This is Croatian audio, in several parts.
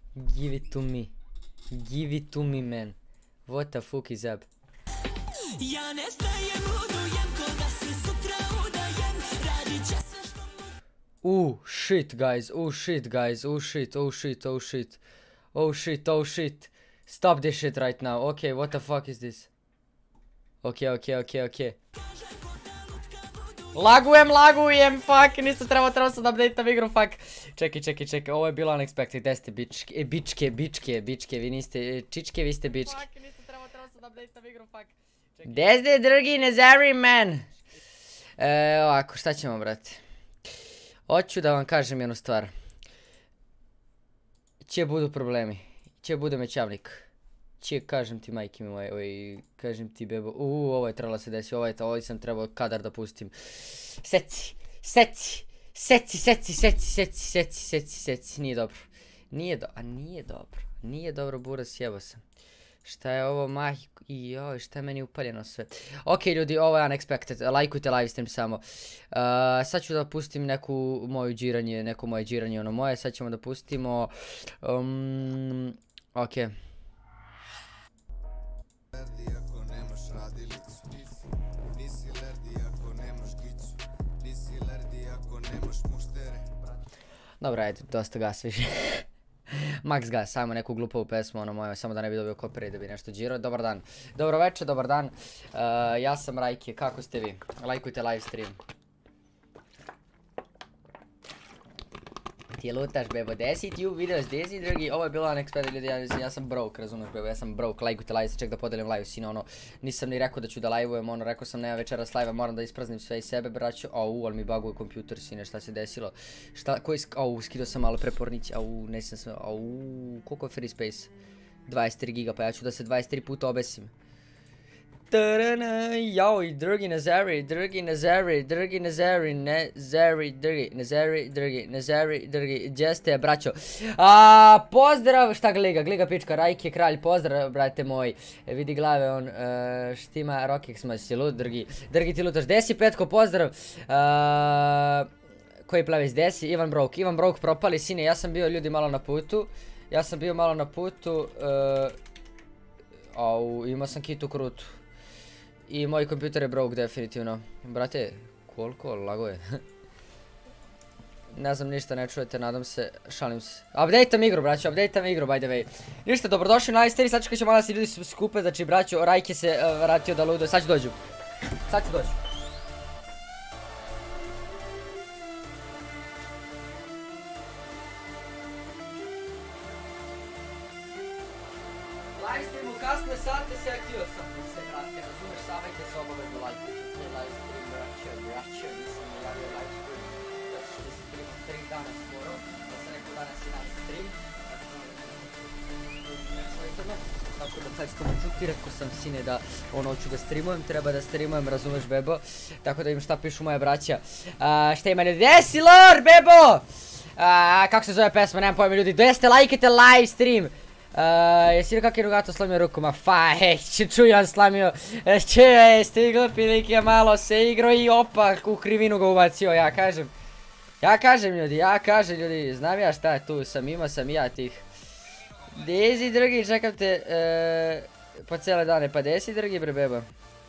Give it to me. Give it to me, man. What the fuck is up? Ja ne stajem, ludujem, ko da se sutra udajem. Radit će sve što mogu. Shit, guys. Shit, guys. Oh, shit. Stop this shit right now. Okay, what the fuck is this? Okay. Lagujem, fuck, nisam trebao sam da updateam igru, fuck. Čekaj, ovo je bilo unexpected, gdje ste bičke, vi niste čičke, vi ste bičke. Fuck, nisam trebao sam da updateam igru, fuck. Gdje ste drugi Nezari, man? Ovako, šta ćemo, brate? Hoću da vam kažem jednu stvar. Če budu problemi, če bude mećavnik. Če, kažem ti majke mi moje, kažem ti bebo, ovo je trebalo se desi, ovo sam trebao kadar da pustim. Seci, nije dobro, buras, jebo sam. Šta je ovo, joj, šta je meni upaljeno sve. Ok, ljudi, ovo je unexpected, lajkujte livestream samo. Sad ću da pustim neko moje džiranje, ono moje, sad ćemo da pustimo, ok. Dobro, ajde, dosta gas više. Max gas, sajmo neku glupovu pesmu, ono moje, samo da ne bi dobio copyright da bi nešto džirao. Dobar dan. Dobro večer, dobar dan. Ja sam Rajke, kako ste vi? Lajkujte live stream. Ti lutaš, bebo, desi ti u videos, desi drugi, ovo je bilo unexpected, ljudi, ja sam broke, razumiješ, bebo, ja sam broke, lajkujte live, ček da podelim live, sino, ono, nisam ni rekao da ću da live-ujem, ono, rekao sam nema večeras live-a, moram da ispraznim sve iz sebe, braću, ali mi baguje kompjuter, sine, šta se desilo, skido sam malo prepornići, nesam sve, koliko je free space, 23 giga, pa ja ću da se 23 puta obesim. Joj, drugi Nezari, gdje ste, braćo? Pozdrav, šta gliga pička, Rajke kralj, pozdrav, brate moj. Vidi glave, on štima, Rokeks ma si lud, drgi ti lutaš, desi Petko, pozdrav. Koji plavis, desi, Ivan Broke propali, sine, ja sam bio ljudi malo na putu. Imao sam kitu krutu. I moj kompjuter je broke definitivno. Brate, koliko lago je. Ne znam ništa, ne čujete, nadam se, šalim se. Updateam igru, braćo, by the way. Ništa, dobrodošli na iSteri, sad ćemo malo da se ljudi skupe, znači braćo, Rajke se vratio da ludo, sad ću dođu. Livestream u kasne sate se aktio sam se, brate, razumeš, savajte se obavezno lajkujte, livestream, braćo, nisam najavio livestream, zato što da se streamam 3 dana skoro, da sam rekao danas je naš stream, tako da sad ćete me čuti, rekao sam sine da ono hoću da streamujem, treba da streamujem, razumeš bebo, tako da im šta pišu moja braća, šta ima ljudi, gdje si lor bebo, kako se zove pesma, nemam pojma ljudi, gdje ste lajkite livestream. Jesi li kak je Rugato slomio ruku? Ma čuj on slamio. Stiglo prilike malo se igro i opak u krivinu ga ubacio, ja kažem ljudi, znam ja šta je tu, imao sam i ja tih. Dezi drugi, čekam te po cijele dane, pa desi drugi bre beba.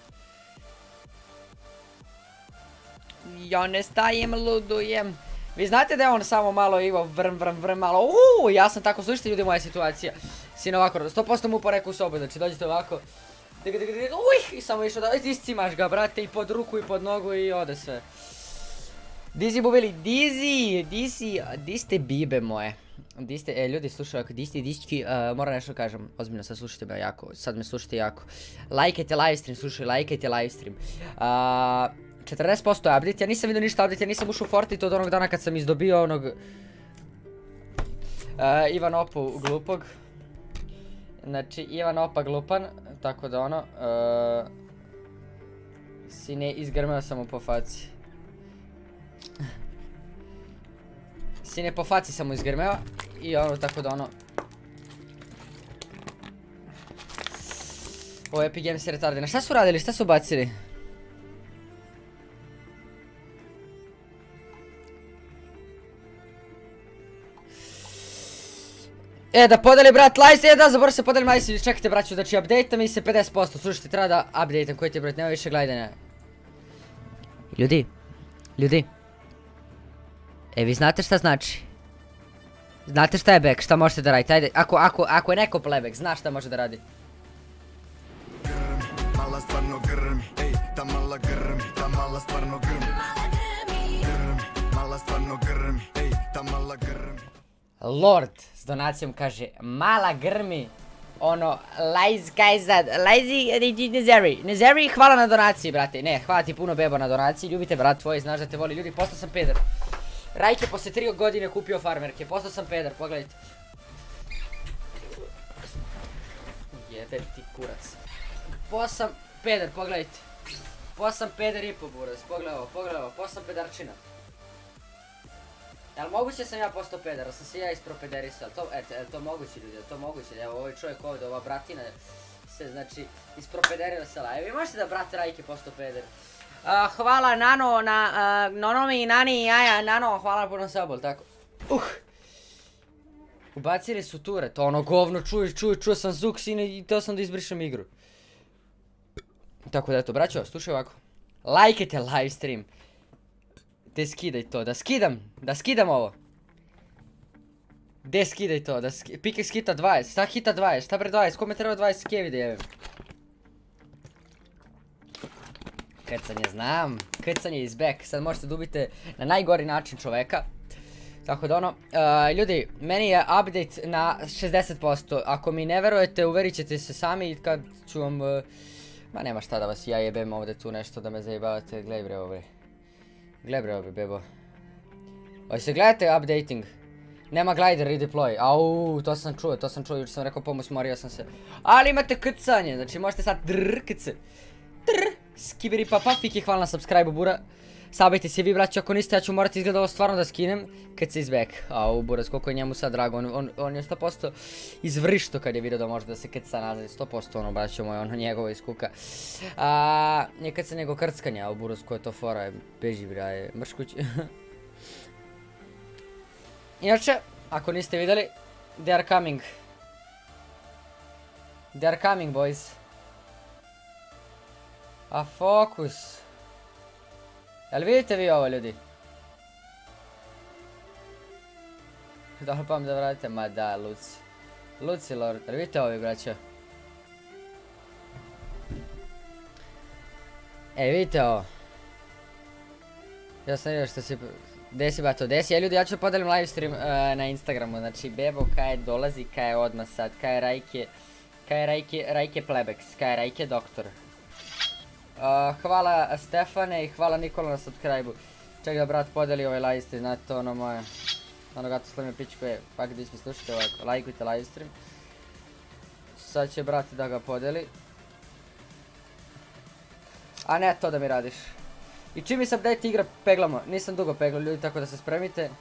Ja ne stajem, ludujem. Vi znate da je on samo malo imao vrm malo, ja sam tako, slušajte ljudi moja situacija. Sin ovako, 100% mu po neku sobu, znači dođete ovako. I samo išao da, iscimaš ga brate i pod ruku i pod nogu i ode sve. Dizi bubili, di ste bibe moje. Ljudi slušaju, diski, moram nešto kažem, ozbiljno sad slušajte me jako, sad me slušajte jako. Lajkajte livestream, slušaj, lajkajte livestream. 40% je update, ja nisam vidio ništa update, ja nisam ušao u Fortnite od onog dana kad sam izdobio onog Ivan Opu glupog. Znači Ivan Opa glupan, tako da ono sine, izgrmeo sam mu po faci. Sine, po faci sam mu izgrmeo i ono, tako da ono ovo Epic Games je retardina. Šta su radili, šta su bacili? Da podeli brat Lajs, da zaboravim se podelim Lajs, čekajte braću, znači update mi se 50%, slušajte, treba da update-am koji ti je broj, nema više gledanja. Ljudi, vi znate šta znači? Znate šta je back, šta možete da radite, ajde, ako je neko playback, zna šta može da radi. Mala stvarno grmi, ej, ta mala grmi, ta mala stvarno grmi. Mala stvarno grmi, ej, ta mala grmi. Lord s donacijom kaže, mala grmi, ono, Lajz, kaj sad, Lajzi, Nezeri, hvala na donaciji, brate, ne, hvala ti puno bebo na donaciji, ljubite brat tvoj, znaš da te voli, ljudi, postao sam peder. Rajke posle 3 godine kupio farmerke, postao sam peder, pogledajte. Jebem ti kurac. Posam peder, pogledajte. Posam peder i po buraz, pogledaj ovo, posam pedarčina. Jel moguće sam ja postao peder, ali sam se ja ispropederisao, jel to moguće ljudi, jel to moguće, evo ovaj čovjek ovdje, ova bratina se znači ispropederisala, evo vi možete da brat Rajke postao peder. Hvala Nano na Nonomi, Nani i Jaja, Nano, hvala puno sabol, tako. Ubacili su ture, to ono govno, čuo sam zvuk sine i teo sam da izbrišem igru. Tako da eto, braćo, slušaj ovako. Lajkajte livestream. Gde skidaj to, da skidam ovo. Gde skidaj to, Pikex hita 20, šta hita 20, šta bre 20, kome treba 20 kevi da jevim. Krcanje znam, krcanje is back, sad možete da ubite na najgori način čoveka. Tako da ono, ljudi, meni je update na 60%, ako mi ne verujete uverit ćete se sami kad ću vam, ma nema šta da vas ja jebem ovdje tu nešto da me zajebavate, gledaj bre ovo bre bebo. Oj se gledate updating, nema glider redeploy, au to sam čuo, jučer sam rekao pomoć, morio sam se. Ali imate krcanje, znači možete sad kc. Skibiri papa, Fiki hvala na subscribe-u bura. Sabajte se vi braći, ako niste ja ću morati izgleda ovo stvarno da skinem kad se izback. Au buraz, koliko je njemu sad drago, on je 100% izvrišto kad je vidio da može da se keca nazad, 100% ono braćo moje, ono njegovo iz kuka. Nije kad se nego krckanja, au buraz, ko je to fora, beži braje, mrš kući. Inače, ako niste vidjeli, they are coming. They are coming boys. A fokus. Jel vidite vi ovo ljudi? Da li pam da vratite? Ma da, Luci lord. Jel vidite ovi braćo? Vidite ovo. Ja sam vidio što si... Desi ba to desi. Ljudi, ja ću podelim livestream na Instagramu. Znači, bebo kaj dolazi, kaj odmah sad, kaj Rajke... Rajke Plebex, kaj Rajke doktor. Hvala Stefane i hvala Nikola na subscribe-u. Ček da brat podeli ovaj livestream, znate to ono moje. Ono gato slavimo pičku je, fakt da slušajte ovako, lajkujte livestream. Sad će brat da ga podeli. A ne to da mi radiš. I čim mi se update igra peglamo, nisam dugo peglao ljudi, tako da se spremite.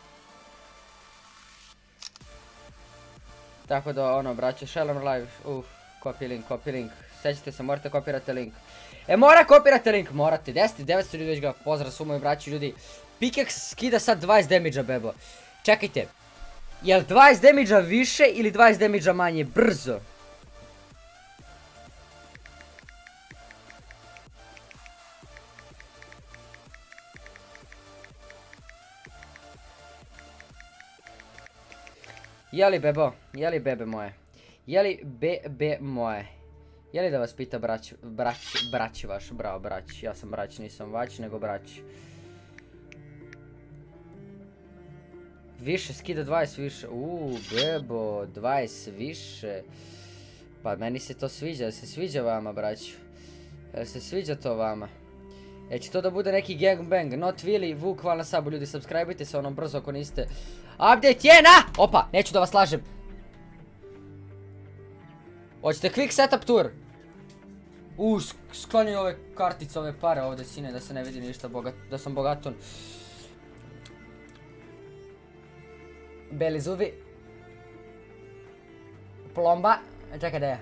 Tako da ono braće, Shalom live, copy link, sećate se, morate kopirati link. Mora kopirate link, morate, 10-900 ljudi već ga pozdrav svu moju braću ljudi. Pikex skida sad 20 damage-a bebo. Čekajte, jel 20 damage-a više ili 20 damage-a manje, brzo? Jeli bebo, jeli bebe moje, jeli bebe moje. Jeli da vas pita brać vaš, bravo brać, ja sam brać, nisam vać, nego brać. Više, skida 20 više, bebo, 20 više. Pa meni se to sviđa, jel se sviđa vama braću? Jel se sviđa to vama? Će to da bude neki gangbang, not really, Vuk, hvala na sabu ljudi, subscribeujte se onom brzo ako niste. Update je na! Opa, neću da vas lažem. Hoćete quick setup tour? Sklanjaj ove kartice, ove pare ovdje sine da se ne vidi ništa, da sam bogaton. Beli zubi. Plomba. Čekaj da je.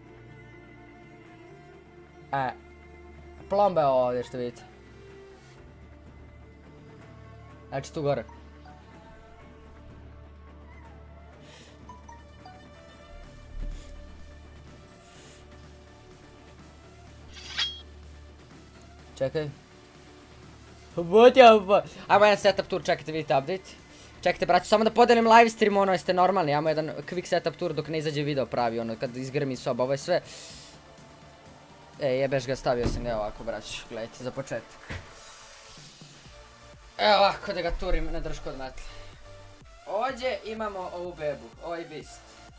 Plomba je ovo ovdje što vidite. Znači tu gore. Čekaj. Ajmo jedan setup tour, čekajte vidite update. Čekajte braću, samo da podelim live stream, ono jeste normalni, ajmo jedan quick setup tour dok ne izađe video pravi, ono kad izgrmi soba, ovo je sve. Jebeš ga, stavio sam ga ovako braću, gledajte za početak. Evo ovako da ga turim na dršku od metle. Ovdje imamo ovu bebu, ovaj beast.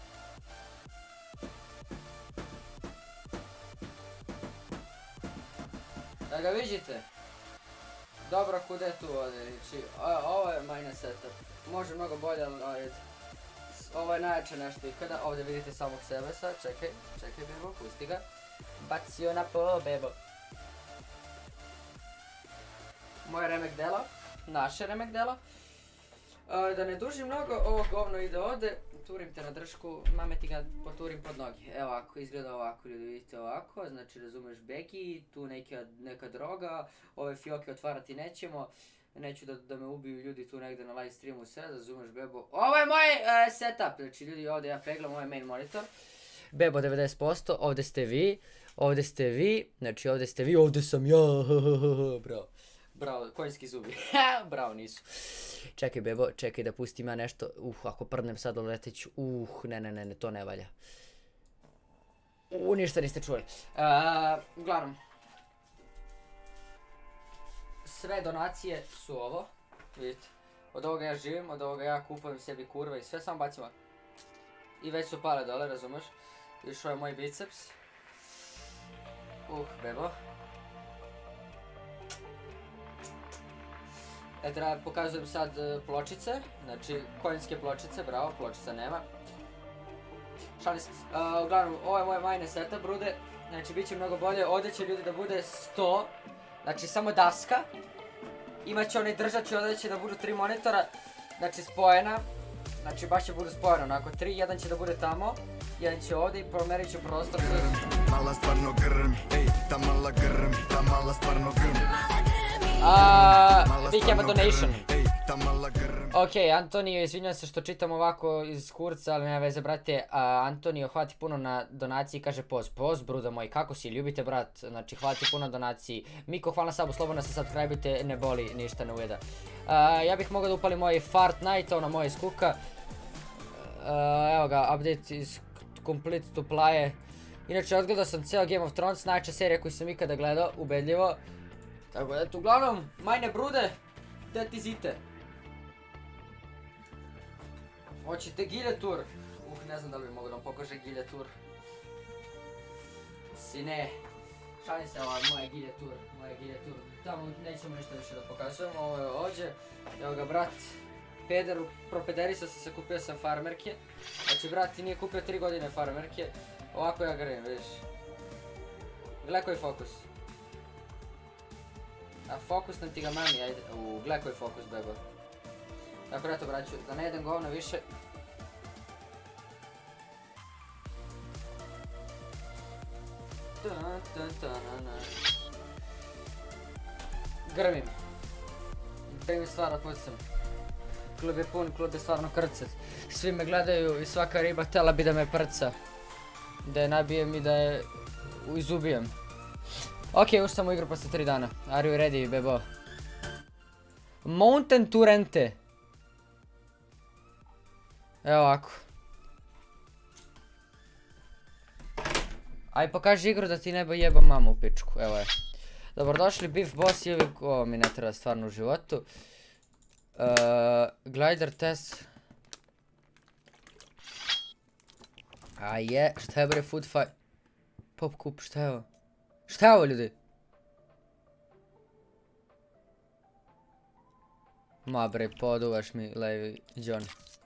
Da ga vidite? Dobro, kuda je tu ovdje, znači, ovo je minor setup, može mnogo bolje, ali ovo je najjače nešto ikada, ovdje vidite samog sebe sad, čekaj bebo, pusti ga, bacio na po bebo. Moje remek delo, naše remek delo, da ne dužim mnogo, ovo govno ide ovdje, turim te na dršku, mame ti ga poturim pod nogi, evo ovako, izgleda ovako, ljudi vidite ovako, znači razumeš beki, tu neka droga, ove fioke otvarati nećemo, neću da me ubiju ljudi tu negdje na live streamu sve, razumeš bebo, ovo je moj setup, znači ljudi ovdje ja peglam, ovo je main monitor, bebo 90%, ovdje ste vi, znači ovdje ste vi, ovdje sam ja, bravo. Bravo, konjski zubi, bravo nisu. Čekaj bebo, čekaj da pustim ja nešto, ako prdnem sad letiću, ne, to ne valja. Ništa niste čuli. Uglavnom. Sve donacije su ovo, vidite. Od ovoga ja živim, od ovoga ja kupujem sebi kurve i sve, samo bacim ovako. I već su pale dole, razumeš? Vidiš ovo je moj biceps. Bebo. Eto, pokazujem sad pločice, znači konjske pločice, bravo, pločica nema. Šalim se, uglavnom, ovo je moje minor setup, brude, znači bit će mnogo bolje, ovdje će ljudi da bude 100, znači samo daska. Imat će onaj držač i ovdje će da budu 3 monitora, znači spojena, znači baš će budu spojena, onako 3, jedan će da bude tamo, jedan će ovdje i promerit ću prostor. Mala stvarno grmi, ej, ta mala grmi, ta mala stvarno grmi. We have a donation. Ok, Antonio, izvinjam se što čitam ovako iz kurca, ali nema veze, brate. Antonio, hvala ti puno na donaciji, kaže poz, bruda moj, kako si, ljubite brat, znači hvala ti puno na donaciji. Miko, hvala na sabu, slobodno se subscribe-ite, ne boli, ništa ne ujeda. Ja bih mogao da upalim moj Fart Night, ono moje iz kuka. Evo ga, update is complete to play. Inače, odgledao sam ceo Game of Thrones, najjača serija koju sam ikada gledao, ubedljivo. Tako da, eto, uglavnom, majne brude, that is it. Hoćete giljetur? Ne znam da li bi mogo da vam pokaže giljetur. Sine. Šalim se, ovo je moje giljetur. Tamo nećemo ništa više da pokazujemo, ovo je ovdje. Evo ga, brat. Pederu, propederisao sam se, kupio sam farmerke. Znači, brat ti nije kupio 3 godine farmerke. Ovako ja grem, vidiš. Gledaj koji fokus. A fokus nam ti ga mami, ajde. Gledaj koji fokus, bebo. Tako eto, braću, da ne jedem govno više. Grmim. Primim stvarno pucam. Klub je pun, klub je stvarno krcat. Svi me gledaju i svaka riba htjela bi da me prca. Da je nabijem i da je izubijem. Ok, ušao sam u igru posle 3 dana. Are you ready, bebo? Mountain Turente. Evo ovako. Aj pokaži igru da ti ne jebam mamu u pičku, evo je. Dobrodošli Beef Boss i uvijek, ovo mi ne treba stvarno u životu. Glider test. A je, šta je bre food fight? Pop kup, šta je ovo? Šta je ovo ljudi? Ma bre, poduvaš mi levi John.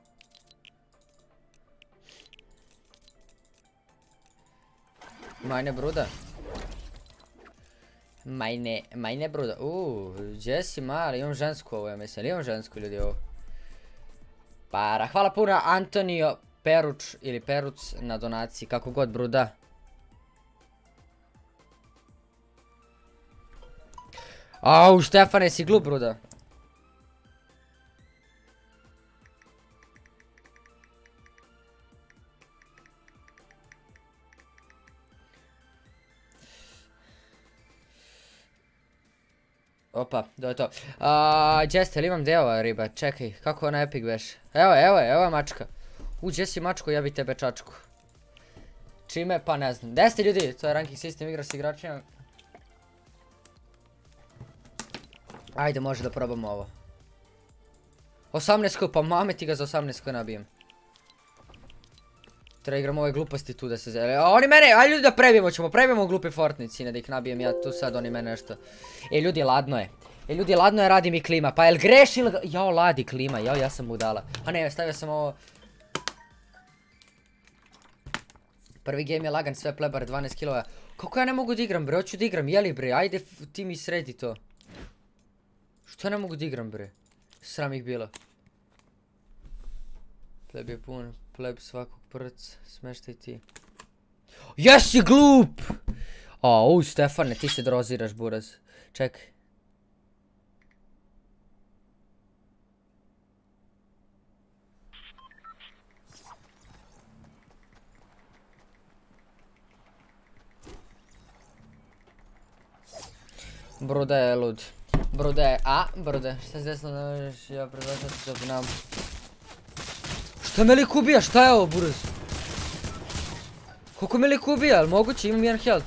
Majne bruda. Majne bruda. Gdje si mali, imam žensku ovo, ja mislim, imam žensku ljudi ovo. Para, hvala puno Antonio Peruč ili Peruc na donaciji, kako god bruda. Au, Štefane, si glup bruda. Opa, to je to. Jeste, ili imam deo riba? Čekaj, kako ona epic beš? Evo je mačka. Gdje si mačko, ja bi tebe čačku. Čime? Pa ne znam. 10 ljudi, to je ranking sistem, igra s igračima. Ajde, može da probamo ovo. 18 pa mame ti ga za 18 nabijem. Treba igram ove gluposti tu da se zele. A oni mene, aj ljudi da prebijemo glupi Fortnite sine da ih nabijem ja tu sad, oni mene nešto. Ljudi, ladno je, radi mi klima, pa jel greši ili... Jao, ladi klima, ja sam budala. A ne, stavio sam ovo... Prvi game je lagan, sve plebar, 12 kilova. Kako ja ne mogu da igram bre, hoću da igram, jeli bre, ajde ti mi sredi to. Što ja ne mogu da igram bre, sram ih bilo. Pleb je pun, pleb svakog prc, smeštaj ti. Jesi glup! Stefane, ti se droziraš buraz. Čekaj. Bruda je lud. Bruda, šta se desno ne možeš, ja predlažem se da znam. Šta me lik ubija, šta je ovo buraz? Koliko me lik ubija, jel moguće, imam jedan health.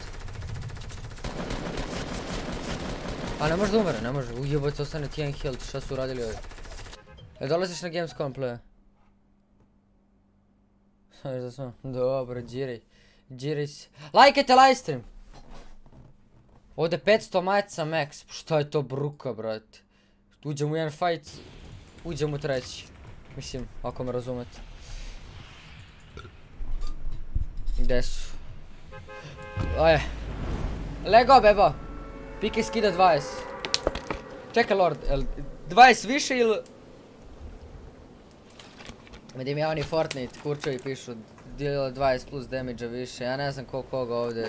A ne može da umre, ne može, ujebojte, ostane ti jedan health, šta su uradili ovi? Dolaziš na Gamescom play? Dobro, džiraj se. Lajkajte livestream! Ovdje 500 majica max, šta je to bruka brate. Uđem u jedan fight, uđem u treći. Mislim, ako me razumete. Gdje su? Lego bebo. Pike skida 20. Čekaj lord, 20 više ili... Vidim ja oni Fortnite kurčevi pišu dijela 20 plus damage više, ja ne znam koga ovdje.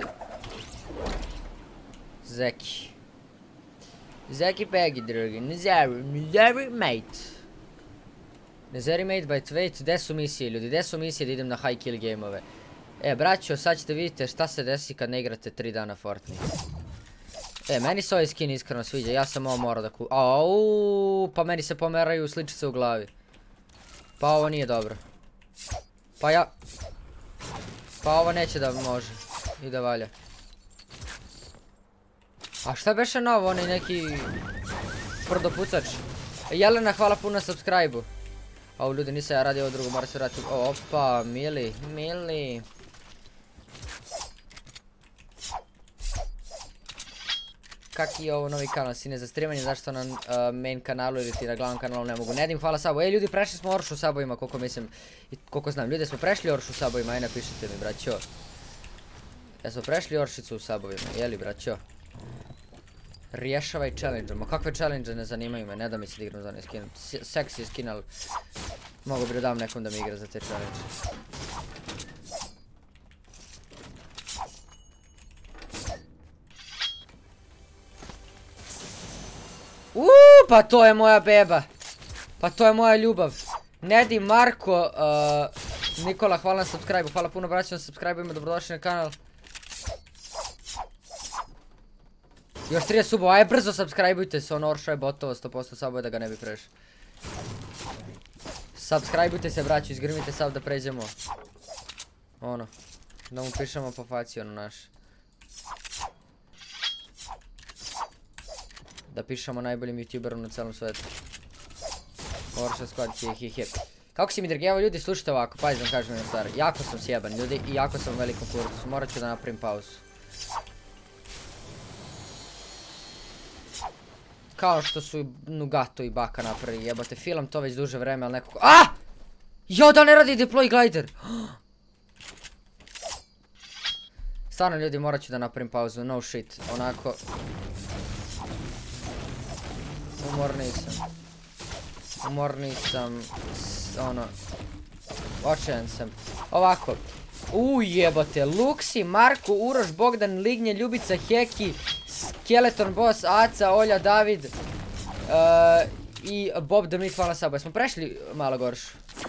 Zeki Peggy drugi, Nezari mate. Nezari mate by Tveit, gdje su misije ljudi, gdje su misije da idem na high kill gameove. Braćo, sad ćete vidjeti šta se desi kad ne igrate 3 dana Fortnite. Meni se ovaj skin iskreno sviđa, ja sam ovo morao da pa meni se pomeraju sličice u glavi. Pa ovo nije dobro. Pa ovo neće da može i da valja. A šta beše novo, onaj neki prdopucač? Jelena, hvala puno na subscribe-u. Ljudi, nisam ja radio ovo drugo, mora se vratiti. Opa, mili. Kaki je ovo novi kanal, sine za streamanje, zašto na main kanalu ili ti na glavnom kanalu ne mogu. Nedim, hvala sabo. Ljudi, prešli smo Oršu sabojima, koliko znam. Ljudi, smo prešli Oršu sabojima, aj napišite mi, braćo. Smo prešli Oršicu u sabovima, jeli, braćo? Rješavaj challenge, ma kakve challenge ne zanimaju me, ne da mi se da igram za onaj skin. Seksi skin, ali mogu bi da dam nekom da mi igra za te challenge. Pa to je moja beba. Pa to je moja ljubav. Nedi, Marko, Nikola, hvala na subscribe-u, hvala puno braća na subscribe-u, dobrodošli na kanal. Još 30 subova, aj brzo subscribeujte se, Orša je botovo 100% sabo je da ga ne bi prešao. Subscribeujte se braću, izgrmite sab da pređemo. Da mu pišemo po faci naš. Da pišemo najboljim youtuberom na celom svijetu. Orša squad, he. Kako si mi dragi, evo ljudi slušajte ovako, pazite vam kažem jednu stvar. Jako sam sjeban ljudi i jako sam u velikom kurcu, morat ću da napravim pauzu. Kao što su Nugato i Baka napravili, jebate, filam to već duže vreme, ali nekako... Jo, da ne radi deploy glider! Stvarno ljudi, morat ću da napravim pauzu, no shit, onako... Umorni sam, očajan sam. Ovako, jebate, Luksi, Marko, Uroš, Bogdan, Lignje, Ljubica, Heki, Skeleton Boss, Aca, Olja, David i Bob Domit, hvala sabo. Smo prešli malo Goršu?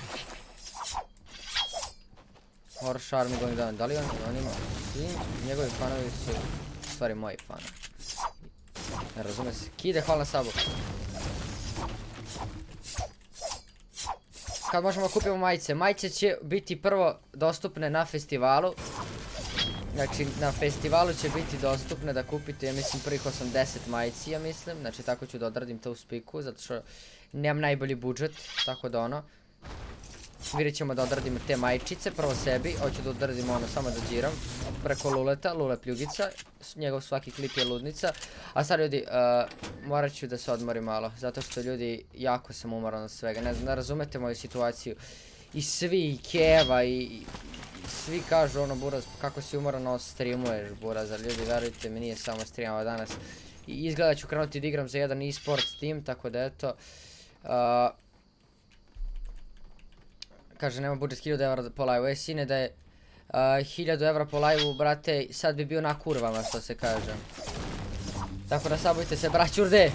Horš Army going down, da li on ima? Svi njegovi fanovi su u stvari moji fanovi. Ne razume se. Kide, hvala na sabu. Kad možemo kupimo majice? Majice će biti prvo dostupne na festivalu. Znači na festivalu će biti dostupne da kupite, ja mislim, prvih 80 majici, ja mislim. Znači tako ću da odradim to u spiku, zato što nemam najbolji budžet, tako da ono. Vidjet ćemo da odradimo te majčice, prvo sebi, hoću da odradimo ono samo da džiram. Preko Luleta, Lule Pljugica, njegov svaki klip je ludnica. A sad ljudi, morat ću da se odmorim malo, zato što ljudi, jako sam umoran od svega, ne razumete moju situaciju. I svi, i Keva, i svi kažu ono, Buraz, kako si umoran, streamuješ, Burazar, ljudi, verujte mi, nije samo streamova danas. I izgleda ću krenuti da igram za jedan e-sport team, tako da eto. Kaže, nema budžet 1000 evra po live-u, sine da je 1000 evra po live-u, brate, sad bi bio na kurvama, što se kaže. Tako da sabujte se, braćurde!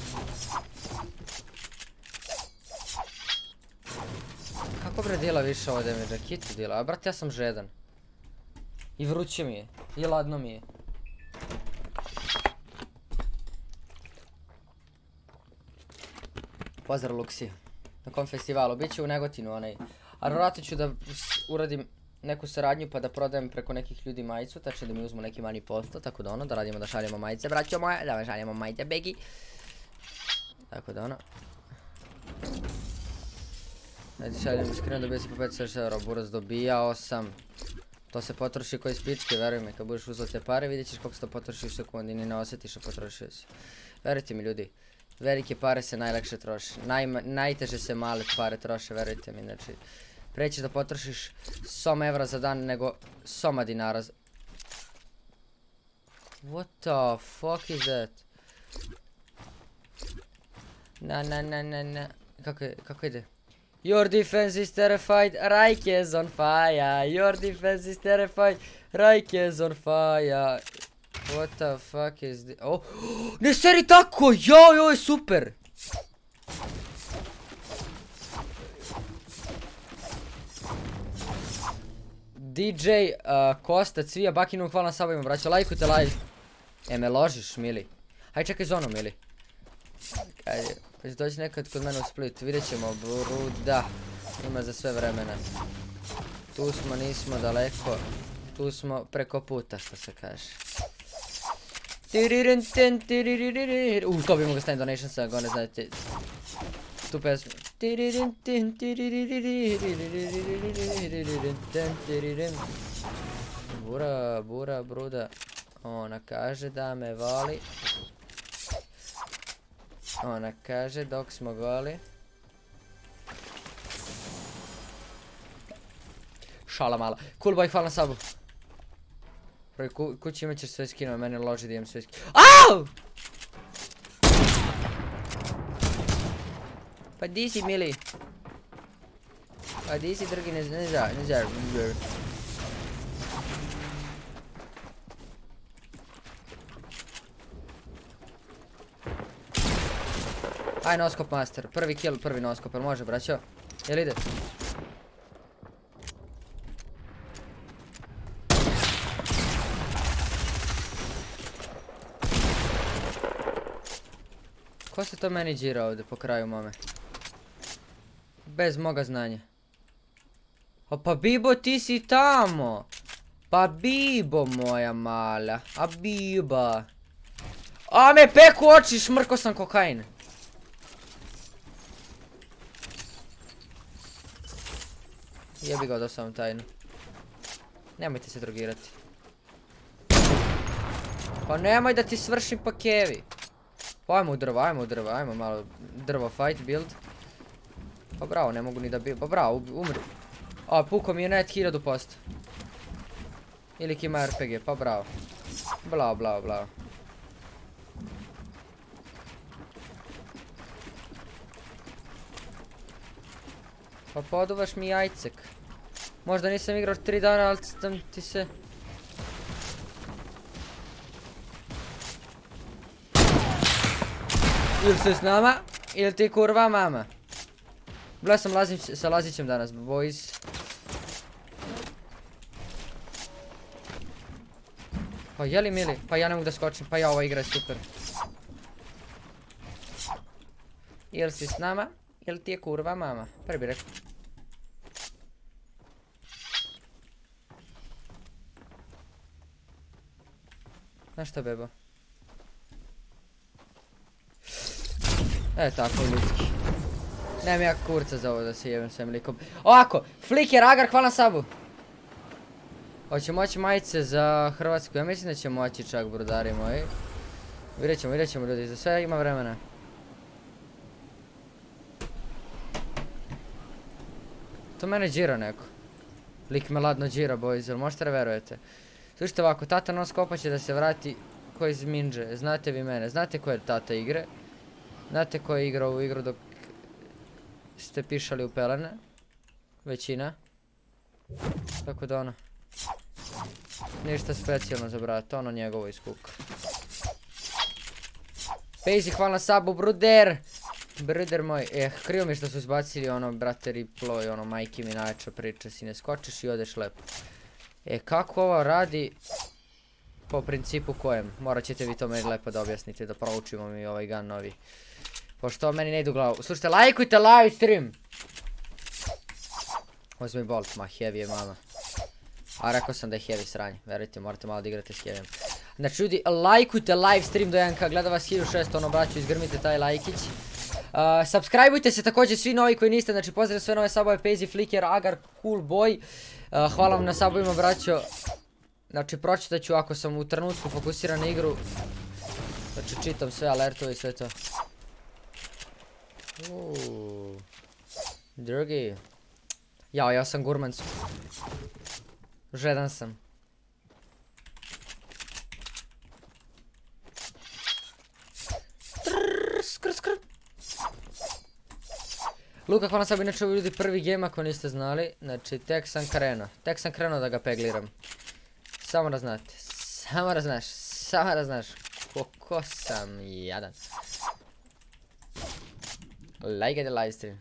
Kako bre dila više ovdje mi džakitu dila, a brate ja sam žedan. I vruće mi je, i ladno mi je. Pozdrav Luksi. Na kom festivalu, bit će u Negotinu onaj. A vjerojatno ću da uradim neku saradnju pa da prodajem preko nekih ljudi majicu, tačno da mi uzmu neki manji posto, tako da ono, da radimo da šaljemo majice, braćo moje, da šaljemo majice, begi. Tako da ono. Ajde šaljem iskreno, dobio si po 500 euro, Buraz dobijao sam. To se potroši koji spičke, veruj mi, kad budeš uzeo te pare vidjet ćeš koliko se to potroši u sekundi, ni ne osjetiš a potrošio si. Verujte mi ljudi. Velike pare se najlakše troše, najteže se male pare troše, verujte mi, znači prećeš da potrošiš 100 evra za dan nego 100 dinara. What the fuck is that? Na. Kako ide? Your defense is terrified, Reich is on fire. Your defense is terrified, Reich is on fire. What the fuck is this? Oh, ne seri tako, joj, ovo je super. DJ Kosta, Cvija, Bakinu, hvala na sabovima, braćo, lajkujte live. Me ložiš, mili. Hajde čekaj zonu, mili. Ajde, pa će doći nekad kod mene u Split, vidjet ćemo, bruda. Ima za sve vremena. Tu smo, nismo daleko. Tu smo preko puta, što se kaže. Skopimo ga Stand Donations, ako ne znate tu pesmu. Bura, bruda. Ona kaže da me voli. Ona kaže dok smo goli. Šala mala. Cool boy, hvala na sabu. Prvi kući imat ćeš sve skinove, meni loži da imam sve skinove. AU! Pa di si, mili? Pa di si, drugi, ne zar. Aj, noskop master. Prvi kill, prvi noskop, jel može, braćo? Jel ide? Ko se to meni džira ovdje po kraju mome? Bez moga znanja. O pa Bibo, ti si tamo. Pa Bibo moja mala. A Biba. A me peku oči, šmrko sam kokain. Jebi ga, odao sam tajnu. Nemojte se drogirati. Pa nemoj da ti svršim pa kevi. Pa ajmo u drvo, ajmo malo drvo fight build. Pa bravo, ne mogu ni da bi... Pa bravo, umri. A, puko mi je net 1000%. Ili ki ima RPG, pa bravo. Blao. Pa poduvaš mi jajcek. Možda nisam igrao 3 dana, ali sam ti se... Ili se s nama, ili ti kurva mama. Bila sam sa Lazićem danas, boys. Pa jeli mili, pa ja ne mogu da skočim, pa ja ova igra je super. Jel si s nama, jel ti je kurva mama? Prvi bi rekao. Znaš šta, bebo? Tako, ljudski. Nemam ja kurca za ovo da se jebem svem likom. Ovako, Flicker, Agar, hvala na sabu. Hoće moći majice za Hrvatsku, ja mislim da će moći čak, brodari moji. Vidjet ćemo ljudi, za sve ima vremena. To mene džira neko. Lik me ladno džira, boys, jel možete da verujete? Slušajte ovako, tata non skopa će da se vrati ko iz Minđe, znate vi mene, znate ko je tata igre? Znate ko je igrao ovu igru dok ste pišali u pelene? Većina. Tako da ono. Ništa specijalno za brata, ono njegovo iz kuka. Pejzi, hvala na sabu, bruder! Bruder moj, krivo mi što su izbacili ono, brate, replay, ono, majke mi najča priča, si ne skočiš i odeš lepo. Kako ovo radi? Po principu kojem? Morat ćete vi to meni lepo da objasnite, da proučimo mi ovaj gun novi. Pošto meni ne idu u glavu. Slušajte, lajkujte live stream! Uzmi bolt, ma heavy je mama. A rekao sam da je heavy sranje, verujte, morate malo da igrate s heavyem. Znači ljudi, lajkujte live stream do 1K, gleda vas 1600, ono braću, izgrmite taj lajkić. Subscribeujte se također svi novi koji niste, znači pozdravim sve nove sabove, Pejzi, Flicker, Agar, Cool Boy. Hvala vam na sabovima braćo. Znači pročitat ću ako sam u trenutku fokusiran na igru. Znači čitam sve alertove i sve to. Drugi. Ja sam gurmanc. Žedan sam. Luka, hvala sam inače ljudi prvi game ako niste znali. Znači tek sam krenuo da ga pegliram. Samo da znate, samo da znaš koliko sam jadan. Lajkajte live stream.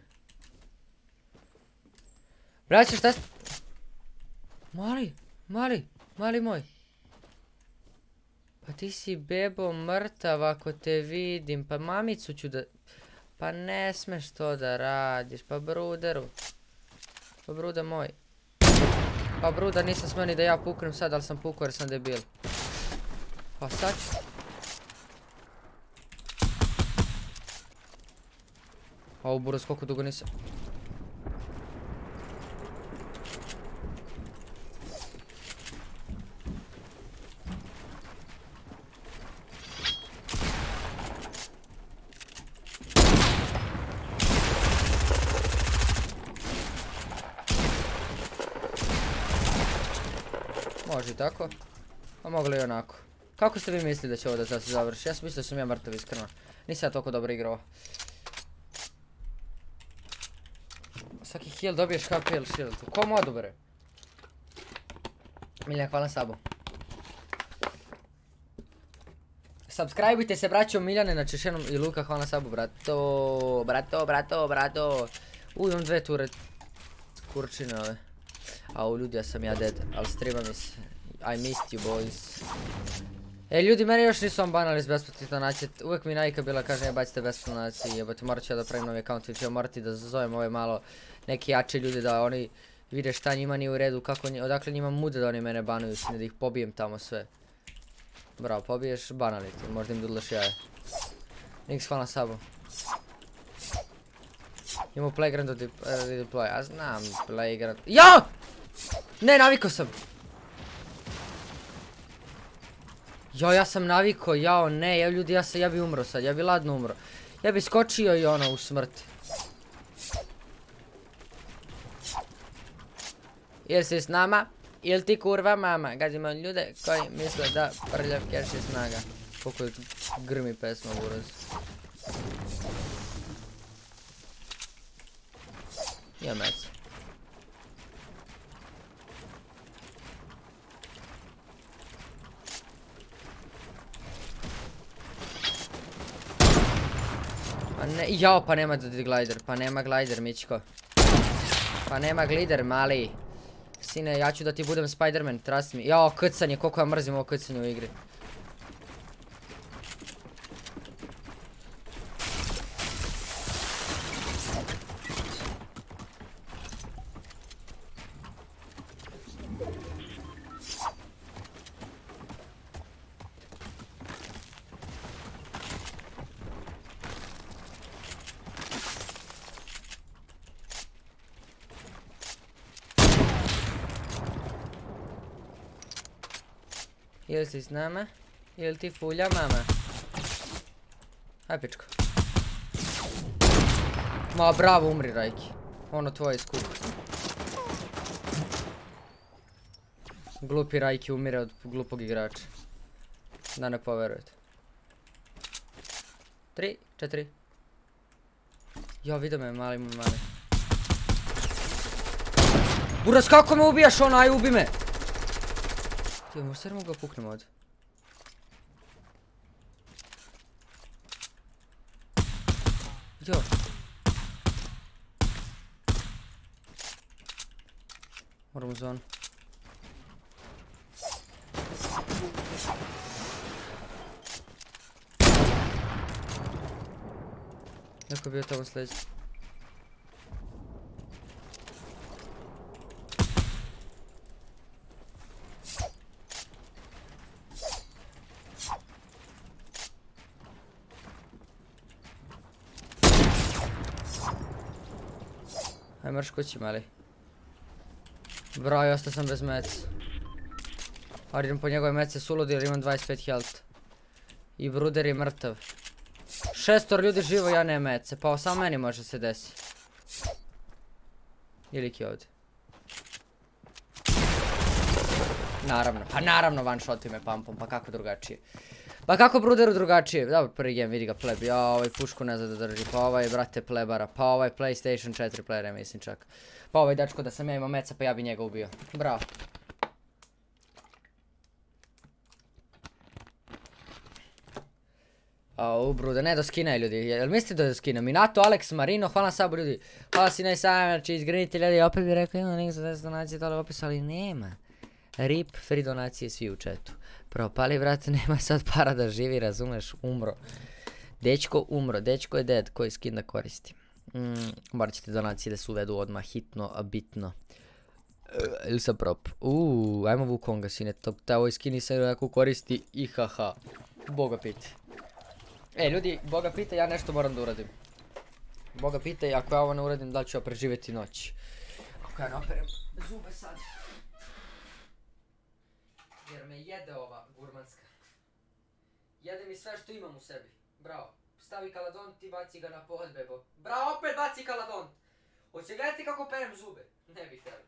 Braće, šta ste? Mali moj. Pa ti si bebo mrtav ako te vidim, pa mamicu ću da... Pa ne smeš to da radiš, pa bruderu. Pa bruda moj. Pa bruda, nisam smio ni da ja puknem sad, ali sam pukao jer sam debil. Pa sad ću. Ovo buraz, koliko dugo nisam. Može i tako, a moglo i onako. Kako ste vi mislili da će ovo da se završi? Ja sam mislio da sam ja mrtav iskreno. Nisam ja toliko dobro igrao. Svaki heal dobiješ HP ili shield. Ko modu bre? Miljan, hvala sabu. Subscribeujte se braćo Miljane, znači još jednom i Luka, hvala sabu brato. Imam dve ture kurčine ove. Au ljudi, ja sam ja dead, ali streama mi se. I missed you boys. Ljudi, mene još nisu banali s besplatnih donacija. Uvijek mi najka bila kaže bacite besplatne donacije. Jebote, morat ću ja da pravim novi account ili ću morati da zovem ove malo neki jači ljudi da oni vide šta njima nije u redu, odakle njima mude da oni mene banuju, sine da ih pobijem tamo sve. Bravo, pobiješ, banali ti, možda im dudlaš jaje. Nix, hvala sabu. Imamo playground redeploy, ja znam playground. JA! Ne, navikao sam! Ja sam navikao, jao ne, ljudi, ja bi umro sad, ja bi ladno umro. Ja bi skočio i ono u smrt. Jel si s nama? Jel ti kurva mama? Gazimo ljude koji misle da prljav keš je snaga. Koliko je grmi pesma buraz. Imam mec. Jao, pa nema glider, pa nema glider, Mičko. Pa nema glider, mali. Sine, ja ću da ti budem Spiderman, trust me. Jao, krcanje, koliko ja mrzim ovo krcanje u igri. Ili si s nama, ili ti fulja mama. Aj pičko. Ma bravo, umri Rajki. Ono tvoje skup. Glupi Rajki umire od glupog igrača. Da ne poverujete. 3, 4. Jo, vidio me, mali. Buras, kako me ubijaš ono, aj ubi me! Ti, možda mogu ga puknem ovdje. Jo. Moram u zonu. Neko je bio tamo sljedeći. Aj mrš kući mali. Broj, ostao sam bez mece. Ali idem po njegove mece suludi jer imam 25 health. I bruder je mrtav. 6 ljudi živo, ja ne mece, pa samo meni može se desi. Ili ki ovdje. Naravno, pa naravno one shoti me pumpom, pa kako drugačije. Pa kako bruderu drugačije? Dobro, prvi game, vidi ga pleb, ja ovaj pušku ne zna da drži, pa ovaj brate plebara, pa ovaj PlayStation 4 player, mislim čak. Pa ovaj dečko da sam ja imao meca, pa ja bi njega ubio. Bravo. Au, brude, ne do skina ljudi, jel mislite da je do skina? Minato, Alex, Marino, hvala Sabu ljudi. Hvala si najsajam, znači izgrinite ljudi, opet bi rekao ima link za 10 donacije dole u opisu, ali nema. RIP, free donacije svi u chatu. Propali vrat, nema sad para da živi, razumeš, umro. Dečko umro, dečko je dead, koji skin da koristi. Bar ćete donacije da se uvedu odmah, hitno, a bitno. Ili sam prop. Ajmo Wukonga sine, taj ovoj skin nisam nekako koristi i haha. Boga piti. Ljudi, Boga pita, ja nešto moram da uradim. Boga pita, ako ja ovo ne uradim, da li ću ja preživjeti noć. Ako ja naperem zube sad. Jer me jede ova gurmanska. Jede mi sve što imam u sebi. Bravo. Stavi kaladon, ti baci ga na pohod, bebo. Bravo, opet baci kaladon. Hoće gledati kako perem zube? Ne bih htjeli.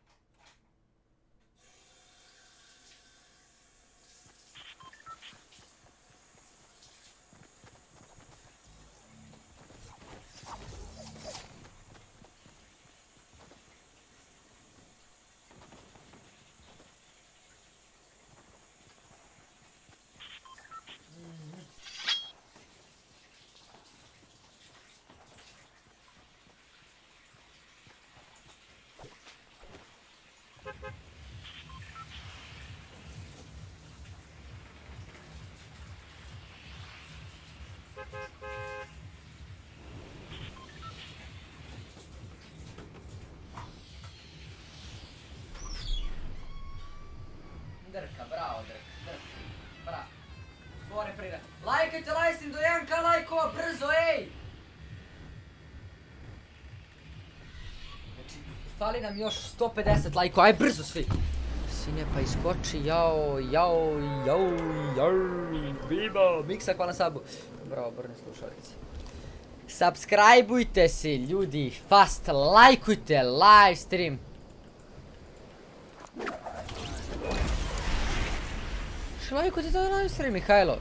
Drka, bravo Drka, bravo. More prira. Lajkajte livestream do 1k lajkova, brzo, ej! Znači, fali nam još 150 lajkova, aj brzo svi! Sine, pa iskoči, jao, bibo, miksa, hvala sabu. Bravo, brne slušalici. Subscribeujte se, ljudi, fast, lajkujte livestream. Lajkujte to livestream, Mihajlo.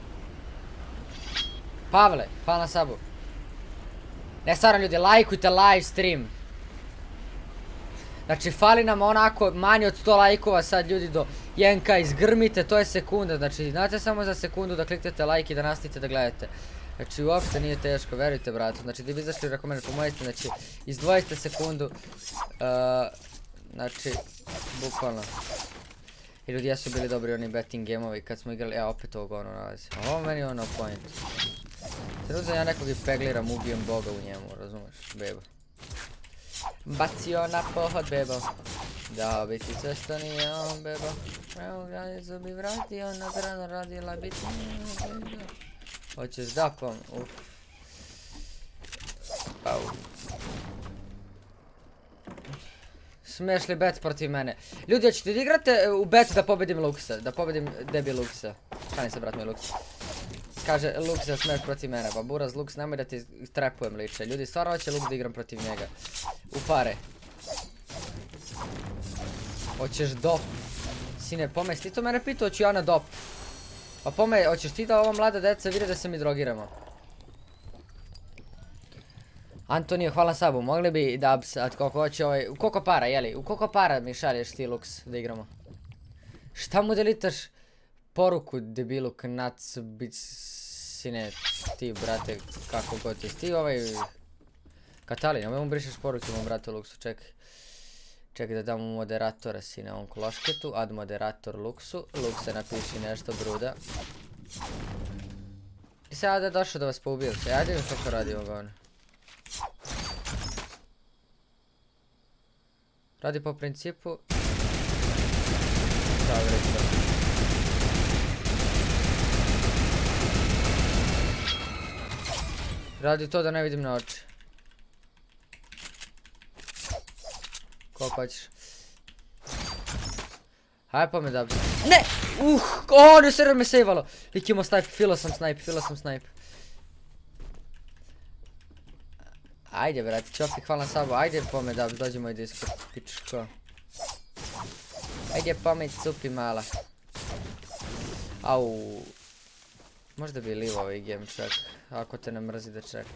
Pavle, hvala na sabu. Ne, stvarno ljudi, lajkujte livestream. Znači, fali nam onako manje od 100 lajkova sad ljudi do 1k, izgrmite, to je sekunda. Znači, znate samo za sekundu da kliknete like i da nastavite da gledate. Znači, uopšte nije teško, verujte bratu. Znači, da bi izašli preko mene, pomojite, znači, izdvojite sekundu. Znači, bukvalno. I ljudi, jesu bili dobri oni betting gameovi kad smo igrali, opet ovog ono nalazi. Ovo meni ono point. Treba ja nekog i pegliram, ubijem boga u njemu, razumeš, bebo. Bacio na pohod, bebo. Dao bi ti sve što nije on, bebo. Evo granicu bi vratio, na brano radila biti. Hoćeš da pom, Smiješ li bet protiv mene? Ljudi, hoćete da igrate u bet da pobedim Luxa, da pobedim debi Luxa. Šalim se, brat moj Lux. Kaže, Lux da smiješ protiv mene, ba buraz Lux, nemoj da ti trepujem liče. Ljudi, stvarno hoće Lux da igram protiv njega. U pare. Hoćeš dop. Sine, pomeš, ti to mene pitao, hoću ja na dop. Pa pome, hoćeš ti da ova mlada deca vide da se mi drogiramo? Antonio, hvala Sabu, mogli bi da sad koliko hoće ovaj, u koliko para, jeli? U koliko para mi šalješ ti Lux da igramo? Šta mu delitaš poruku debilu knac, sine, ti brate, kako god ti, ti ovaj... Katalin, nemoj mu brišeš poruke mom bratu Luxu, čekaj. Čekaj da dam mu moderatora sine on klošketu, ad moderator Luxu, Luxe napiši nešto bruda. I sad je došao da vas poubiju se, ajde mi kako radi ovoga on. Radi po principu... Dobro, radi to da ne vidim na oči. Koliko hoćeš? Hajde pa me da bi... Ne! Ne server me sejvalo! Lik imao snipe, filo sam snipe. Ajde brati, Čopi, hvala na sabu, ajde po me da dođe moj Discord, pičko. Ajde po me cupi mala. Au. Možda bi livo ovaj game čak, ako te ne mrzi da čeka.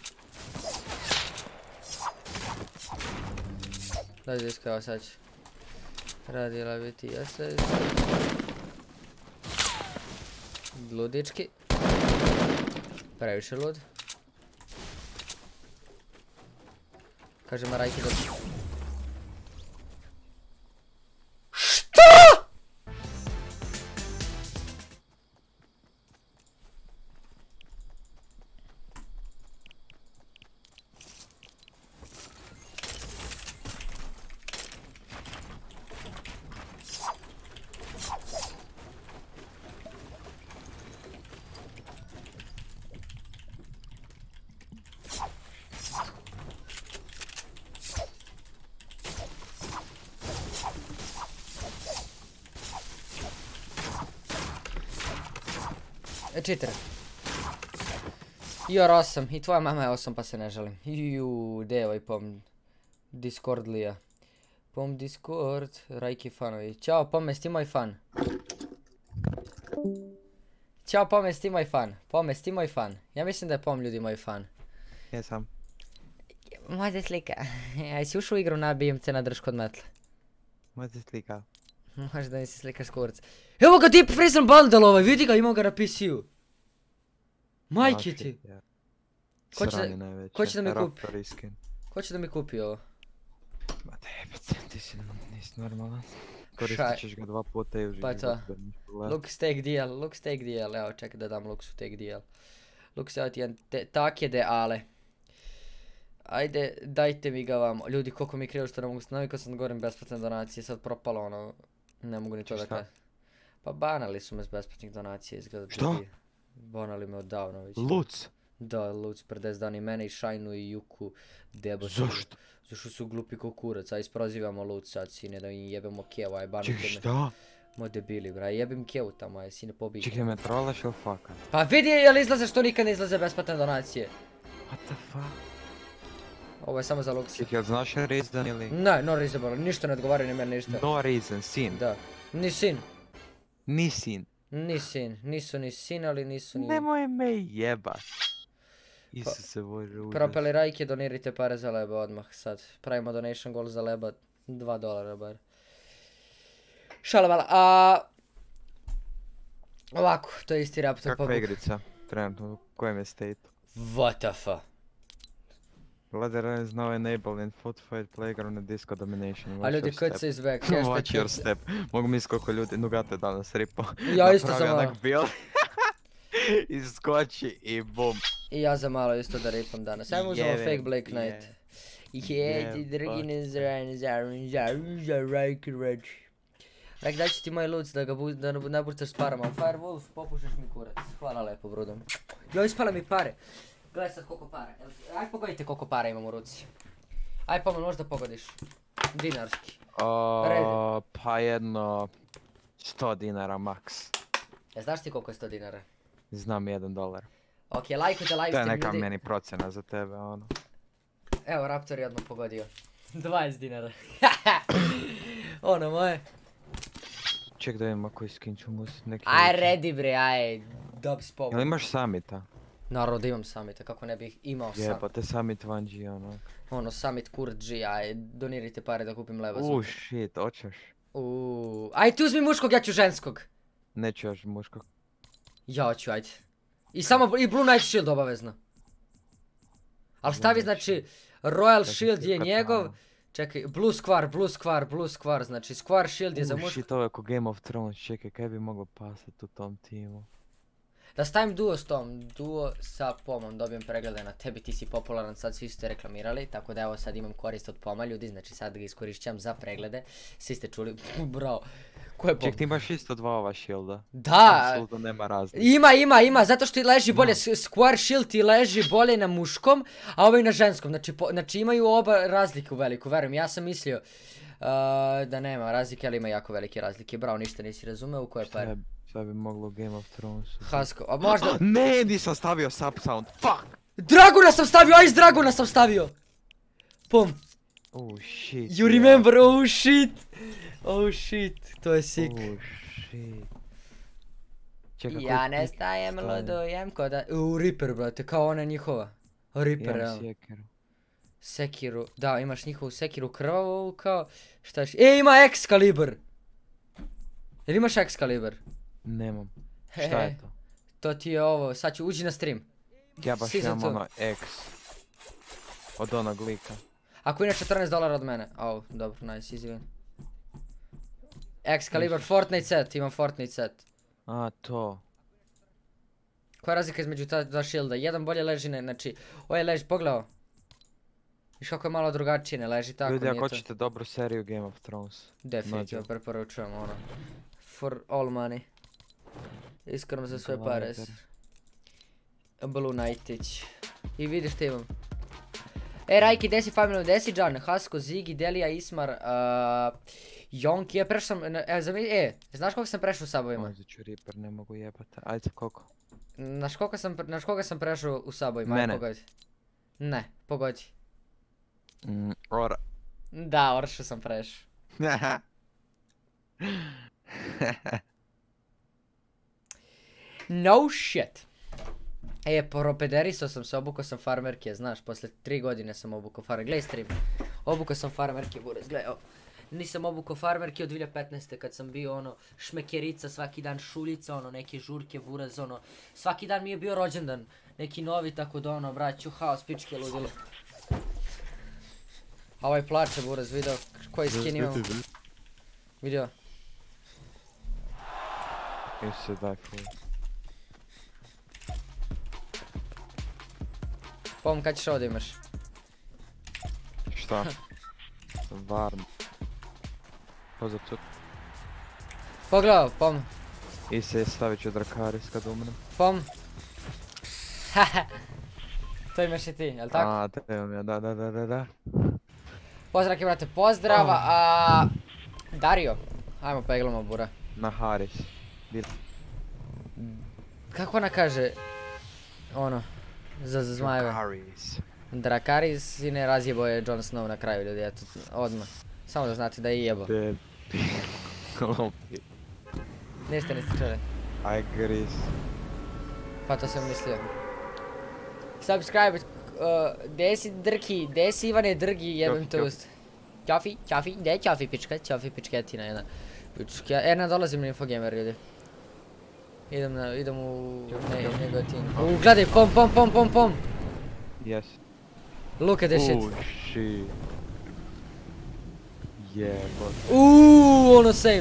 Dođe Discord, evo sad ću. Radila bi ti jeste. Ludički. Previše lud. Kaže Marajki da... Što?! Cheater. You're awesome. I tvoja mama je awesome pa se ne žalim. Juuu, gdje je ovaj pom Discordlija? Pom Discord, Rajki fanovi. Ćao Pomes, ti moj fan. Ćao Pomes, ti moj fan. Pomes, ti moj fan. Ja mislim da je Pom ljudi moj fan. Jesam. Možda slika. Aj si ušao u igru, nabijem te na drž kod metle. Možda slika. Možda mi se slikaš kurac. Evo ga Deep Freezer Bundle ovaj, vidi ga, imam ga na PC-u. Majke ti. Sranje najveće. Ko će da mi kupi? Raptor iskin. Ko će da mi kupi ovo? Ma tebe, ti si nisi normalan. Koristit ćeš ga 2 puta i uživi. Pa to. Lux take deal, evo čekaj da dam Luxu take deal. Lux evo ti jedan tak de ale. Ajde, dajte mi ga vam. Ljudi, koliko mi krivo što ne mogu navikao sam da govorim besplatne donacije, sad propalo ono, ne mogu ni to da kažem. Pa banali su me s besplatnih donacija, izgleda. Što? Banali me odavno već. Luc? Da, Luc pre 10 dana i mene i Shinu i Juku debo. Zašto? Zašto su glupi ko kurac, a isprozivamo Luc sad sine da im jebemo kevu, aj banite me. Čekaj, šta? Mo debili bra, jebim kevu tamo, aj sine pobiti. Čekaj, me trolaš ili faka? Pa vidi jel izlaze što nikad ne izlaze besplatne donacije. What the fuck? Ovo je samo za Luxa. Čekaj, jel znaš reason ili? Ne, no reason, ništa ne odgovaraju ni meni ništa. No reason, sin. Da. Ni sin. Ni sin. Ni sin. Nisu ni sin, ali nisu ni... Nemoj me jebat. Isuse Bože, užas. Propeli Rajke, donirajte pare za Leba odmah sad. Pravimo donation goal za Leba, $2 bar. Šalavala, ovako, to je isti Raptor Kakva je igrica? Trenutno, u kojem je state? What the fuck? Ladder is now enabled in Footfight Playground and Disco Domination. A ljudi, KC is back. Watch your step. Mogu misliti koliko ljudi Nugate danas ripo. Ja isto sam malo. Napravi build. Iskoči i bum. I ja za malo isto da ripam danas. Ajmo uzemo fake Black Knight. Ti dragine za Rajke reći. Rajke, daj ću ti moj luc da ga naburcaš s parama. Firewolf, popušaš mi kurac. Hvala lepo, brudom. Joj, ispala mi pare. Gledaj sad koliko para. Aj pogodite koliko para imam u ruci. Aj Pomen, možda pogodiš. dinarski. Redi. Pa jedno 100 dinara max. Znaš ti koliko je 100 dinara? Znam $1. Ok, lajkujte live To je stream neka ljudi. meni procena za tebe, ono. Evo, Raptor je odmah pogodio. 20 dinara. Ono moje. Ček da vidimo koji skin ću musit neki... Aj, redi bre, aj. Dob spomu. Jel imaš Summita? Naravno da imam Summita, kako ne bih imao Summit. Jebate Summit 1G, ono. Ono, Summit Kurt G, aj, donirajte pare da kupim leva Shit, hoćeš? Aj, ti uzmi muškog, ja ću ženskog. Neću još muškog. Ja ću, ajde. I Blue Knight Shield obavezno. Ali stavi, znači, Royal Shield je njegov. Čekaj, Blue Square, znači Square Shield je za muško. Shit, ovo je ko Game of Thrones, čekaj, kaj bi moglo pasat u tom timu? Da stavim duo s tom, duo sa pomom, dobijem preglede na tebi, ti si popularan, sad svi su te reklamirali, tako da evo sad imam korist od poma ljudi, znači sad ga iskorišćam za preglede, svi ste čuli, bravo, ko je pom? Ček, ti imaš isto dva ova shielda? Da! Apsolutno nema razlike. Ima, zato što ti leži bolje, Square Shield ti leži bolje na muškom, a ovaj na ženskom, znači imaju oba razlike u veliku, verujem, ja sam mislio da nema razlike, ali ima jako velike razlike, bravo, ništa nisi razumeo u koje pare. Šta bi moglo Game of Thrones? Hasko, a možda... Ne, nisam stavio sub sound, fuck! Draguna sam stavio, Ice Draguna sam stavio! Pom. Oh shit. You remember, oh shit, to je sick. Oh shit. Čekaj, Ja ne stajem, ludujem ko da... Reaper, brate, kao ona njihova. Reaper, imam sjekiru. Sekiru, da, imaš njihovu Sekiru krvavu kao... Šta je... ima Excalibur! Jel imaš Excalibur? Nemam. Šta je to? To ti je ovo, sad ću uđi na stream. Ja baš imam ono X. Od onog lika. Ako inače $14 od mene. Au, dobro, nice, easy win. Excalibur, Fortnite set, imam Fortnite set. A, to. Koja je razlika između ta dva shielda? Jedan bolje leži, znači, ovaj leži, pogledao. Viš kako je malo drugačije, ne leži tako, ljudi, nije to. ako hoćete dobru seriju Game of Thrones. Definitivno preporučujem, ono. For all money. Iskreno za sve pare. Blue Knightić. I vidiš što imam. Rajki, Desi, Family, Desi, Jan, Hasko, Zigi, Delija, Ismar, Jonki, prešao sam, znaš koliko sam prešao u sabovima? Možda ću Reaper, ne mogu jebati, ajde koliko? Naš koga sam prešao u sabovima, mene. Ajde pogodi. Ne, pogodi. Ora. Da, Oršu sam prešao. No shit. Propederisao sam se, obukao sam farmerke, znaš, posle 3 godine sam obukao farmerke, gledaj stream. Obukao sam farmerke, buraz, gledaj, nisam obukao farmerke od 2015. kad sam bio, ono, šmekerica, svaki dan šuljica, ono, neke žurke, buraz, ono, svaki dan mi je bio rođendan, neki novi, tako da, ono, braću, haos, pičke, ludilo. A ovaj plače, buraz, vidio, koji skin imamo? Vidio? Isto daj full. Pom, kad ćeš ovdje imaš? Šta? Varno. Pozor tu. Pogledao, pom. I se stavit ću Drakaris kad umrem. Pom. To imaš i ti, jel tako? A, trebam ja, da. Pozdrav, brate, pozdrav, Dario. Ajmo peglamo, bura. Na Haris. Kako ona kaže? Ono, za zmajeve. Drakaris. Drakaris i ne razjebo je Jon Snow na kraju, ljudi, eto, odmah. Samo da znate da je jebo. Niste čuli. I gris. Pa to sam mislio. Subscribe, desi drki, desi Ivane drgi, jebem te ust. Ćafi, gdje je Ćafi pička? Ćafi pičketina jedna. Ne dolazim na Infogamer, ljudi. Idem u Negotinu. Gledaj, pom! Yes. Look at this shit. Shit. Jebot. Ono same.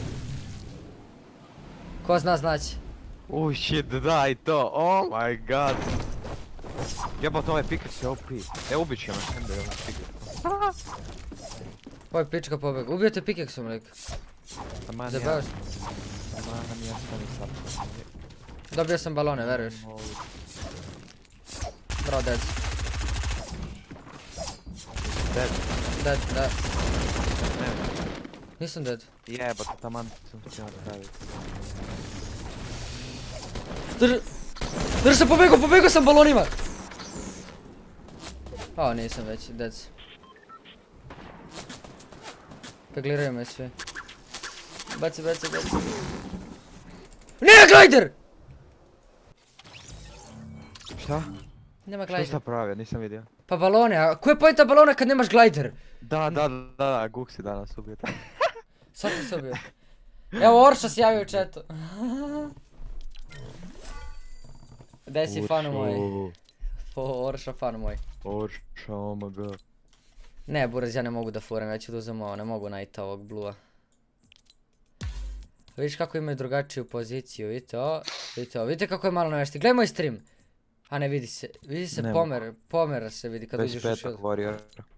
Ko zna znači. Shit, daj to, oh my god. Jebot, ovaj Pickaxe je OP. Ubit će me, onda je ovaj Pickaxe. Ovo je pička pobeg. Ubio te Pickaxom, lik. Zabaviš? Dobio sam balone, veruješ? Bro, dead. Dead. Dead, da. Ne, Nisam dead. jebate, taman sam htio napraviti. Drži se, pobegao sam balonima! O, nisam već, dead. Pegliraju me svi. Baci. Nije glider! Šta? Nema Što glider. sam pravio, nisam vidio. Pa balone, a koja je pojenta balona kad nemaš glider? Da, Guk si danas ubio. Sad sam se ubio. Evo Orša se javio u chatu. Gdje si fanu moj? Orša fan moj. Orša, omg. Ne, Buraz, ja ne mogu da furam, ja ću da uzem ovo, ne mogu najta ovog blua. Vidiš kako imaju drugačiju poziciju, vidite ovo, vidite kako je malo navešti. Gledaj moj stream. A ne, vidi se pomera se vidi kad uđeš u shield. Warrior.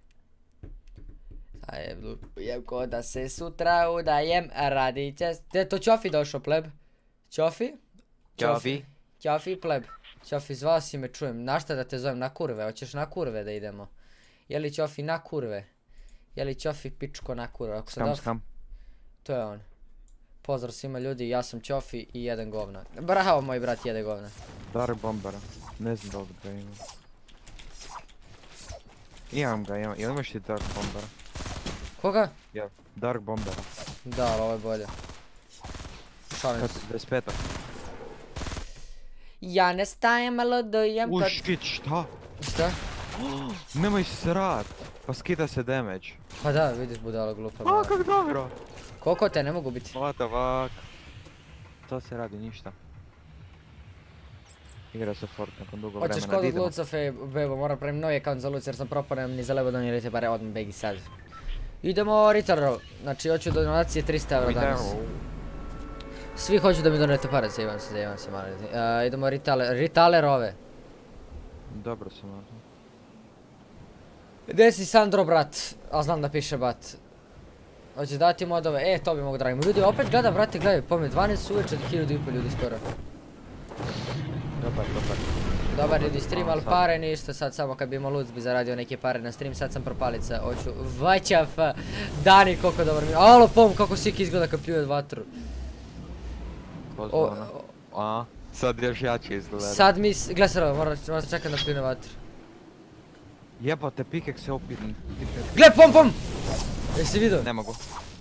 Jem ko da se sutra udajem, radit će... Gdje to Ćofi došao, pleb? Ćofi? Ćofi, pleb. Ćofi, zvao si me, čujem. Na šta da te zovem? Na kurve, hoćeš na kurve da idemo? Je li Ćofi na kurve? Je li Ćofi pičko na kurve? Skam. To je on. Pozdrav svima ljudi, ja sam Ćofi i jedan govna. Bravo, moj brat jede govna. Dark Bombera. Ne znam da ovdje ga imam. Imam ga. Jel imaš ti Dark Bombera? Koga? Ja, Dark Bombera. Da, ali ovo je bolje. Šalim Kad se. 25. Ja ne stajem, malo dojem kad... Shit, šta? Šta? Nemoj se srat. Pa skida se damage. Pa da, vidiš budalo glupa. A, kak dobro. Koliko te ne mogu biti? What the fuck. To se radi ništa. Igra se Fort nakon dugo vremena. Hoćeš kod Lucofe, bebo, moram pravim novi account za Luc jer sam propao, nemam ni za lebo donijeli bare odmah begi sad. Idemo Ritarov, znači hoću donacije 300 € danas. Svi hoću da mi donete pare, zajevam se malo. Idemo Ritalerove. Dobro sam na to. Gdje si Sandro, brat? A znam da piše bat. Hoćeš dati modove, to bi mogu dragimo. Ljudi, opet gledam, brate, gledaj, pomeni 12 uveče, 1500 ljudi skoro. Dobar ljudi stream, ali pare ništa, sad samo kad bi imao Luc bi zaradio neke pare na stream, sad sam propalica, hoću vaćaf, Dani koliko dobar mi, alo pom, kako sik izgleda kad pljuje vatru. Ko zna ona? Sad još jače izgleda. Sad mi, gledaj se ovo, moram čekat da pljune vatru. Jebote, pikek se opirni. Gledaj pom! Jesi vidio? Ne mogu.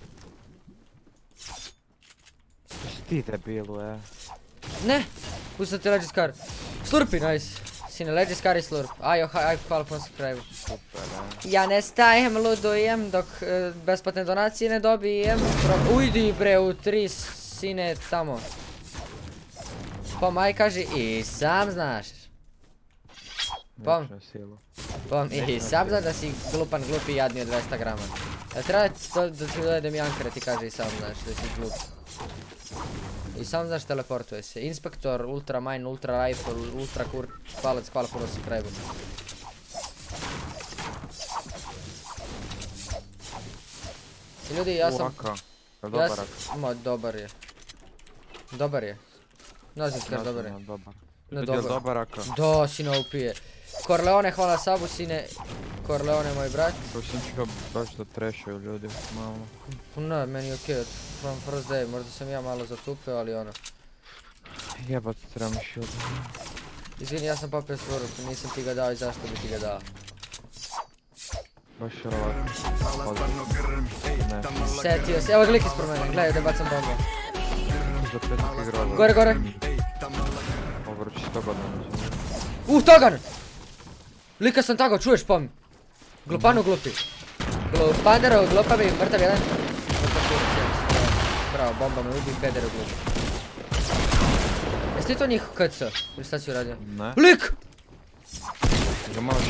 Ti debilu, Ne! Pustio ti Legis Car. Slurpi, nice. Sine, Legis Car i Slurp. Aj, hvala po subscribe. Super, Ja ne stajem, ludujem, dok besplatne donacije ne dobijem. Ujdi bre u 3, sine, tamo. Pom, aj kaži, i sam znaš. Pom, i sam znaš da si glupan, glupi, jadni od 200 grama. Treba da ti dojedem Jankara ti kaže i sam znaš da si glup. I sam znaš teleportuje se. Inspektor, Ultra Mine, Ultra Rifle, Ultra Kur, palac, hvala puno subscribe. Ljudi, ja sam... Dobar je. Dobar je. No, znaš dobar je. Dobar aka. Da, sine upije. Corleone, hvala Sabu, sine. Corleone, moj brat. To sam čekao baš da trešaju ljudi, malo. Ne, meni je okej, from first day, možda sam ja malo zatupio, ali ono. Jebate, trebam shield. Izvini, ja sam papio svoru, nisam ti ga dao i zašto bi ti ga dao. Baš ovako. Setio se, evo glik ispred mene, gledaj da bacam bombu. Za 15 igrala. Gore! Ovo će 100 godina. Tagan! Lika sam tagao, čuješ pom? Glupanu glupi. Glupanero, glupavi, mrtav jedan. Bravo, bomba me ubi, pedero glupi. Jesi ti to njih KC? Ili šta si uradio? Ne. Lik! Ga možeš.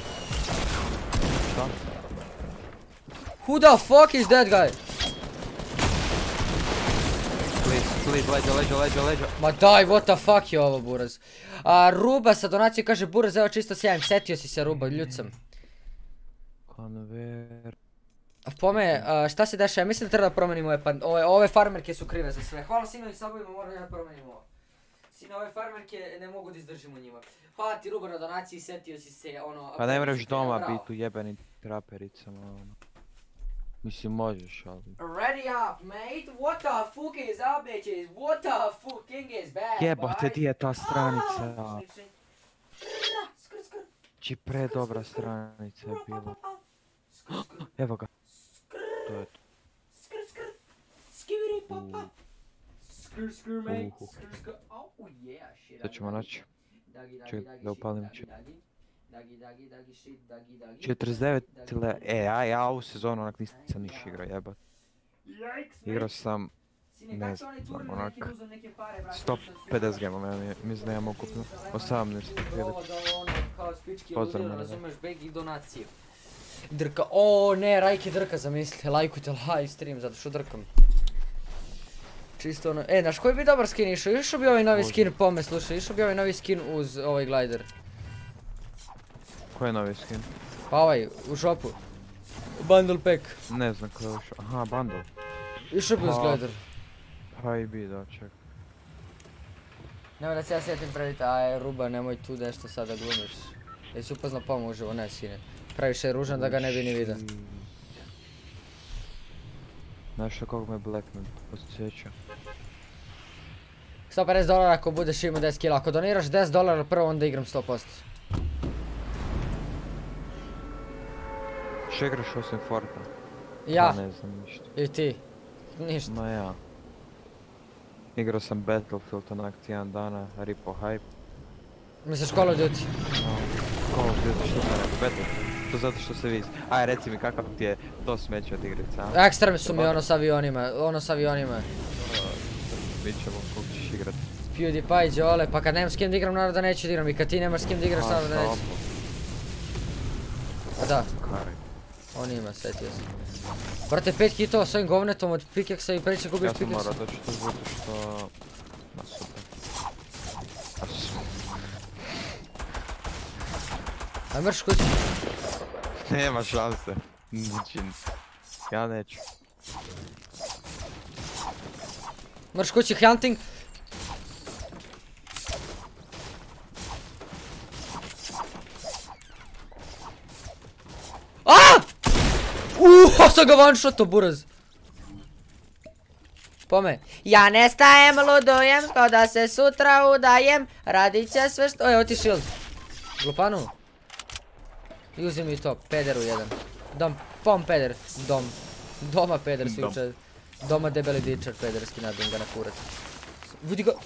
Šta? Who the fuck is that guy? Please, leđa. Ma daj, what the fuck je ovo, Buraz? Ruba sa donacijom kaže, Buraz, evo čisto sjajem, setio si se, Ruba, ljud sam. Konver... Pome, šta se dešava? Mislim da treba da promenim ove farmerke su krive za sve. Hvala sinovi sabovima, moram ja da promenim ovo. Sine, ove farmerke ne mogu da izdržim u njima. Hvala ti, Ruba, na donaciji, setio si se, ono... Pa ne mreš doma biti u jebenim trapericama, ono. Mislim možeš, ali... Ready up, mate. What the fuck is up, bitches? What the fucking is bad, Jebate, di je ta stranica? Skr, skr. Či predobra stranica je bila. Evo ga. To je to. Skr, skr. Skibidi papa. Skr, skr, mate. Skr, skr. Oh, yeah, shit. Sad ćemo naći. Čekaj da upalim će. Dagi, shit, dagi. 49 ili... ja ovu sezonu onak nisam niš igrao, jebat. Igrao sam... ne znam, onak... 150 gema, mislim da imam ukupno 18. Pozdrav me. Razumeš, beg i donacije. Drka, ne, Rajki drka, zamislite, lajkujte live stream, zato što drkam. Čisto ono, znaš koji bi dobar skin išao? Išao bi ovaj novi skin, slušaj, išao bi ovaj novi skin uz ovaj glider. Koji je novi skin? Pa ovaj, u shopu. Bundle pack. Ne znam koji je ušao, aha, bundle. Išao bi uz glider. Pa i bi, da, ček. Nemoj da se ja sjetim prediti, Ruba, nemoj tu nešto sada glumiš. Jesi upoznao Poma uživo, ne sine. Praviš je ružan da ga ne bi ni vidio. Znaš kog me Blackman posjeća? $150 ako budeš imao 10 kila. Ako doniraš $10 prvo, onda igram 100%. Što igraš osim Forta? Ja. Ne znam ništa. I ti. Ništa. Ma ja. Igrao sam Battlefield onak tijedan dana, ripo hype. Misliš Call of Duty? Call of Duty, što sam rekao, Battlefield. To zato što se vidi. Aj, reci mi kakav ti je to smeće od igrica, a? Ekstremni su mi ono s avionima, Vidit ćemo koliko ćeš igrat. PewDiePie, Đole, pa kad nemam s kim da igram, naravno da neću da igram. I kad ti nemaš s kim da igraš, naravno da neću. A da, on ima, sjetio sam. Brate, 5 hitova s ovim govnetom od pikeksa i preće gubiš pikeksa. Ja sam morao doći to zato što... Ma super. Aj mrš kući. Nema šanse. Ničin. Ja neću. Mrš kući, hunting. Sam ga one-shoto, buraz. Pome. Ja nestajem, ludujem, ko da se sutra udajem. Radit će sve što... Evo ti shield. Glupanu. I uzim mi to, pederu jedan. Pom peder, Doma peder si uče. Doma debeli dičar pederski, nabijem ga na kurac. Vidi ga.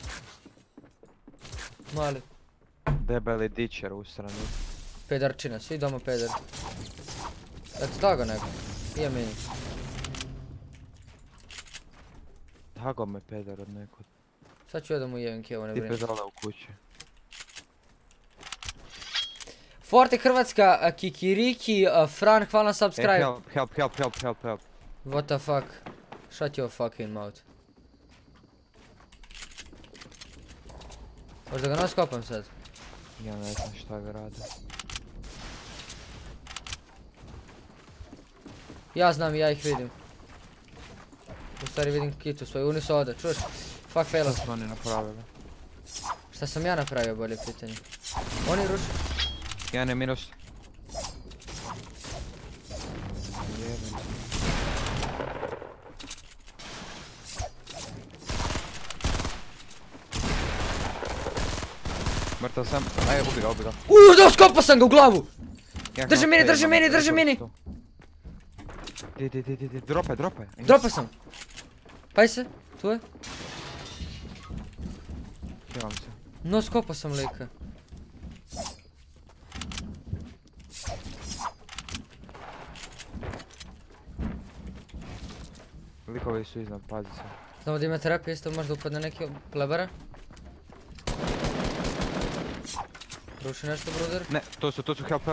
Mali. Debeli dičar u stranu. Pedarčina, svi doma peder. Eto tako neko. Ije mini. Tago me peder od nekog. Sad ću ja da mu jevim kevo, ne Ti brini. pedala u kući. Forte Hrvatska, Kikiriki, Fran, hvala na subscribe. Help. What the fuck? Shut your fucking mouth. Možda ga noskopam sad. Ja ne znam šta ga rade. Ja znam, ja ih vidim. U stvari vidim kitu svoju, oni su ovdje, čuješ? Fuck faila. Šta su oni napravili? Šta sam ja napravio, bolje pitanje. Oni ruše. Jedan je minus. Jebem. Mrtav sam. Aj, ubi ga. Da, skopao sam ga u glavu! Drži mini! Di, dropaj. Dropao sam. Paj se, tu je. Kivam se. No, skopao sam lika. Likovi su iznad, pazi se. Znamo da ima terapija, isto možda upadne neki plebara. Ruši nešto, bruder? Ne, to su help.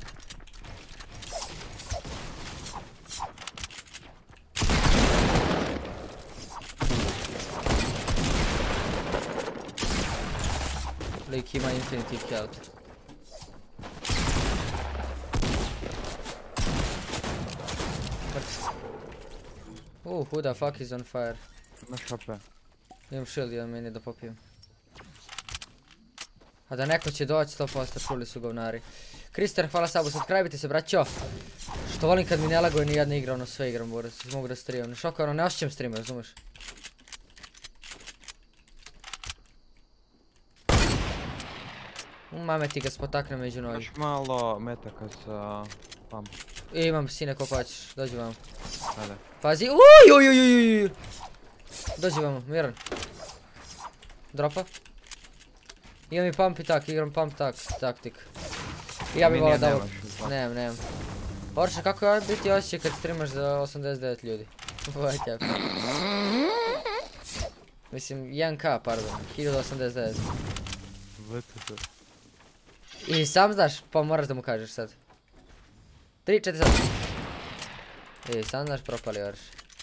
Lik ima infinity health. Who the fuck is on fire? Imaš HP. Imam shield, jedan meni da popijem. A da neko će doći 100%, čuli su govnari. Krister, hvala sabu, subscribe-ite se, braćo. Što volim kad mi ne laguje ni jedna igra, ono sve igram, burac. Mogu da streamam. Šoko, ono ne osjećam stream, razumiješ? Mame ti ga spotakne među nogi. Još malo metaka za pump. Imam sine koliko hoćeš, dođi vam. Ajde. Pazi, uj. Dođi vam, miran. Dropa. Imam i pump i tak, igram pump taktik. Ja bi volao da ovo... Nemam. Orša, kako je biti osjećaj kad streamaš za 89 ljudi? Vajte. Mislim, 1k, pardon, 1089. VTT. I sam znaš, pa moraš da mu kažeš sad. 3, 4 sad. I sam znaš propali Orš.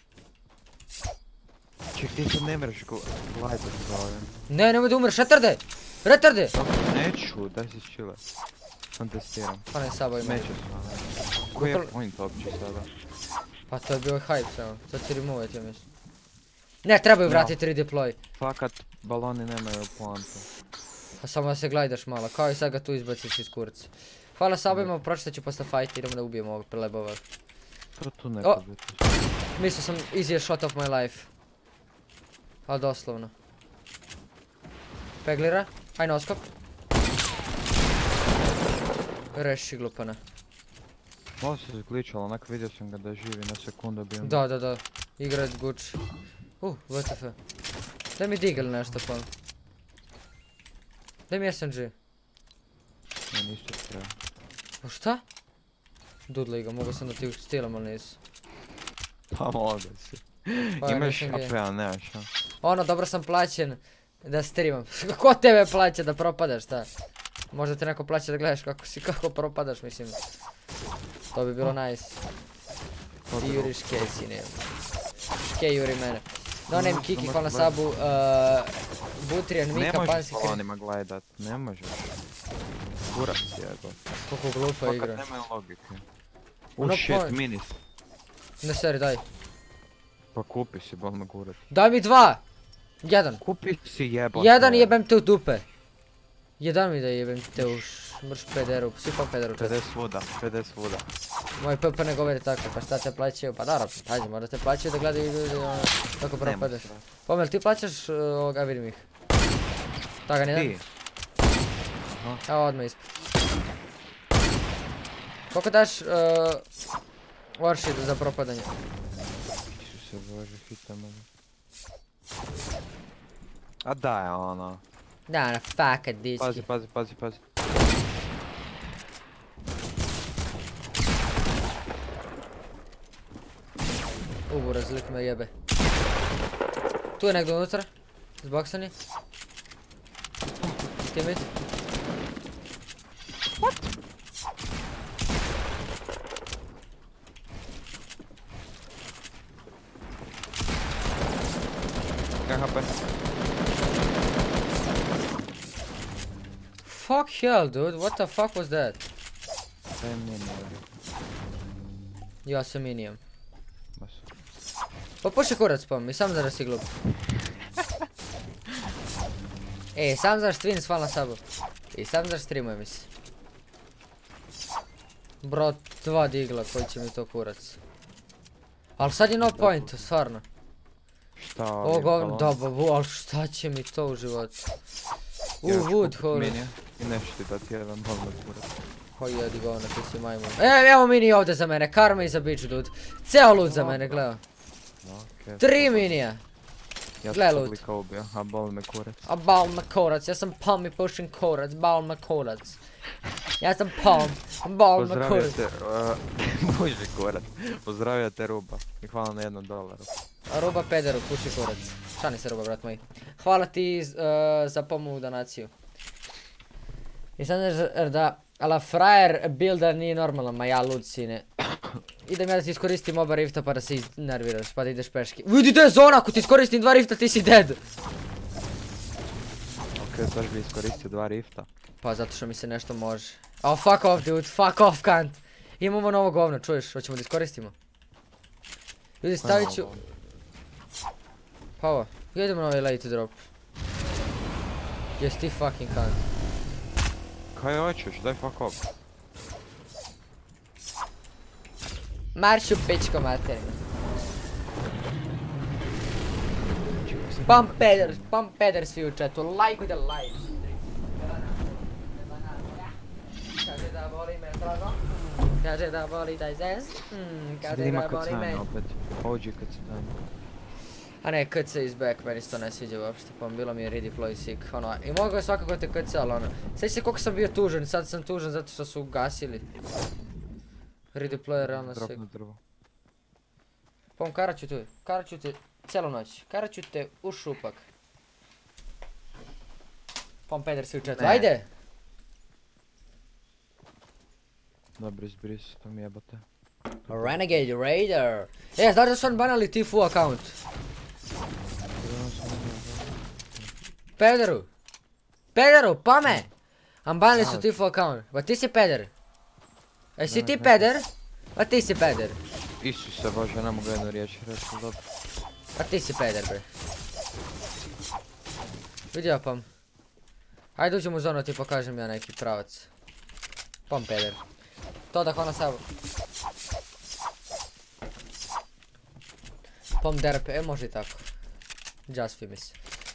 Ček, ti sad ne mreš glajdat za ovim. Ne, nemoj da umreš, retarde! Neću, daj si chile. Sam testiram. Pa ne sabo ima. Neću sam. Koji je point opće sada? Pa to je bio hype samo, to ti remove ja mislim. Ne, trebaju vratiti redeploy. Fakat baloni nemaju poantu. Pa samo da se glajdaš malo, kao i sad ga tu izbaciš iz kurca. Hvala sabojima, pročitat ću posle fight, idemo da ubijemo ovog prelebova. To tu neko biti. Mislio sam easiest shot of my life. Ali doslovno. Peglira, aj noskop. Reši glupana. Ovo se zgličalo, onak vidio sam ga da živi na sekundu bijem. Da. Igra je guč. WTF. Daj mi digel nešto pa. Daj mi SMG. Ne, ništa treba. O šta? Dudlej ga, mogu sam da ti stilam, ali nisu. Pa mogu si. Imaš HP, ali nemaš. Ono, dobro sam plaćen da streamam. Ko tebe plaća da propadaš, šta? Možda te neko plaća da gledaš kako propadaš, mislim. To bi bilo nice. Ti juriš Kej, sine. Kej juri mene. No name Kiki, hvala na sabu. Butrijan, Mika, Pansi. Ne možeš balonima glajdat, ne možeš. Kurac jebo. Koliko glupa igra. Fakat nema logike. Shit, minis. Ne seri, daj. Pa kupi si, bol me gurat. Daj mi 2! 1. Kupi si jebo. 1 jebem te u dupe. 1 mi da jebem te u mrš pederu, svi pa pederu. 50 svuda. Moj PP ne govori tako, pa šta te plaćaju? Pa naravno, pađi, možda te plaćaju da gledaju ljudi kako propadaš. Pomel, ti plaćaš ovoga, vidim ih. Tagan jedan? Ti? Evo odmah ispod. Koliko daš Warshid za propadanje? Isuse bože, hitam me. A daj ono. Da, fakat dički. Pazi. Razlik me jebe. Tu je negdje unutra. Zboksani. Timid. What? KHP. Fuck hell, dude. What the fuck was that? Ja sam minijem. Pa pošli kurac pom, i sam znaš si glup. Sam znaš Twins, hvala na sabu. I sam znaš streamuje mi se. Bro, 2 digla koji će mi to kurac. Al sad je no point, stvarno. Šta ovo govno, da babu, al šta će mi to u životu. Wood, holy. I nešto ti dati jedan bol na kurac. Hoj jedi govno, ti si majmun. Evo mini ovdje za mene, karma i za bitch, dude. Ceo loot za mene, gledao. 3 minija. Gle loot. Ja sam ubio, a bol me kurac. A bal me kurac, ja sam palm i pušim kurac, bal me kurac. Ja sam palm, bal me kurac. Bože kurac. Pozdravio te Ruba i hvala na $1. A Ruba pederu, puši kurac. Šani se Ruba, brat moj. Hvala ti za pomoć donaciju. I sad da, ala frajer builda nije normalan, ma ja lud sine. Idem ja da ti iskoristim oba rifta pa da se iznerviraš, pa da ideš peški. Vidi da je zona, ako ti iskoristim 2 rifta ti si dead. Ok, sad bi iskoristio 2 rifta. Pa zato što mi se nešto može. Oh fuck off dude, fuck off kant. Imamo novo govno, čuješ, hoćemo da iskoristimo. Ljudi stavit ću... Pa ovo, idemo na ovaj late drop. Jes ti fucking kant. Kaj hoćeš, daj fuck off. Marš u pičko materinu. Pump peder svi u chatu, lajkujte live. Kaže da voli me drago. Kaže da voli da izez. Kaže da voli me. Opet. Ođi kad se danje. A ne, KC is back, meni se to ne sviđa uopšte, pa bilo mi je redeploy sick, ono, i mogao je svakako te KC, ali ono, sjeća se koliko sam bio tužan, sad sam tužan zato što su ugasili. Redeploy je realno sick. Drop na drvo. Pom, karaću te cijelu noć, karaću te u šupak. Pom, peder si u chatu, ajde! Dobro, izbris, to mi jebate. Renegade Raider! Znaš da su on banali Tifu account? Pederu, pame! Unbanili su Tifu account, ba ti si peder. Si ti peder? Ba ti si peder. Isuse Bože, ne mogu jednu riječ reći, dobro. Pa ti si peder, bre. Vidio pam. Hajde uđem u zonu, ti pokažem ja neki pravac. Pam peder. To da hvala sabu. Pom derpe, može i tako. Just fimis.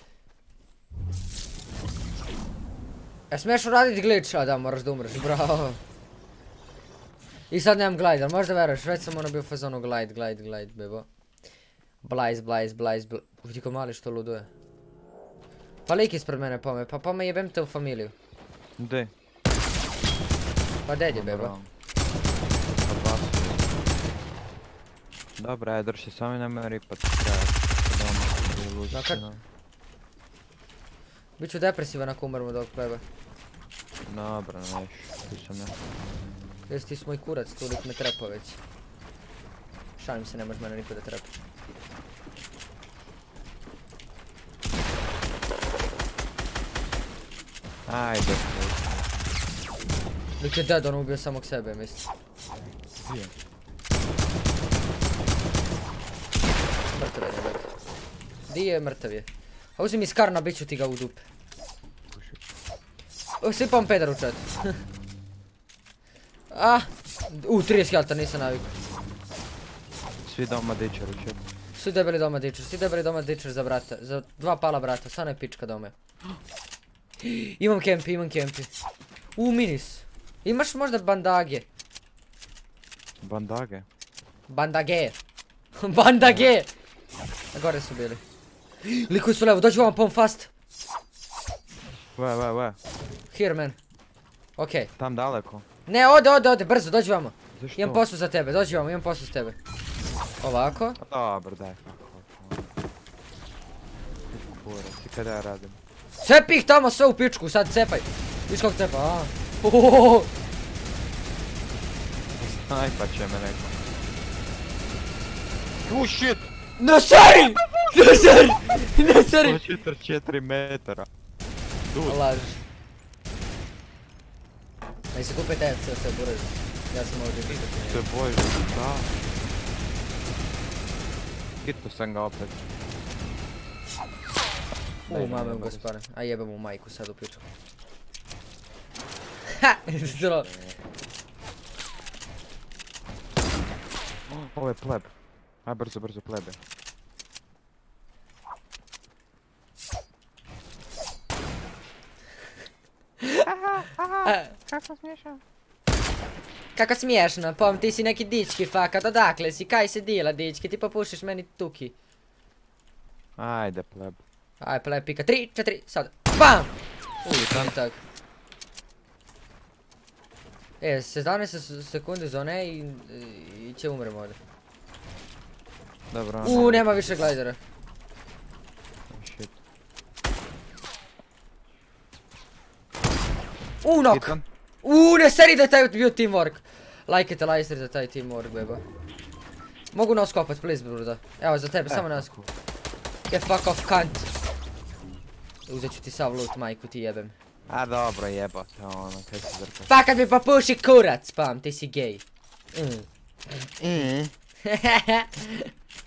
Smiješ uradit glitch? A da, moraš da umreš, bravo. I sad nemam glide, ali možda veruješ, već sam ono bio u fazonu glide, bebo. Blaze. Vidi ko mali što luduje. Pa lik ispred mene pome, pa pome jebem te u familiju. Gdje? Pa ded je bebo. Dobra, je drži sami nemoj ripat kraja. Biću depresivan ako umrmo dok plebe. Dobra, neš, tu sam ja. Jesi ti s moj kurac, tu lik me trepa već. Šalim se, ne može mene niko da trepa. Ajde. Lik je dead, on ubio samog sebe, mislim. Gdje? Mrtav je, nebek. Di je, mrtav je. A uzmi mi skar, nabit ću ti ga u dupe. Sipam peder u chat. 30 helta, nisam naviku. Svi doma dičar u čepu. Svi debeli doma dičar za brata. Za 2 pala brata, sana je pička dome. Imam kempi. Minis. Imaš možda bandage? Bandage? Bandage. Na gore su bili. Likuju su levo, dođi vam pom fast. Where? Here man. Okej. Tam daleko. Ne, ode, brzo, dođi vamo. Zašto? Imam poslu za tebe, dođi vamo, imam poslu za tebe. Ovako. Dobro, daj. Kurac, i kada ja radim? Cepi ih tamo sve u pičku, sad cepaj. Viš kako cepa, Snajpa će me neko. Shit! No sorry! 144 metara. Lažiš. Nek se kupe TFC, sve buraži. Ja sam ovdje pitati. Se bojiš, da. Hitno sam ga opet. Mame ga spane. A jebam mu majku sad u pičku. Ha! Zdro. Ovo je pleb. Aj brzo plebe. Kako smiješno, pom ti si neki dički fakat, odakle si, kaj se dila dički, ti popušiš meni tuki. Ajde pleb. Aj pleb pika, 3, 4, sad, BAM! Tak. 17 sekundi zone i će umrem ovdje. Dobro. Nema više glidera. Shit. Nok! Ne seri da je taj bio teamwork. Lajkajte lajster za taj teamwork, beba. Mogu nos kopat, please, bruda. Evo, za tebe, samo nos. Get fuck off, cunt. Uzet ću ti sav loot, majku, ti jebem. A dobro, jebate, kaj se zrkaš. Fakat mi popuši kurac, pam, ti si gej.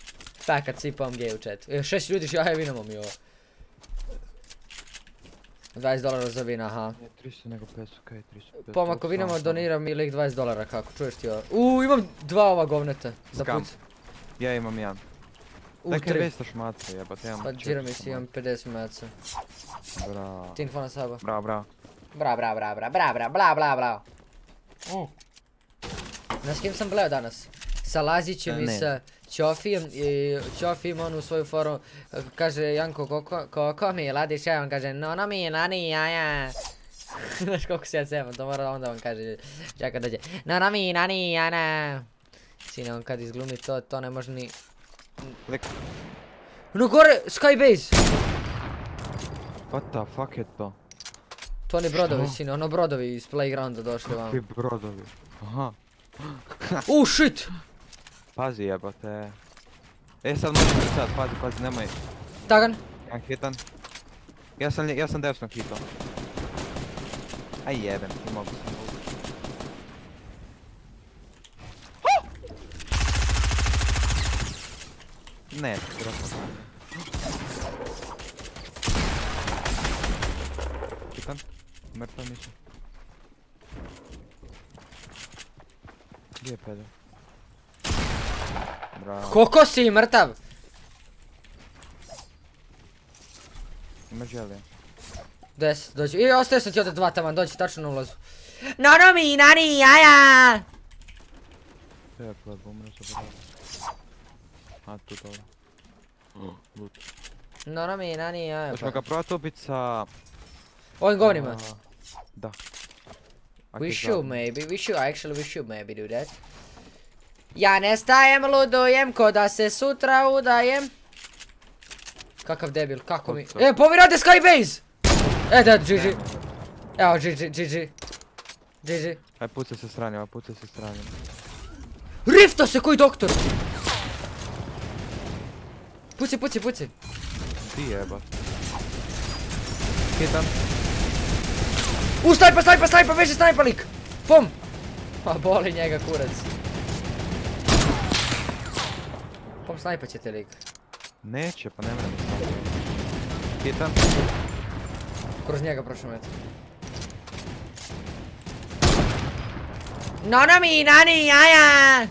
Fakat, svi pam gej u chatu. 6 ljudi, ja jebinamo mi ovo. $20 za vina, aha. Ne 300 nego 500, kaj 300, 500. Pom, ako vinamo donira mi lik $20, kako, čuješ ti ovo? Imam 2 ova govneta, za Skam. puc. Ja imam jedan. Dakle 200 šmaca jebate, imam Pa džiram mi si, imam 50 maca. Bravo. Ti info na saba. Bravo, bravo. Bra, bra, bra, bra, bra, bra, bla, bla, bla. Znaš s kim sam bleo danas? Sa Lazićem i sa Ćofijem i Ćofi ima onu svoju foru, kaže Janko koko mi je ladić, on kaže no mi je lani jaja. Znaš koliko se ja cemam, to mora onda on kaže, čaka dođe no mi je lani jana. Sine, on kad izglumi to ne može ni... No gore, Skybase! What the fuck je to? To oni brodovi, sine, ono brodovi iz playgrounda došli vam. Kakvi brodovi? Aha. Shit! Pazi jebate. Sad možeš sad, pazi, nemoj. Tagan. Jedan hitan. Ja sam desno hitao. Aj jebem, ti mogu sam. Ne, vjerojatno sam. Hitan. Mrtav mislim. Gdje je pedal? Bravo. Koliko si mrtav? Ima želija. 10, dođi. I ostaje sam ti ovdje 2 taman, dođi tačno na ulazu. No mi, nani, jaja! To je pleb, umre se bravo. A, tu dole. Loot. No mi, nani, jaja. Hoćemo ga provat ubit sa... Ovim govnima. Da. We should maybe do that. Ja ne stajem, ludujem, ko da se sutra udajem. Kakav debil, kako mi... Povirate Skybase! Da, GG. Evo, GG. Aj, pucaj se stranima, Rifto se, koji doktor? Puci. Ti jeba. Hitan. Snajpa, veži snajpa lik! Pom! Pa boli njega kurac. Pom, snajpa će te lik. Neće, pa ne mrem snajpa. Hitan. Kroz njega prošao met. No mi, nani, jaja!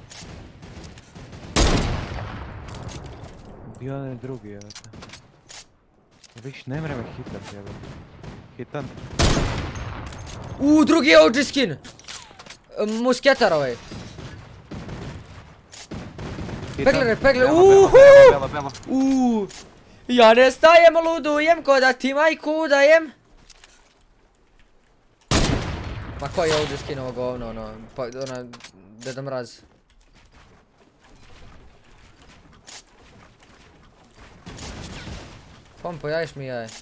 Bio onaj drugi, jebate. Viš, ne mrem hitan, jebate. Hitan. Drugi je OG skin! Musketar ovaj. Pegler, Bela. Ja ne stajem, ludujem, ko da ti majku udajem. Ma koji je OG skin ovo govno, ono, Deda Mraz. Pom, pojaviš mi jaje.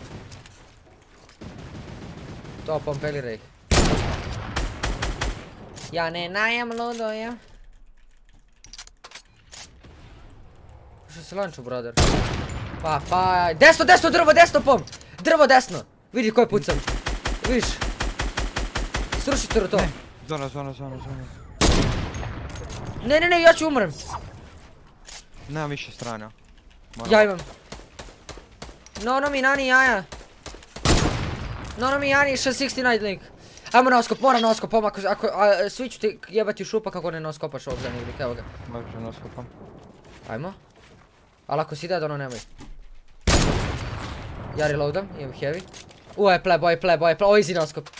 To pompeliraj. Ja ne najem, ludujem. Što se lanču, brother? Pa, desno, drvo, pom! Drvo desno! Vidi ko je pucam. Vidiš? Sruši to. Zona. Ne, ja ću umrem. Nemam više strana. Ja imam. No mi, nani, jaja. No mi, jani, 669 link. Ajmo na oskop, moram na oskop, pom, svi ću ti jebati u šupak ako ne na oskopaš ovdje negdje, evo ga. Može na oskopam. Ajmo. Ali ako si dead, ono nemoj. Ja reloadam, imam heavy. Aj pleb, ovo easy na oskop.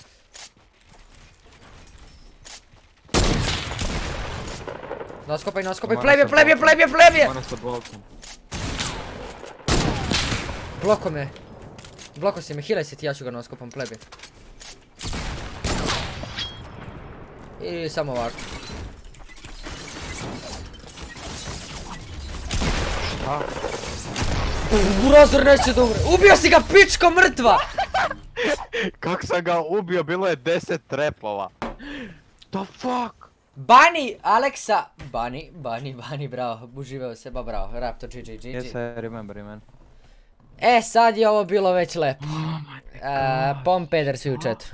Naskopaj, plebje! Moram sa blokom. Bloko me. Bloko si me, healaj se ti, ja ću ga naskopam, plebje. I samo ovako. Šta? Razor neće da umre. Ubio si ga, pičko mrtva! Kak sam ga ubio, bilo je 10 trepova. The fuck? Bani, Aleksa, Bani, bravo, uživao se, ba bravo, Raptor, GG. Yes, I remember, man. Sad je ovo bilo već lepo. Pom peder svi u chatu.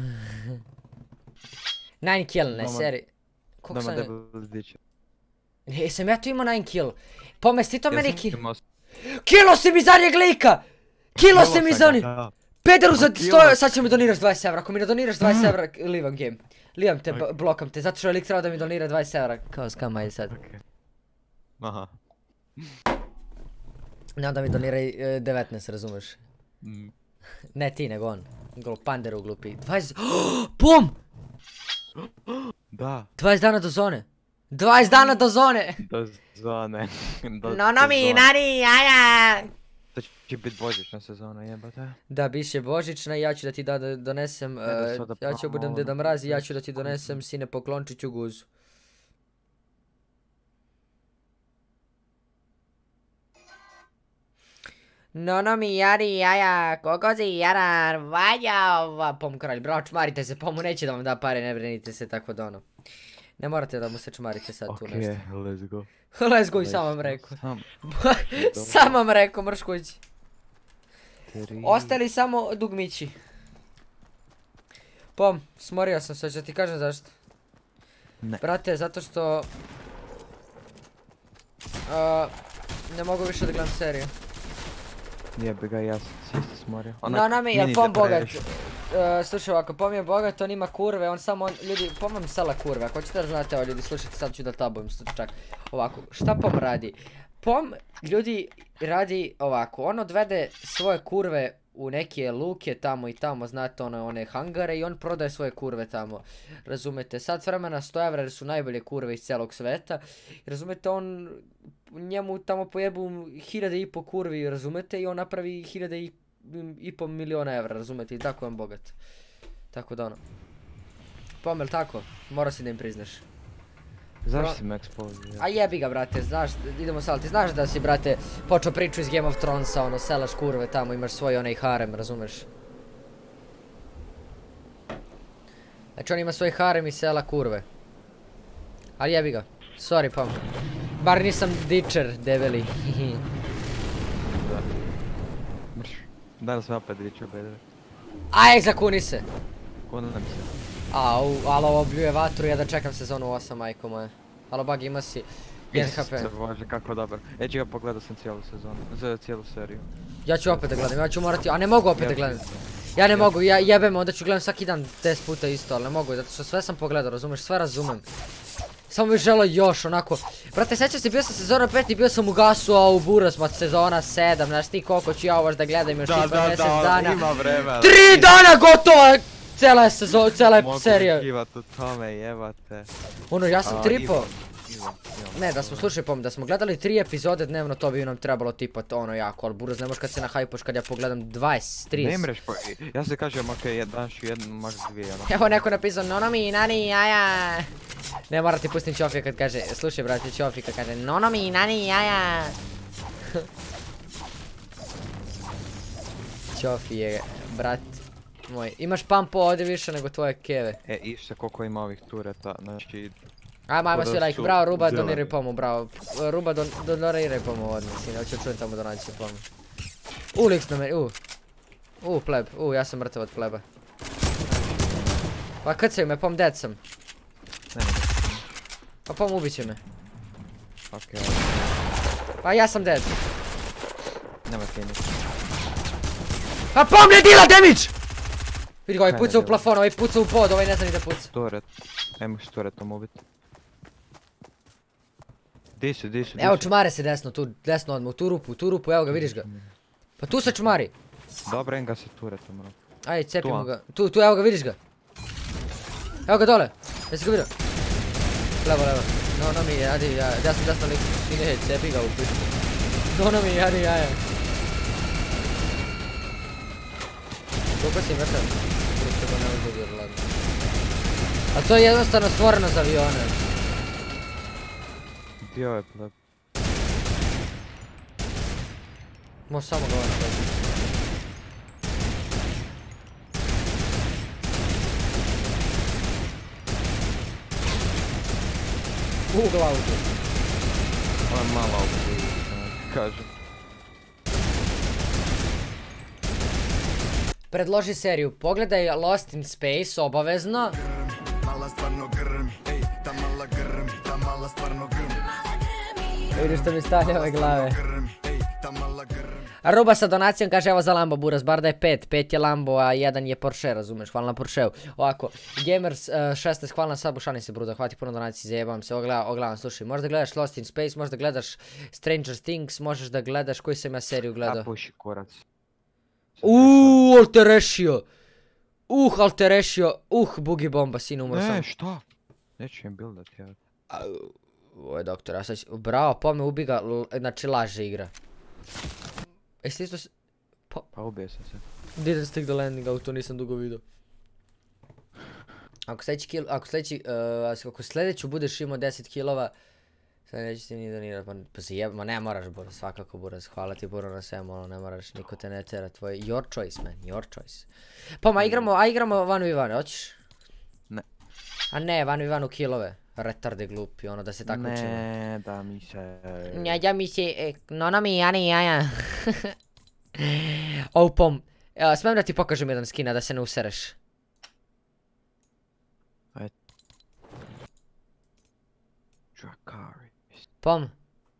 9 kill, ne seri. Koliko sam... Jesam ja tu imao 9 kill. Pomesti to meni kill. Kilo si mi zadnjeg lika! Kilo si mi za njeg! Pederu za 100, sad će mi doniraš 20 evra, ako mi ne doniraš 20 evra, livam game. Livam te, blokam te, zato što je lik trebao da mi donira 20 evra, kao skama je sad. Aha. Ne onda mi doniraj 19, razumeš? Ne ti, nego on. Panderu glupi. 20... PUM! Da. 20 dana do zone. 20 dana do zone! Do zone. No mi, nani, jaja! To će biti božićna sezona, jebate. Da, bit će božićna i ja ću da ti donesem, ja ću budem Deda Mraz i ja ću da ti donesem, sine, poklončiću guzu. No mi, jari, jaja, kokozi, jarar, vaja, pom kralj, bravo, čmarite se, pomu neće da vam da pare, ne brinite se, tako da ono. Ne morate da mu se čmarite sad tu nešto. Okej, let's go. Let's go i sam vam rekao. Sam vam rekao, mrš kući. Ostali samo dugmići. Pom, smorio sam se, ću ti kažem zašto. Ne. Brate, zato što... ne mogu više da gledam seriju. Jebi ga, ja sam se smorio. No mi, jel Pom bogat? Slušaj ovako, Pom je bogat, on ima kurve, on samo, ljudi, Pom vam sela kurve, ako ćete da znate ovo ljudi, slušajte, sad ću da tabujem čak. Ovako, šta Pom radi? Pom, ljudi, radi ovako, on odvede svoje kurve u neke luke tamo i tamo, znate one hangare i on prodaje svoje kurve tamo, razumete, sad vremena 100 evra jer su najbolje kurve iz celog sveta, razumete, on, njemu tamo pojebu 1.500 kurvi, razumete, i on napravi 1.500 miliona evra, razumete, i tako je on bogat, tako da ono, Pom, jel tako, mora si da im priznaš. Zašto si me ekspozio? A jebi ga, brate, znaš, idemo sad, ti znaš da si, brate, počeo priču iz Game of Thronesa, ono, selaš kurve tamo, imaš svoj onaj harem, razumeš? Znači on ima svoj harem i sela kurve. Ali jebi ga, sorry Pom. Bar nisam dičer, debeli. Da. Mrš. Danas sam opet dičer, bedeve. Ajek, zakuni se! Kundam se. Au, alo, ovo bljuje vatru, ja da čekam sezonu 8, majko moje. Alo, Bug, ima si 1 HP. Bože, kako dobar. Eđi ga pogledao sam cijelu sezonu, za cijelu seriju. Ja ću opet da gledam, ja ću morati, a ne mogu opet da gledam. Ja ne mogu, ja jebem, onda ću gledam svaki dan 10 puta isto, ali ne mogu, zato što sve sam pogledao, razumeš, sve razumem. Samo bih želeo još, onako. Brate, sjećam se, bio sam sezona 5 i bio sam u gasu, a u buras, ma sezona 7, znaš ti koliko ću ja ovo da gledam još tih 2 mjesec dana. Da, ima vremena. 3 dana gotova! Cijela serija. Mogu uživat u tome, jebate. Ono, ja sam tripo. Ne, da smo, slušaj Pom, da smo gledali 3 epizode dnevno, to bi nam trebalo tipa ono jako, ali buraz ne možeš kad se nahajpoš kad ja pogledam 20, 30. Ne mreš, ja se kažem, okej, danas ću jednu, max 2, ono. Evo neko napisao, no mi, nani, jaja. Ne mora ti pustim Ćofi kad kaže, slušaj brate, Ćofi kad kaže, no mi, nani, jaja. Ćofi je, brat moj, imaš pampo ovdje više nego tvoje keve. Išće koliko ima ovih tureta, znači... Ajmo svi like, bravo Ruba, doniraj pomu, bravo. Ruba, doniraj pomu odmah, sine, hoću čujem tamo donaciju pomu. Liks na meni, pleb, ja sam mrtav od pleba. Pa krcaju me, Pom, dead sam. Pa Pom, ubit će me. Okej. Pa ja sam dead. Nema finish. Pa Pom, ne dila damage! Vidi ga, ovaj puca u plafon, ovaj puca u pod, ovaj ne zna ni da puca. Turet, ajmo s turetom ubit. Di su? Evo čumare se desno, tu desno odmah, u tu rupu, evo ga, vidiš ga. Pa tu se čumari. Dobro, en ga se turetom, bro. Ajde, cepimo ga. Tu, evo ga, vidiš ga. Evo ga dole. Jesi ga vidio? Levo. No mi, ajde, desno lik. Ne, cepi ga u pitu. No mi, ajde, jaja. Koliko si mrtav? A to je jednostavno stvoreno za avione. Bio je pleb. Može samo ga ovaj pleb. U glavu tu. Ovo je malo ovdje, kažem. Predloži seriju, pogledaj Lost in Space, obavezno. Vidiš što mi stavlja ove glave. Ruba sa donacijom kaže evo za Lambo Buras, bar da je 5 je Lambo, a 1 je Porsche, razumeš, hvala na Porscheu. Ovako, Gamers 16, hvala na sabu, šalim se Bruda, hvala ti puno donaciji, zajebam se, ogledam, slušaj, možeš da gledaš Lost in Space, možeš da gledaš Stranger Things, možeš da gledaš, koju sam ja seriju gledao? A puši kurac. Alterešio! Alterešio, bugi bomba, sin umro sam. Ne, šta? Neću im buildat, ja. Ovo je doktor, ja sad bravo, pome ubi ga, znači laže igra. Jesi isto se... Pa ubije sam se. Didn't stick the landing, ali to nisam dugo vidio. Ako sljedeću budeš imao 10 kilova, sad neću ti ni donirat, pa se jeba, ma ne moraš Buras, svakako Buras, hvala ti Buro na svemu, ono ne moraš, niko te ne tera, tvoj, your choice man, your choice. Poma, igramo 1v1, hoćeš? Ne. A ne, 1v1 u kilove. Retarde glupi, ono da se tako učimo. Ne, da mi se... Ja mi se... No mi jani jaja. Pom. Smijem da ti pokažem jedan skin, a da se ne usereš. Drakari. Pom.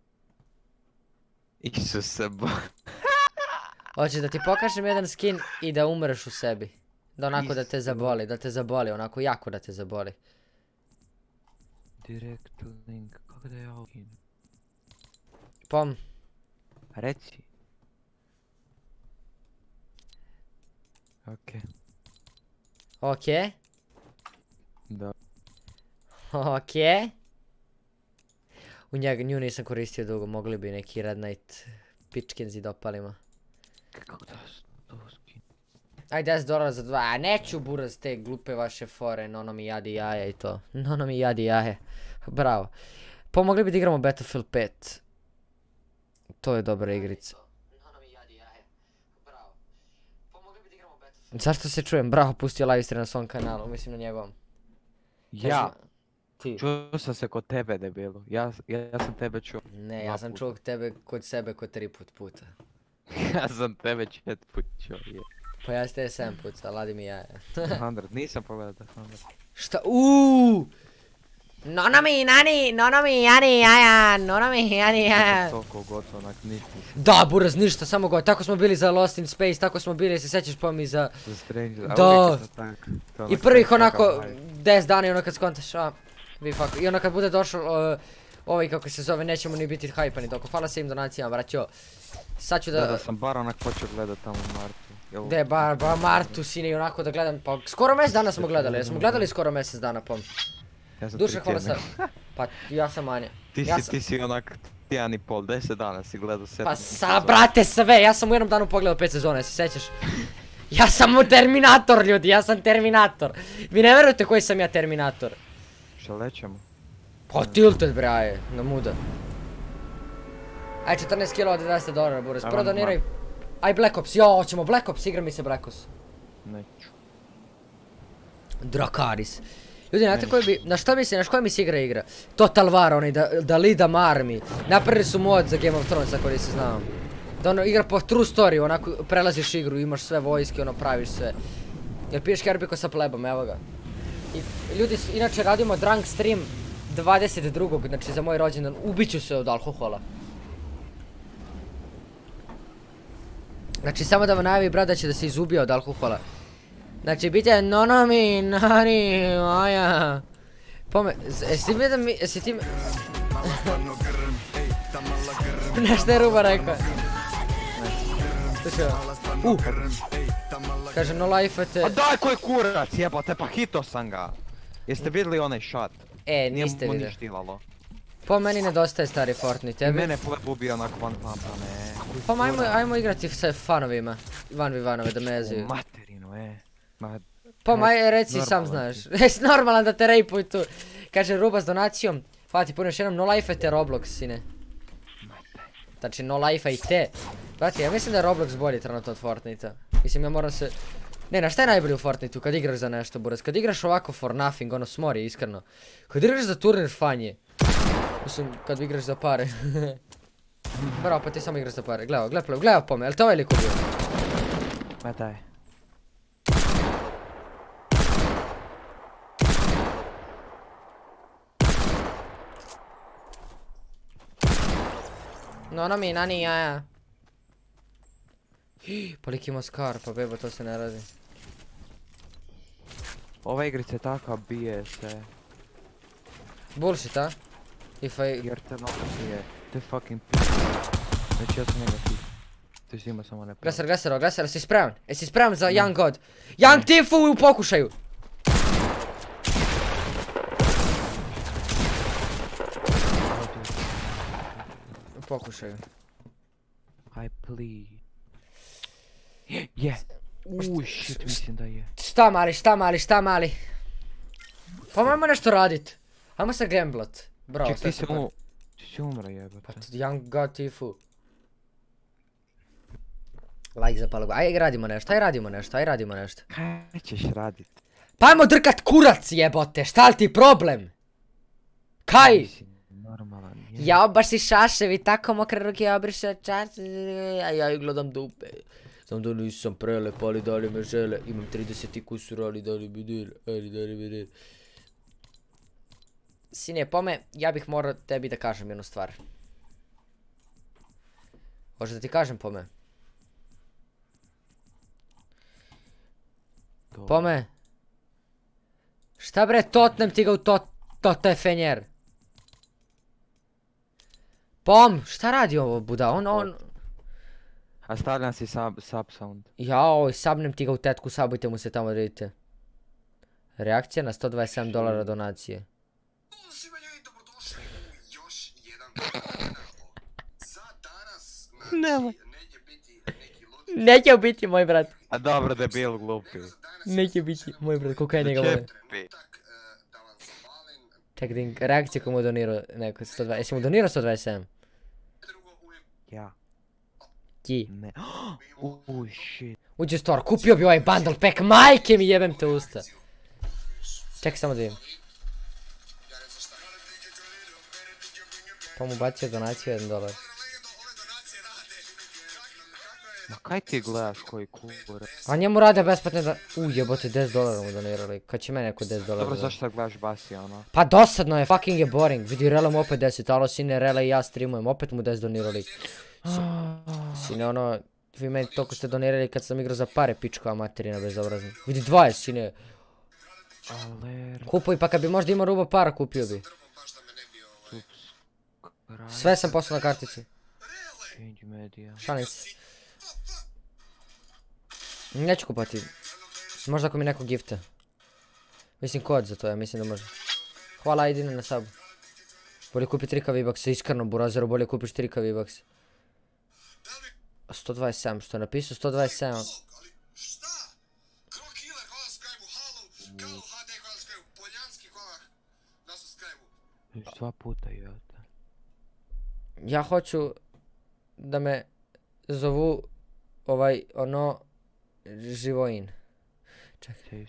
Isuse bo... Hoćeš da ti pokažem jedan skin i da umreš u sebi. Da onako da te zaboli, onako jako da te zaboli. Direct link, kako da je ovo? Pom. Reci. Okej. Okej. Da. Okej. Nju nisam koristio dugo, mogli bi neki Red Knight pičkinzi da opalimo. Kako da to skin? Aj $10 za 2, a neću Buras te glupe vaše fore, nono mi jadi jaja i to. Nono mi jadi jaje. Bravo. Pomogli bi da igramo Battlefield 5. To je dobra igrica. Zašto se čujem? Bravo, pustio live stream na svom kanalu, mislim na njegovom. Ja? Ti. Čuo sam se kod tebe, debilu. Ja sam tebe čuo. Ne, ja sam čuo tebe kod sebe kod 3 puta. Ja sam tebe 4 put čuo, je. Pa ja ste 7 puta, ladi mi jaja. 100, nisam pogledao 100. Šta? Nono mi jadi jaja, nono mi jadi jaja. Toliko gotovo, onak ništa. Da, Buraz, ništa, samo go. Tako smo bili za Lost in Space, tako smo bili, se sjećaš pa mi za... Za Stranger, da. I prvih onako 10 dana i ono kad skontaš, vi fuck. I ono kad bude došao ovaj kako se zove, nećemo ni biti hajpani doko. Hvala svim donacijama, braćo. Sad ću da... Da sam bar onak počeo gledat tamo Martu. Gde, bar Martu, sine, i onako da gledam, pa skoro mjesec dana smo gledali, jer smo gledali skoro mjesec dana, pom. Duše, hvala sad. Pa, ja sam manje. Ti si onak 1,5, 10 dana si gledao 7. Pa brate sve, ja sam u jednom danu pogledao 5 sezona, se sjećaš? Ja sam Terminator, ljudi, ja sam Terminator. Vi ne verujete koji sam ja Terminator. Šta lećemo? Pa tilted bre, aje, na muda. Aj 14 kilo od $20, Buras, prvo doniraj. Aj Black Ops, hoćemo Black Ops, igra mi se Black Ops. Neću. Drakaris. Ljudi, znate koji bi, na koja mi se igra? Total War, onaj, da leadam army. Napravili su mod za Game of Thrones, ako nisi znao. Da ono, igra po true story, onako, prelaziš igru, imaš sve vojske, ono, praviš sve. Jer piješ Kerbiko sa plebom, evo ga. I ljudi, inače radimo drunk stream 22. znači za moj rođendan, ubiću se od alkohola. Znači, samo da vam najavi brat da će da se izubija od alkohola. Znači, bite nono mi, nani, maja. Pome, jesi ti... Nešto je Ruba rekao. Slušaj, kaže no life te... A daj koji kurac jebote, pa hito sam ga. Jeste vidjeli onaj shot? Niste Nije mu vidio. ništilalo. Po meni nedostaje stari Fortnite, tebi? Mene pleb ubio onak one pumpa, ne. Pa ajmo igrati sa fanovima. 1v1-ove da me jeziju. Materinu, Pa reci sam znaš. Jesi normalan da te rejpuj tu. Kaže Ruba s donacijom. Hvala ti puno još jednom, no life te Roblox, sine. Znači no life i te. Brati, ja mislim da je Roblox bolji trenutno od Fortnite-a. Mislim ja moram se... Ne, na šta je najbolje u Fortnite-u kad igraš za nešto, Buras? Kad igraš ovako for nothing, ono smori, iskreno. Kad igraš za turnir, fan je. Mislim, kad igraš za pare. Bravo, pa ti samo igraš za pare. Gledaj po me, jel te ovaj lik ubio? Ma daj. No mi, nani, jaja. Pa lik ima Scar, pa bebo to se ne radi. Ova igrica je taka bije se. Bullshit, a? Jer te je. Te fucking p***. Znači ja sam njega ti. Ti si ima samo ne pravi. Glesar, jesi spreman? Jesi spreman za Young God? Young Tifu u pokušaju! U pokušaju. I please. Je! Shit, mislim da je. Šta mali? Pa ajmo nešto radit. Ajmo se gamblat. Bravo, ček, ti si umro jebate. Pa Young God Tifu. Like za palogu. Aj radimo nešto. Kaj ćeš radit? Pa ajmo drkat kurac jebote, šta li ti problem? Kaj? Normalan je. Ja baš si šaševi, tako mokre ruke obriše čas. A ja i gledam dupe. Znam da nisam prelep, ali da li me žele. Imam 30 kusur, ali da li bi dir. Sine, pome, ja bih morao tebi da kažem jednu stvar. Može da ti kažem, pome? Pome? Šta bre, totnem ti ga u to je fenjer. Pom, šta radi ovo buda, on... A stavljam si sub sound. Jao, sabnem ti ga u tetku, sabujte mu se tamo da vidite. Reakcija na $127 donacije. Nema. Neće biti moj brat. A dobro, debil, glupi. Neće biti moj brat, koliko ja njega volim. Čekaj, reakcija komu je donirao neko 120, jesi mu donirao 127? Ja. Ki? Ne. Shit. Uđi u store, kupio bi ovaj bundle pack, majke mi jebem te usta. Čekaj samo da vidim. Pa mu bacio donaciju $1. Ma kaj ti gledaš koji kure? A njemu rade besplatne da... Jebote, $10 mu donirali. Kad će meni neko $10 Dobro, zašto gledaš Basi, ono? Pa dosadno je, fucking je boring. Vidi, Rela mu opet 10, alo sine, Rela i ja streamujem, opet mu 10 donirali. Sine, ono, vi meni toliko ste donirali kad sam igrao za pare, pičkova materina bezobrazna. Vidi, 20, sine. Kupuj, pa kad bi možda imao rubo para, kupio bi. Sve sam poslao na kartici. Šalim se. Neću kupati. Možda ako mi neko gifta. Mislim kod za to, ja mislim da može. Hvala, idine na sabu. Bolje kupi 3K V-Bucks, iskreno burazeru, bolje kupiš 3K V-Bucks. 127, što je napisao 127. Dva puta jete. Ja hoću da me zovu Živojin. Čekaj.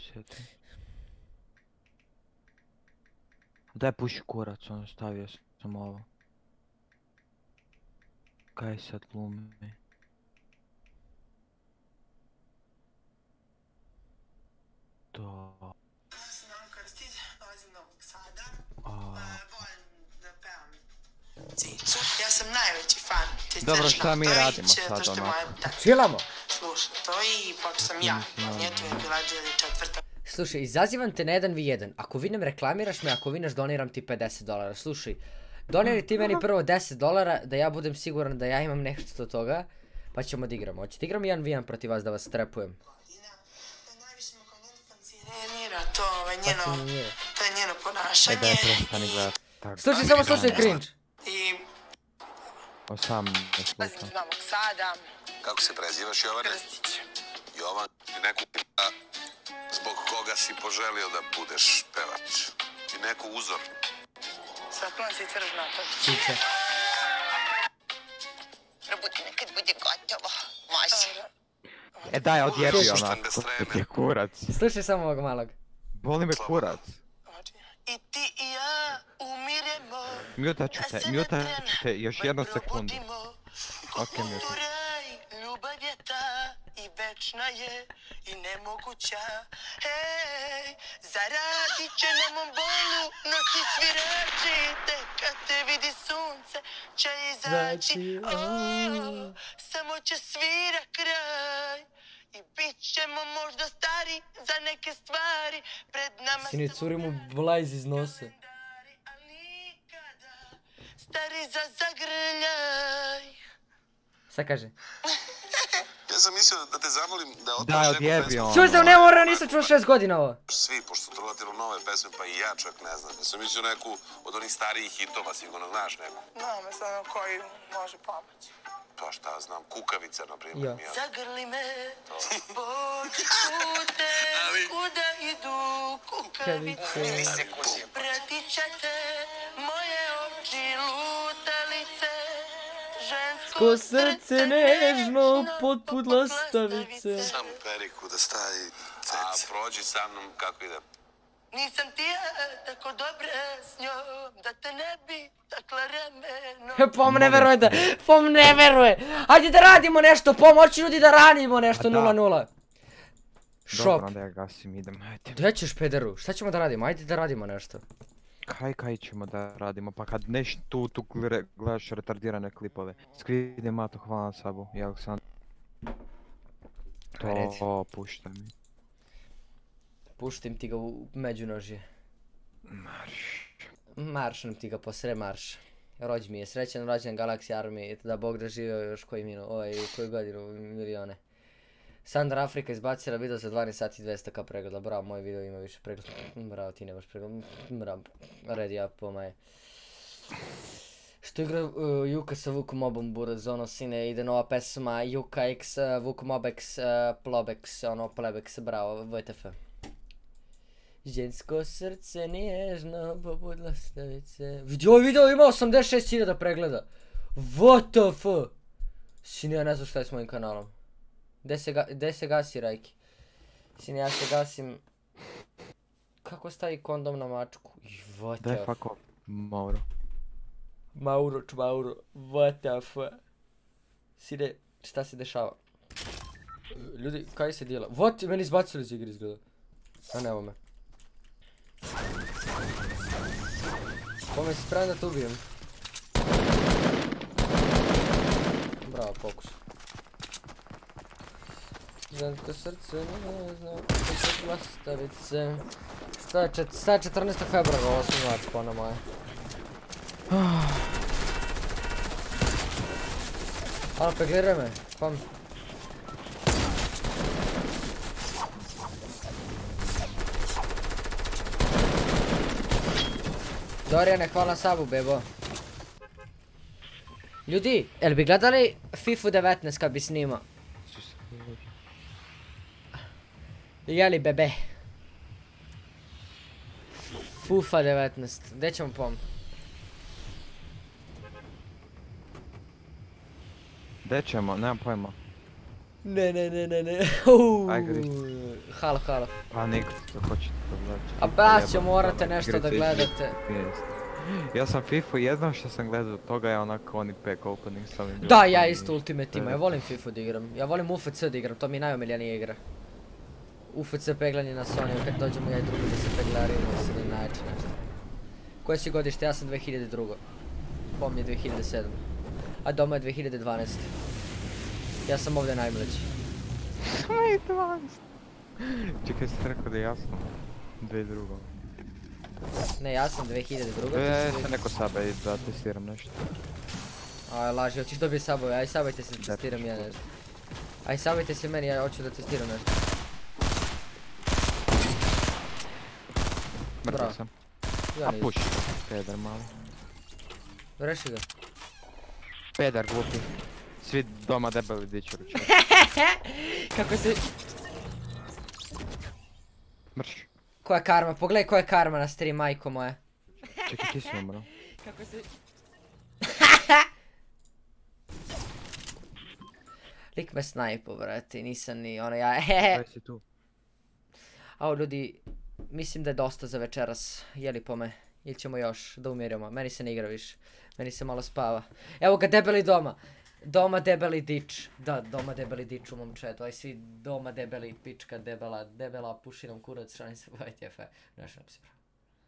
Daj puši kurac, ono stavio sam ovo. Kaj sad glumi? To... Ja sam najveći fan. Dobro, šta mi radimo sad onako? Chillamo! Slušaj, to i ipak sam ja. Njetu je bila Jelly četvrta. Slušaj, izazivam te na 1v1. Ako vinem reklamiraš me, ako vineš doniram ti $50. Slušaj, doniri ti meni prvo $10 da ja budem siguran da ja imam nešto od toga. Pa ćemo da igramo. Hoćete igram 1v1 protiv vas da vas trepujem. Najviše me kao njeno fascinira to je njeno ponašanje. Daj prestani gledat. Slušaj, samo slušaj cringe. I... Sam ne slušam. Iz Novog Sada. Kako se prezivaš, Jovane? Krstić. Jovan, ti neku pita zbog koga si poželio da budeš pevač? Ti neku uzor? Svetlana si crvna to. Čiče. Probudi me kad bude gotovo. Može. Daj, odjebi Slušam onako. bez treme. Ti je kurac. Slušaj samo ovog malog. Boli me kurac. I ti i ja umiremo. Mutat ću te još jednu sekundu. Ok, mutat. Ljubav je ta i već vječna je i nemoguća. Hej, zaradit će na mom bolu noći svirači, tek kad te vidi sunce će izaći. Samo će svira kraj i bit ćemo možda stari za neke stvari. Pred nama Sine, curi mu vlajz iz nosa. ali nikada stari za zagrljaj. Šta kaže? Ja sam mislio da te zamolim da Da, otvoriš neku odjebi pesmu. ono. Čuo sam, ne mora, nisam čuo 6 godina ovo. Svi, pošto su trovatilo nove pesme, pa i ja čak ne znam. Ja sam mislio neku od onih starijih hitova, sigurno znaš neku. Znam samo koji može pomoći. Pa šta znam, Kukavica, na primjer. Ja. mi je. Zagrli me, pođi putem, kuda idu kukavice. Pratit će te moje oči lutalice, žensko Ko srce nežno poput lastavice. Samo periku da stavi cece. A prođi sa mnom kako ide. Nisam ti ja tako dobra s njom, da te ne bi takla rameno. Pom ne verujete, Pom ne veruje. Hajde da radimo nešto, Pom, hoće ljudi da radimo nešto, A da. 0-0. Šop. Dobro, onda ja gasim, idem, ajde. Gdje ćeš, pederu? Šta ćemo da radimo? Ajde da radimo nešto. Kaj ćemo da radimo, pa kad neš tu gledaš retardirane klipove. Skvide Mato, hvala na sabu, i Aleksandar. To puštaj mi. Puštim ti ga u međunožje. Maršnem ti ga posre marš. Rođ mi je, srećan rođen Galaxy Army, da Bog da živio još koju godinu, milione. Sandra Afrika izbacila video za 12 sati 200k pregleda, bravo, moj video ima više pregleda. Bravo, ti nemaš pregleda, bravo, red ja pomaje. Što igra Juka sa Vukomobom, buraz, ono sine, ide nova pesma Juka x Vukomobex Plobex, ono Plebex, bravo, VTF. Žensko srce nježno poput lastavice. Video ima 86.000 pregleda. What the fuck? Sine, ja ne znam šta je s mojim kanalom. Gde se gasi, Rajki? Sine, ja se gasim... Kako stavi kondom na mačku? What the Daj fuck off, Mauro. Mauro, what the fuck? Sine, šta se dešava? Ljudi, kaj se dijela? What? Meni izbacili iz igre izgleda. A ne, evo me. Kome si spreman da te ubijem? Bravo, pokušaj. Žensko srce ne zna, poput lastavice. Šta je 14. februara, 8. marca, po nama je. Alo, pegliraj me, pam. Dorijane, hvala na sabu, bebo. Ljudi, jel bi gledali FIFA 19 kad bi snimao? Jeli, bebe? FIFA 19, gdje ćemo pom? Gdje ćemo, nemam pojma. Ne. Aj, Griš. Halo. Pa niko to hoćete to gledati. A braćo, morate nešto da gledate. Ja sam FIFA jedno što sam gledao toga je onako oni pack opening sam im bio. Da, ja isto Ultimate ima, ja volim FIFA da igram. Ja volim UFC da igram, to mi je najomiljenija igra. UFC peglanje na Sony, kad dođemo ja i drugi da se peglarimo, se da najče nešto. Koje si godište? Ja sam 2002. Pom je 2007. A doma je 2012. Ja sam ovdje najmlađi. 2012. Čekaj, sam rekao da ja sam 2002. Ne, ja sam 2002. Ja sam neko sabe da testiram nešto. Aj, laži, hoćeš dobiti sabove, aj sabajte se da testiram ja nešto. Aj sabajte se meni, ja hoću da testiram nešto. Mrtav sam. Ja A nisam. puši, peder mali. Reši ga. Peder glupi. Svi doma debeli dići ruče. Kako se... Mrš. Koja karma, pogledaj koja je karma na stream, majko moja. Čekaj, ti si umro. Kako se... Lik me snajpo, brate, nisam ni ono ja... Kaj si tu? Ao ljudi, mislim da je dosta za večeras, jeli po me, ili ćemo još da umiramo, meni se ne igra više, meni se malo spava. Evo ga debeli doma, Doma debeli dič. Da, doma debeli dič u mom chatu. Aj svi doma debeli pička debela puši nam kurac, šta ni se baviti jefe. Nešto nam si pravo.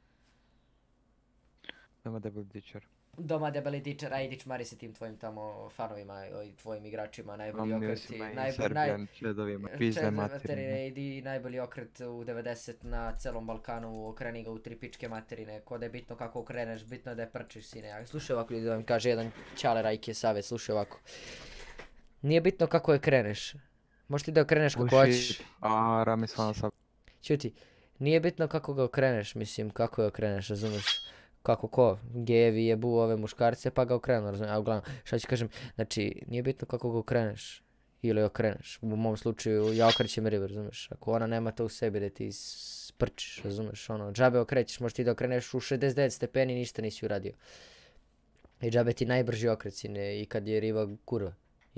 Doma debeli dičar. Doma debeli dičar, aj dič mari se tim tvojim tamo fanovima i tvojim igračima, najbolji okret. Serbijan, čedovima, pizde materine. Idi najbolji okret u 90 na celom Balkanu, okreni ga u 3 pičke materine, ko da je bitno kako okreneš, bitno da je prčiš sine. Slušaj ovako ljudi da vam kaže jedan Ćale Rajke savjet, slušaj ovako. Nije bitno kako je kreneš, možeš ti da okreneš kako hoćeš. A, Rami stvarno sad. Čuti, nije bitno kako ga okreneš, mislim kako je okreneš, razumiješ? Kako ko, gejevi jebu ove muškarce pa ga okrenu, razumijem, a uglavnom, šta ću kažem, znači, nije bitno kako ga okreneš, ili okreneš, u mom slučaju ja okrećem ribu, razumiješ, ako ona nema to u sebi da ti sprčiš, razumiješ, ono, džabe okrećeš, možeš ti da okreneš u 69 stepeni, ništa nisi uradio. I džabe ti najbrži okrecine i kad je riba kurva,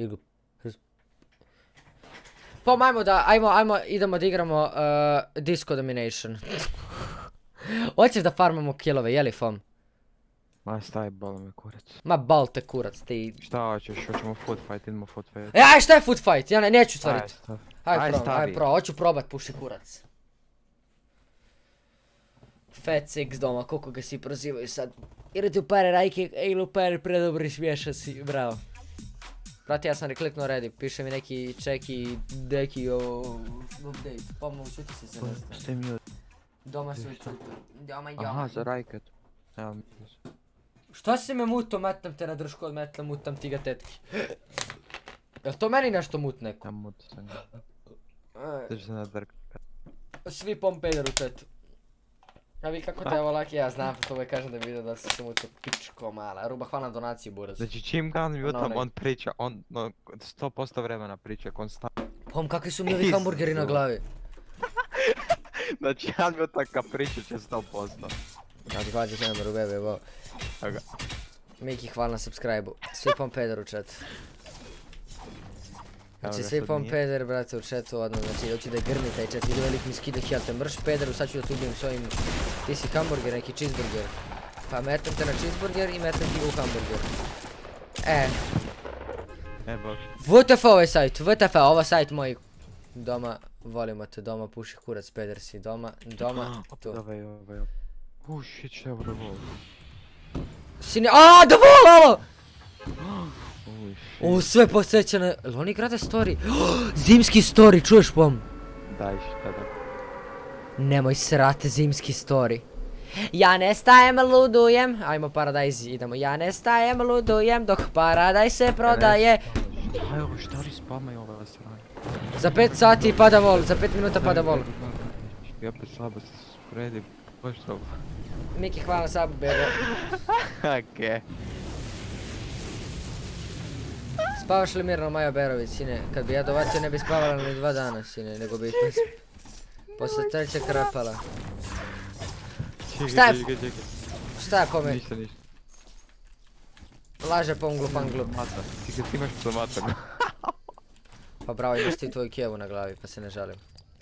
pa ajmo, idemo da igramo Disco Domination. Hoćeš da farmamo killove, jeli fam? Ma staj, bolo me kurac. Ma bal te kurac, ti... Šta hoćeš, hoćemo food fight, idemo food fight. Aj šta je food fight? Ja neću stvariti. Aj pro, hoću probat puši kurac. Fat Six doma, koliko ga si prozivaju sad. Jer ti u pare Rajke, ej Lupere, predobri smješa si, bravo. Brati, ja sam rekliknuo ready, piše mi neki čeki, deki update, pomoć, čuti se nešto. Doma su doma. Aha, za Rajket. Evo mi. Šta si me muto, metnem te na dršku od metla, mutam ti ga tetki. Jel to meni nešto mut neko? Ja muto sam ga. Teđu se na drka. Svi pompejder u tetu. A vi kako te evo laki, ja znam, to uvijek kažem da bi vidio da si se muto pičko mala. Ruba, hvala na donaciju buraz. Znači čim ga mutam, on priča, on 100% vremena priča konstantno. Pom, kakvi su mi ovi hamburgeri na glavi? Znači ja mi taka priča će 100%. Ja ti hvala ti kameru bebe, bo. Miki, hvala na subscribe-u. Svi pompeder u chatu. Znači svi pompeder, brate, u chatu odmah, znači hoću da grmi taj chat, vidi velik mi skida hiljate mrš pederu, sad ću da te ubijem s ovim, ti si hamburger, neki cheeseburger. Pa metam te na cheeseburger i metam ti ga u hamburger. Bog. WTF ovaj sajt, WTF, ovo sajt moj. Doma, volimo te, doma puši kurac, peder si, doma, tu. Ovaj. Shit, šta je ovo? Sine, aaa, da vol ovo! Ovo sve posvećeno, jel oni grade story? Zimski story, čuješ pom? Daj, šta da? Nemoj srate zimski story. Ja ne stajem, ludujem, ajmo Paradise, idemo. Ja ne stajem, ludujem, dok Paradise se prodaje. Aj ovo, šta li spamaju ove strane? Za 5 sati pada vol, za 5 minuta pada vol. Ja opet slabo se spredi, pošto ovo. Miki, hvala sabu, bebo. Okej. Spavaš li mirno, Maja Berović, sine? Kad bi ja dovatio ne bi spavala ni 2 dana, sine, nego bi posle treće krapala. Šta je? Šta je kome? Ništa. Laže po glupan glup. Ti kad imaš psomata. Pa bravo, imaš ti tvoju kevu na glavi, pa se ne žalim.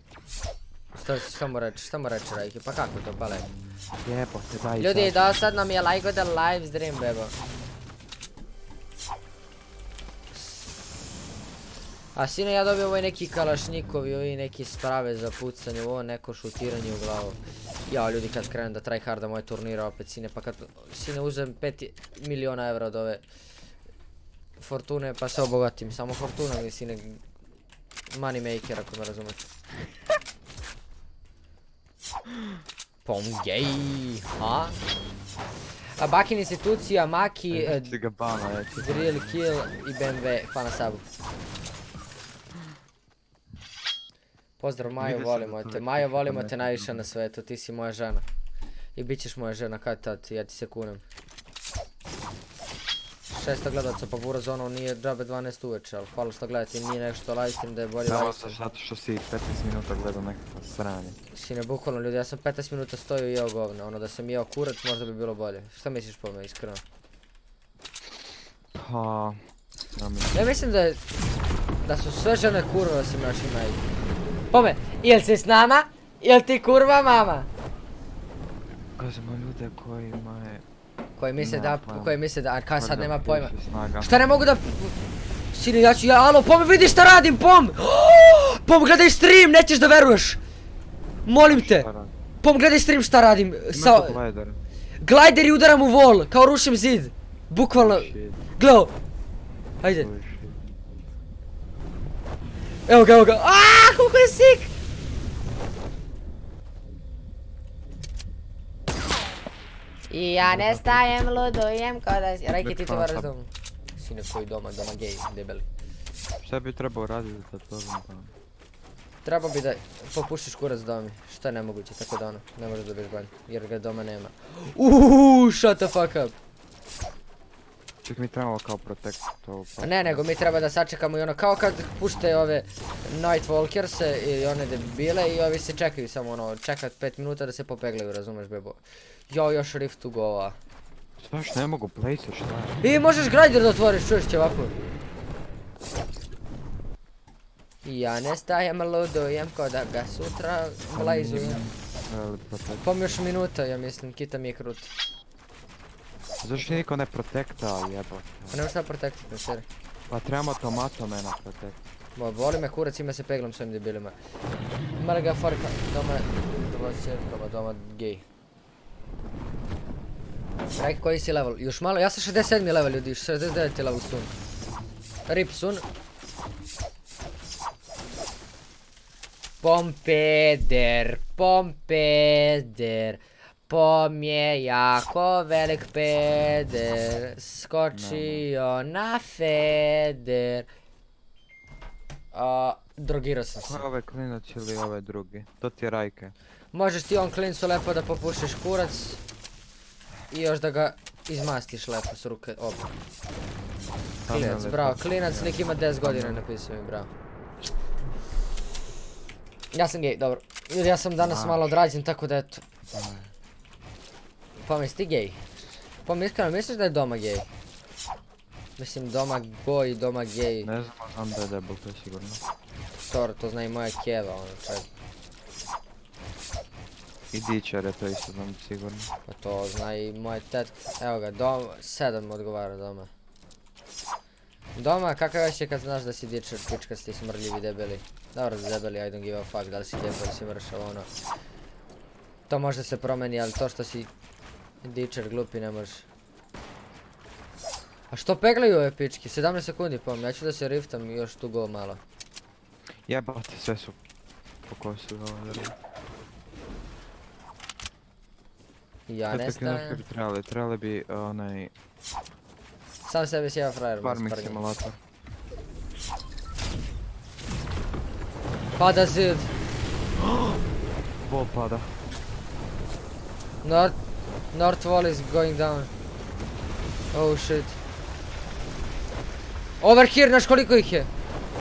Šta mu reći, Rajke? Pa kako to, pa lepo. Jebote, daj sad. Ljudi, da sad nam je lajko da live stream, bebo. A sine, ja dobio ovaj neki kalašnikovi, ovi neki sprave za pucanje, ovo neko šutiranje u glavu. Ja, ljudi, kad krenem da tryharda moje turnira opet, sine, pa kad sine uzem 5 miliona evra od ove Fortune, pa se obogatim. Samo Fortuna mi, sine, money maker, ako me razumete. Pom gej, ha? A Bakin institucija, Maki, Drill, Kill i BMW, hvala na sabu. Pozdrav Majo, volimo te. Majo, volimo te najviše na svetu, ti si moja žena. I bit ćeš moja žena kad tad, ja ti se kunem. 600 gledaca pa Burazonu nije džabe 12 uveče, ali hvala što gledate, nije nešto live stream da je bolje live stream. Samo zato što si 15 minuta gledao nekakva sranje. Sine, bukvalno ljudi, ja sam 15 minuta stojio i jeo govno, ono da sam jeo kurac možda bi bilo bolje. Šta misliš po me, iskreno? Pa... Ja mislim da su sve žene kurve osim naših majke. Pome, jel si s nama? Jel ti kurva mama? Gazimo ljude kojima je Koji misle da, a kaj sad nema pojma. Snaga. Šta ne mogu da... Sine, alo, Pom, vidi šta radim, Pom! Pom, gledaj stream, nećeš da veruješ! Molim te! Pom, gledaj stream šta radim. Glider i udaram u wall, kao rušim zid. Bukvalno, gledao. Ajde. Evo ga. Aaaa, koliko je sick! I ja ne stajem, ludujem ko da... Rajki, ti to varaš doma. Sine, koji doma gej, debeli. Šta bi trebao raditi da to znam? Trebao bi da popušiš kurac domi. Šta je nemoguće, tako da ono, ne možeš da biš banj, jer ga doma nema. Shut the fuck up. Ček, mi trebamo kao protect to... Ne, nego mi treba da sačekamo i ono, kao kad pušte ove Night Walkerse i one debile i ovi se čekaju samo ono, čekat 5 minuta da se popeglaju, razumeš bebo. Jo, još Rift ugova. Znaš, ne mogu playsat, šta je? I možeš grinder da otvoriš, čuješ će ovako. Ja ne stajem, ludujem ko da ga sutra blajzujem. Pom još minuta, ja mislim, kita mi je krut. Zašto niko ne protekta, jebate? Pa nema šta protektit, ne seri. Pa trebamo tomato mena protekt. Boli me kurac, ima se peglam s ovim debilima. Mali ga farka, doma gej. Rajki, koji si level? Još malo, ja sam 67 level ljudi, 69 level sun. Rip sun. Pompeder. Pom je jako velik peder, skočio na feder. Drogirao sam se. Ko je ovaj klinac ili ovaj drugi? To ti je Rajke. Možeš ti on klincu lepo da popušiš kurac i još da ga izmastiš lepo s ruke, oba. Klinac, bravo, klinac, lik ima 10 godina, napisao mi, bravo. Ja sam gej, dobro. Ja sam danas malo odrađen, tako da eto. Pom, jesi ti gej? Pom, iskreno, misliš da je doma gej? Mislim, doma goj, doma gej. Ne znam da je debel, to je sigurno. To zna i moja kjeva, ono čak. I dičer je to isto znam sigurno. Pa to zna i moja tetka. Evo ga, 7 odgovara doma. Doma, kakav već je kad znaš da si dičer, pičkasti, smrljivi, debeli. Dobro da debeli, I don't give a fuck, da li si debel, da li si mršav, ono. To možda se promeni, ali to što si dičer glupi ne može. A što peglaju ove pički? 17 sekundi Pom, ja ću da se riftam još tu go malo. Jebate, sve su pokosili ovo drvo. Ja ne stajem. Trebali bi onaj... Sam sebe sjeva frajer. Farming simulator. Pada zid. Wall pada. North wall is going down. Oh shit. Over here, znaš koliko ih je?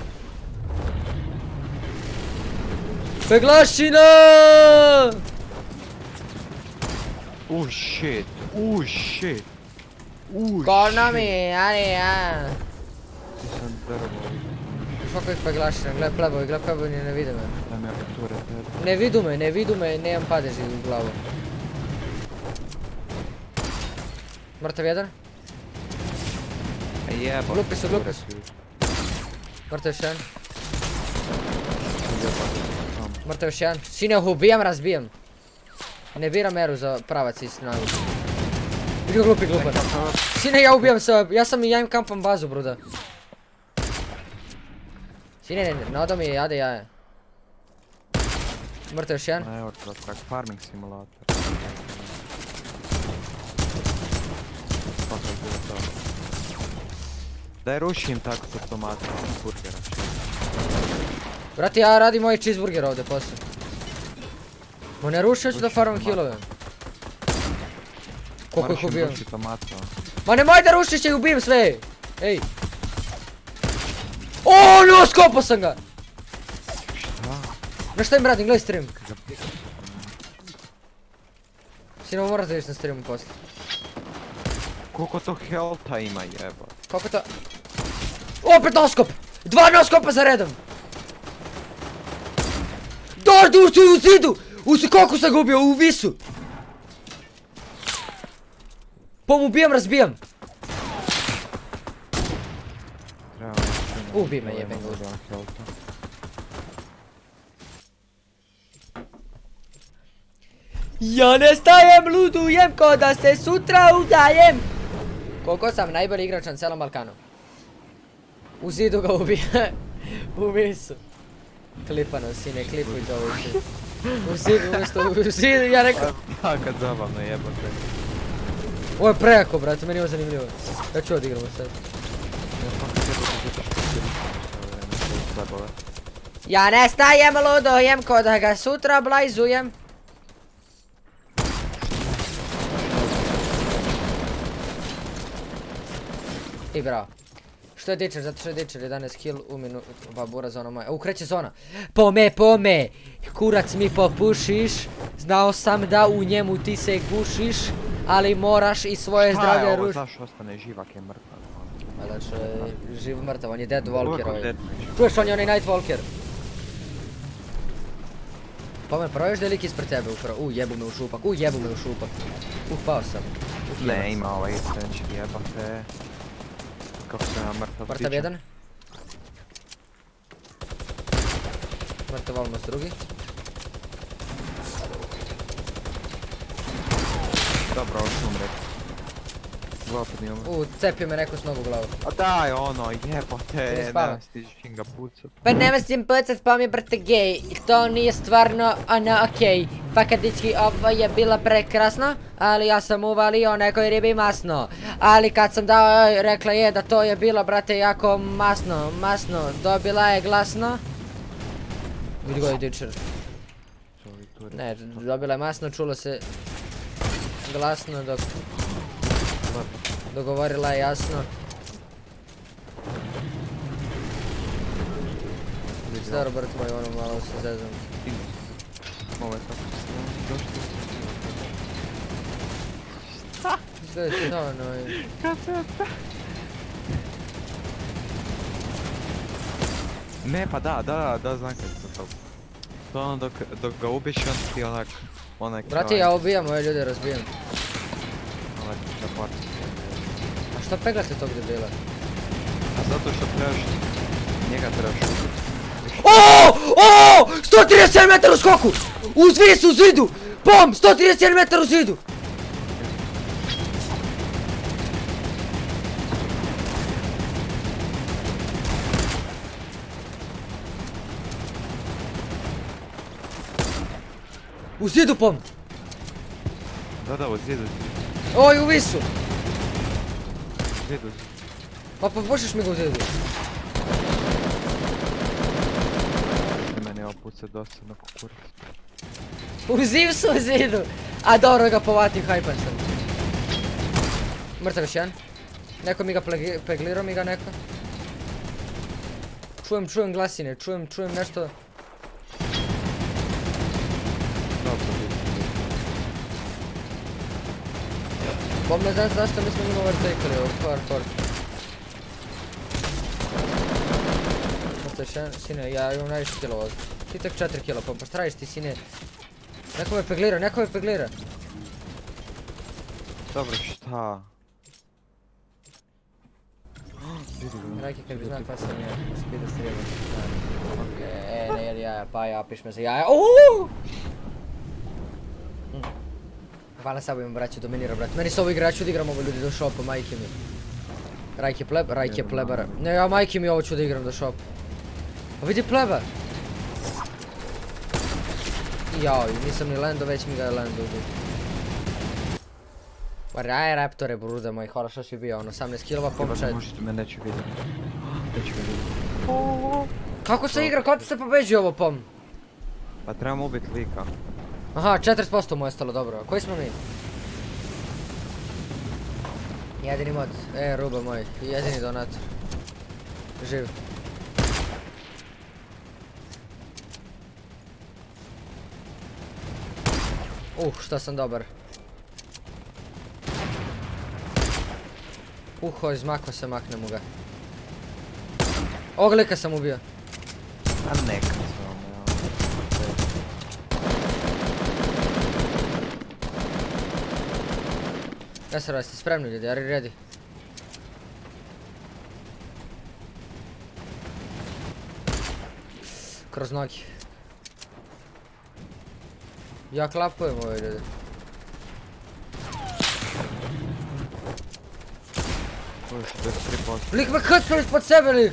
Peglašina! Shit. Shit. Kona mi, ali ja. Nisam drvo. Kako ih peglašina, gledaj plebovi, ne vide me. Da me aperture tebe. Ne vidu me, nemam padeži u glavu. Mrtav jedan? Jeba. Glupi su. Mrtav još jedan. Mrtav još jedan. Sine, ubijam, razbijam. Ne biram eru za pravac i snagu. Vidio glupan. Sine, ja ubijam se, ja im kampam bazu, bruda. Sine, nado mi je jade jaje. Mrtav još jedan. Evo kak farming simulator. Daj rušim tako kod tomata, burgera. Brati, ja radim moj cheeseburger ovdje poslije. Ma ne ruši, ja ću da farmam killove. Koliko ih ubijem? Ma nemoj da rušiš, ja ih ubijem sve! Ej! Oooo, no, skopao sam ga! Na šta im radim, gledaj stream. Sino, moraš da viš na streamu poslije. Koliko to healtha ima jeba? Koliko to... Opet noskop! 2 noskopa za redom! Dord, u zidu! Koliko sam ga ubio, u visu! Pom, ubijam, razbijam. Treba Ubij me, jebem ga. Ja ne stajem, ludujem ko da se sutra udajem. Koliko sam najbolji igrač na celom Balkanu. U zidu ga ubije. U misu. Klipano, sine, klipuj to u zidu. U zidu, umjesto u zidu, ja rekao. Kad zabavno jebate. Ovo je prejako, brate, meni je ovo zanimljivo. Ja ću odigramo sad. Ja ne stajem, ludujem ko da ga sutra blajzujem. I bravo. Što je dičer? Zato što je dičer 11 kill u minutu. Babura zona moja. Kreće zona. Pome. Kurac mi popušiš. Znao sam da u njemu ti se gušiš. Ali moraš i svoje zdravlje ruš. Šta je ovo? Zašto ostane živak je mrtav? A znači je živ mrtav. On je dead walker ovaj. Čuješ, on je onaj night walker. Pome, prvo još da je lik ispred tebe upravo. Jebu me u šupak. Pao sam. Ne, ima ovaj extension, jebate. Kako se na mrtav dičer. Mrtav jedan. Mrtav almost drugi. Dobro, ovo ću umreti. Opet nije umret. Cepio me neko s nogu u glavu. A daj ono, jebote, ne stižeš ga pucat. Pa ne mislim pucat, pa mi je brate gej. To nije stvarno ono okej. Fakadički, ovo je bila prekrasno, ali ja sam uvalio nekoj ribi masno. Ali kad sam dao, rekla je da to je bilo brate jako masno. Dobila je glasno. Vidi go je dičer. Ne, dobila je masno, čulo se glasno dok dogovorila je jasno. Staro brt moj, ono malo se zezam. Ovo je tako Šta? Što je to ono? Ne, pa da, znam kad se to. To je ono dok ga ubiješ i onda ti onak Brate, ja ubijam ove ljude, razbijam. Onak zapart. A što peglate tog debila? A zato što njega trebaš ubiti. O! 137 metara u skoku! U zidu! Pom! 137 metara u zidu! U zidu pom! Da, u zidu. Oj, u visu! Zidu. Pa popušiš mi ga u zidu. Meni je opucat dosadno kukurac. U zidu! A dobro ga povatim, hajpan sam. Mrtav još jedan. Neko mi ga peglirao mi ga neko. Čujem glasine, čujem nešto. Bom ne znam zašto mi smo njima overtakeli ovo, hardcore. Mrtav još jedan, sine, ja imam najviše killova. Ti tek 4 kilo, pa šta radiš ti sine? Neko me peglira. Dobro, šta? Rajki kad bi znao kada sam je speeda strijeba. Ne jedi jaja, pa ja, piš me za jaja. Hvala Sabo imam braću, dominira brat. Meni se ovo igra, ja ću da igram ovo ljudi do shopa, majke mi. Rajk je plebara. Ne, ja majke mi ovo ću da igram do shopa. Pa vidi pleba. Jao, nisam ni lando, već mi ga je lando ubiti. Raj raptore bruda moj, hvala što si bio, ono 18 kilova pomčaj. Možete me neću vidjeti. Kako se igra, kako se pobeđuje ovo pom? Pa trebamo ubiti lika. Aha, 40% mu je ostalo, dobro. Koji smo mi? Jedini mod, ruba moj, jedini donator. Živ. Šta sam dobar. Izmakao se, maknemo ga. Ovog lika sam ubio. A nekad samo, Ja se ste spremni ljudi, are you ready? Kroz nogi. Ja klapujem ovaj ljudi. To je 63%. Lik me krcno ispod sebe, lik!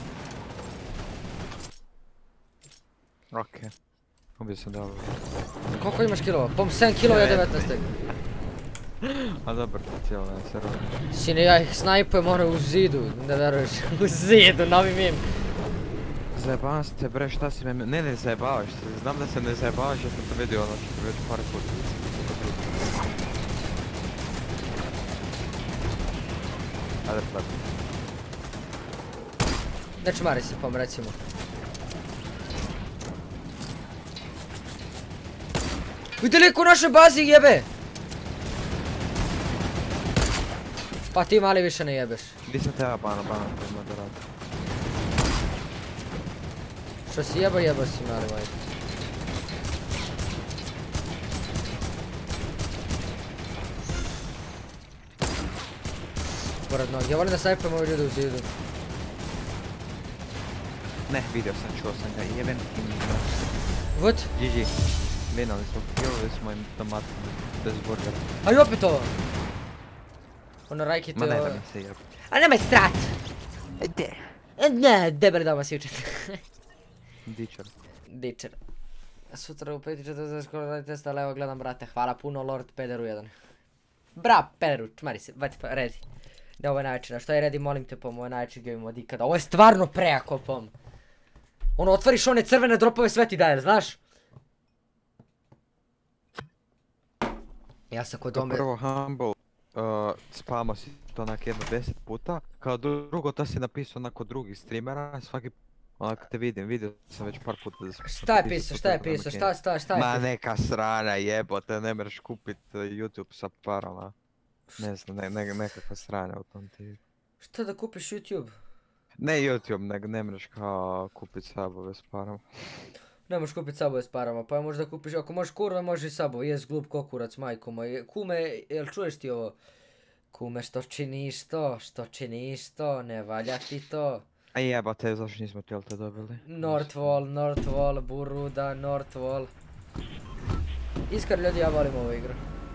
Okej. Ubio sam dobro. Koliko imaš kilova? Pom 7 kilova, ja 19 tek. A dobro, cijelo ja se rodim. Sine, ja ih snajpujem ono u zidu, ne veruješ. U zidu, novi mim. Zajebavam se te bre, šta si me... Ne zajebavaš se, znam da se ne zajebavaš, ja sam to vidio ono što već par puta. Ajde plati. Ne čmari se pom, recimo. Vidi lik u našoj bazi jebe! Pa ti mali više ne jebeš. Gdje sam te ja bana to ima da radi. Što si jebo si mali moj. Pored nogi, ja volim da snajpujem ove ljude u zidu. Ne, vidio sam, čuo sam ga, jeben i ništa. What? GG. Vinali smo, killali smo im tomatom bez burgera. A i opet ovo! Ono rajkite Ma ne ovo... da mi se jebe. A nemoj strat! Ne, debeli doma si učiti. Dičar. Dičer. Sutra u 5:40 škola radi testa, ali evo gledam brate, hvala puno Lord Pederu 1. Bra, Pederu, čmari se, vati pa, redi. Ne, ovo je najveći, što je redi, molim te pom, ovo je najveći game od ikada. Ovo je stvarno prejako pom. Ono, otvoriš one crvene dropove, sve ti daje, znaš? Ja sam kod dome... Prvo Humble, spamo si to onak jedno 10 puta. Kao drugo, to si napisao onako drugih streamera, svaki... Onako te vidio sam već par puta da sam... Šta je pisao, šta je pisao? Ma neka srana jebote, ne mreš kupit YouTube sa parama. Ne znam, nekakva sranja u tom ti. Šta da kupiš YouTube? Ne YouTube, nego ne mreš kao kupit sabove s parama. Ne možeš kupit sabove s parama, pa možeš da kupiš, ako možeš kurve, možeš i sabove, jes glup kokurac, majko moj. Kume, jel čuješ ti ovo? Kume, što činiš to, ne valja ti to. A jebate, zašto nismo Tilted dobili? Northwall, Buruda, Northwall. Iskreno ljudi, ja volim ovu igru.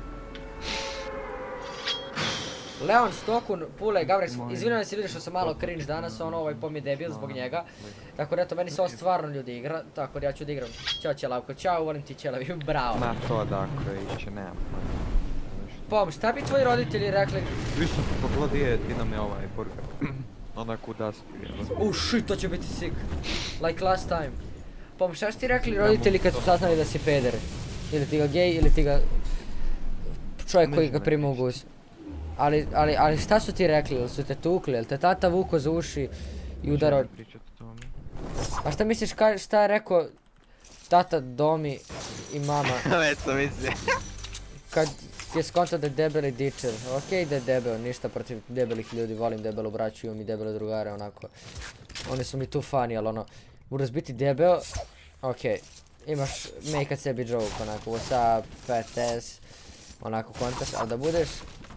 Leon, Stokun, Pule, Gavrex, izvinjam se ljudi što sam malo cringe danas, ono ovaj pom je debil zbog njega. Tako da eto, meni se ovo stvarno ljudi igra, tako da ja ću da igram. Ćao Ćelavko, ćao, volim ti Ćelavi, bravo. Ma to dakle, iće, nemam Pom, šta bi tvoji roditelji rekli? Više pogledaj, ti nam je ovaj burger. Onak u dasku je. Shit, to će biti sick. Like last time. Pom, šta su ti rekli roditelji kad su saznali da si peder? Ili ti ga gej, ili ti ga... čovjek koji ga prima u gus. Ali šta su ti rekli, ili su te tukli, ili te tata vuko za uši i udarao... A šta misliš, šta je rekao tata Domi i mama? Već sam mislio. Kad je skontao da je debeli dičer, okej da je debel, ništa protiv debelih ljudi, volim debelu braću, imam i debele drugare, onako. Oni su mi tu funny, ali ono, moraš biti debel, okej. Imaš make at sebi joke, onako, what's up, fat ass, onako kontaš, ali da budeš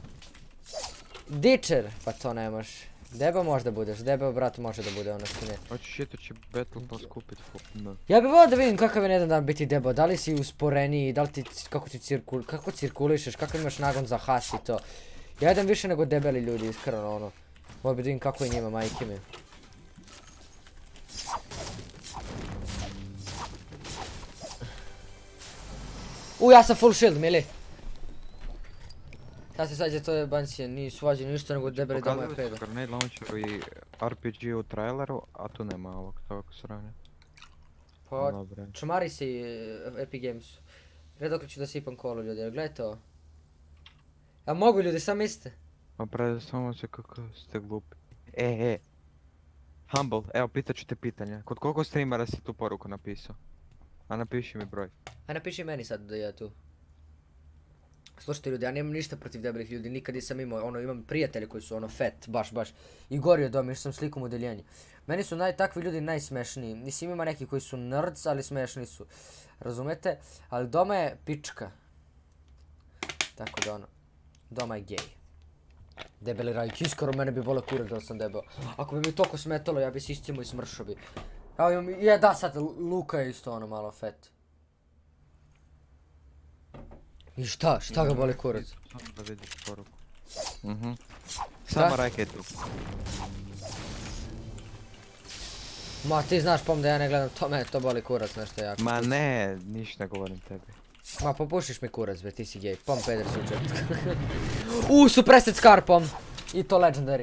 dičer, pa to nemaš. Debel možda budeš, debel brat može da bude, ono što ne. Hoćeš šito će Battle Pass kupit no. Ja bih volio da vidim kakav je jedan dan biti debel, da li si usporeniji, da li ti, kako cirkulišeš, kakav imaš nagon za has i to. Ja jedem više nego debeli ljudi, iskreno ono. Mogu bi da vidim kako je njima, majke mi. Ja sam full shield, mili. Šta se svađa, to je bancije, nisu svađeni ništa nego debeli doma je peda. Grenade launcheru i RPG u traileru, a tu nema ovog tog sranja. Pa, čmari se i Epic Games. Redokle ću da sipam kolu ljudi, gledajte ovo. A mogu ljudi, sam mislite? Ma predstavljamo se kako ste glupi. Humble, evo pitat ću te pitanja. Kod koliko streamera si tu poruku napisao? A napiši mi broj. A napiši meni sad da ja tu. Slušajte ljudi, ja nemam ništa protiv debelih ljudi, nikad nisam imao, ono, imam prijatelje koji su ono fat, baš. I gori od doma, još sam slikom u deljenju. Meni su takvi ljudi najsmešniji, mislim ima neki koji su nerds, ali smešni su. Razumete? Ali doma je pička. Tako da ono. Doma je gej. Debeli rajk, iskoro mene bi bolo kurac da sam debel. Ako bi mi toliko smetalo, ja bi se iscimo i smršao bi. Da sad, Luka je isto ono malo fet. I šta ga boli kurac? Samo da vidiš poruku. Samo raketu. Ma ti znaš pom da ja ne gledam, to mene to boli kurac nešto jako. Ma ne, ništa ne govorim tebi. Ma popušiš mi kurac be, ti si gej, pom peder sučet. Suppressed Scar pom. I to legendary.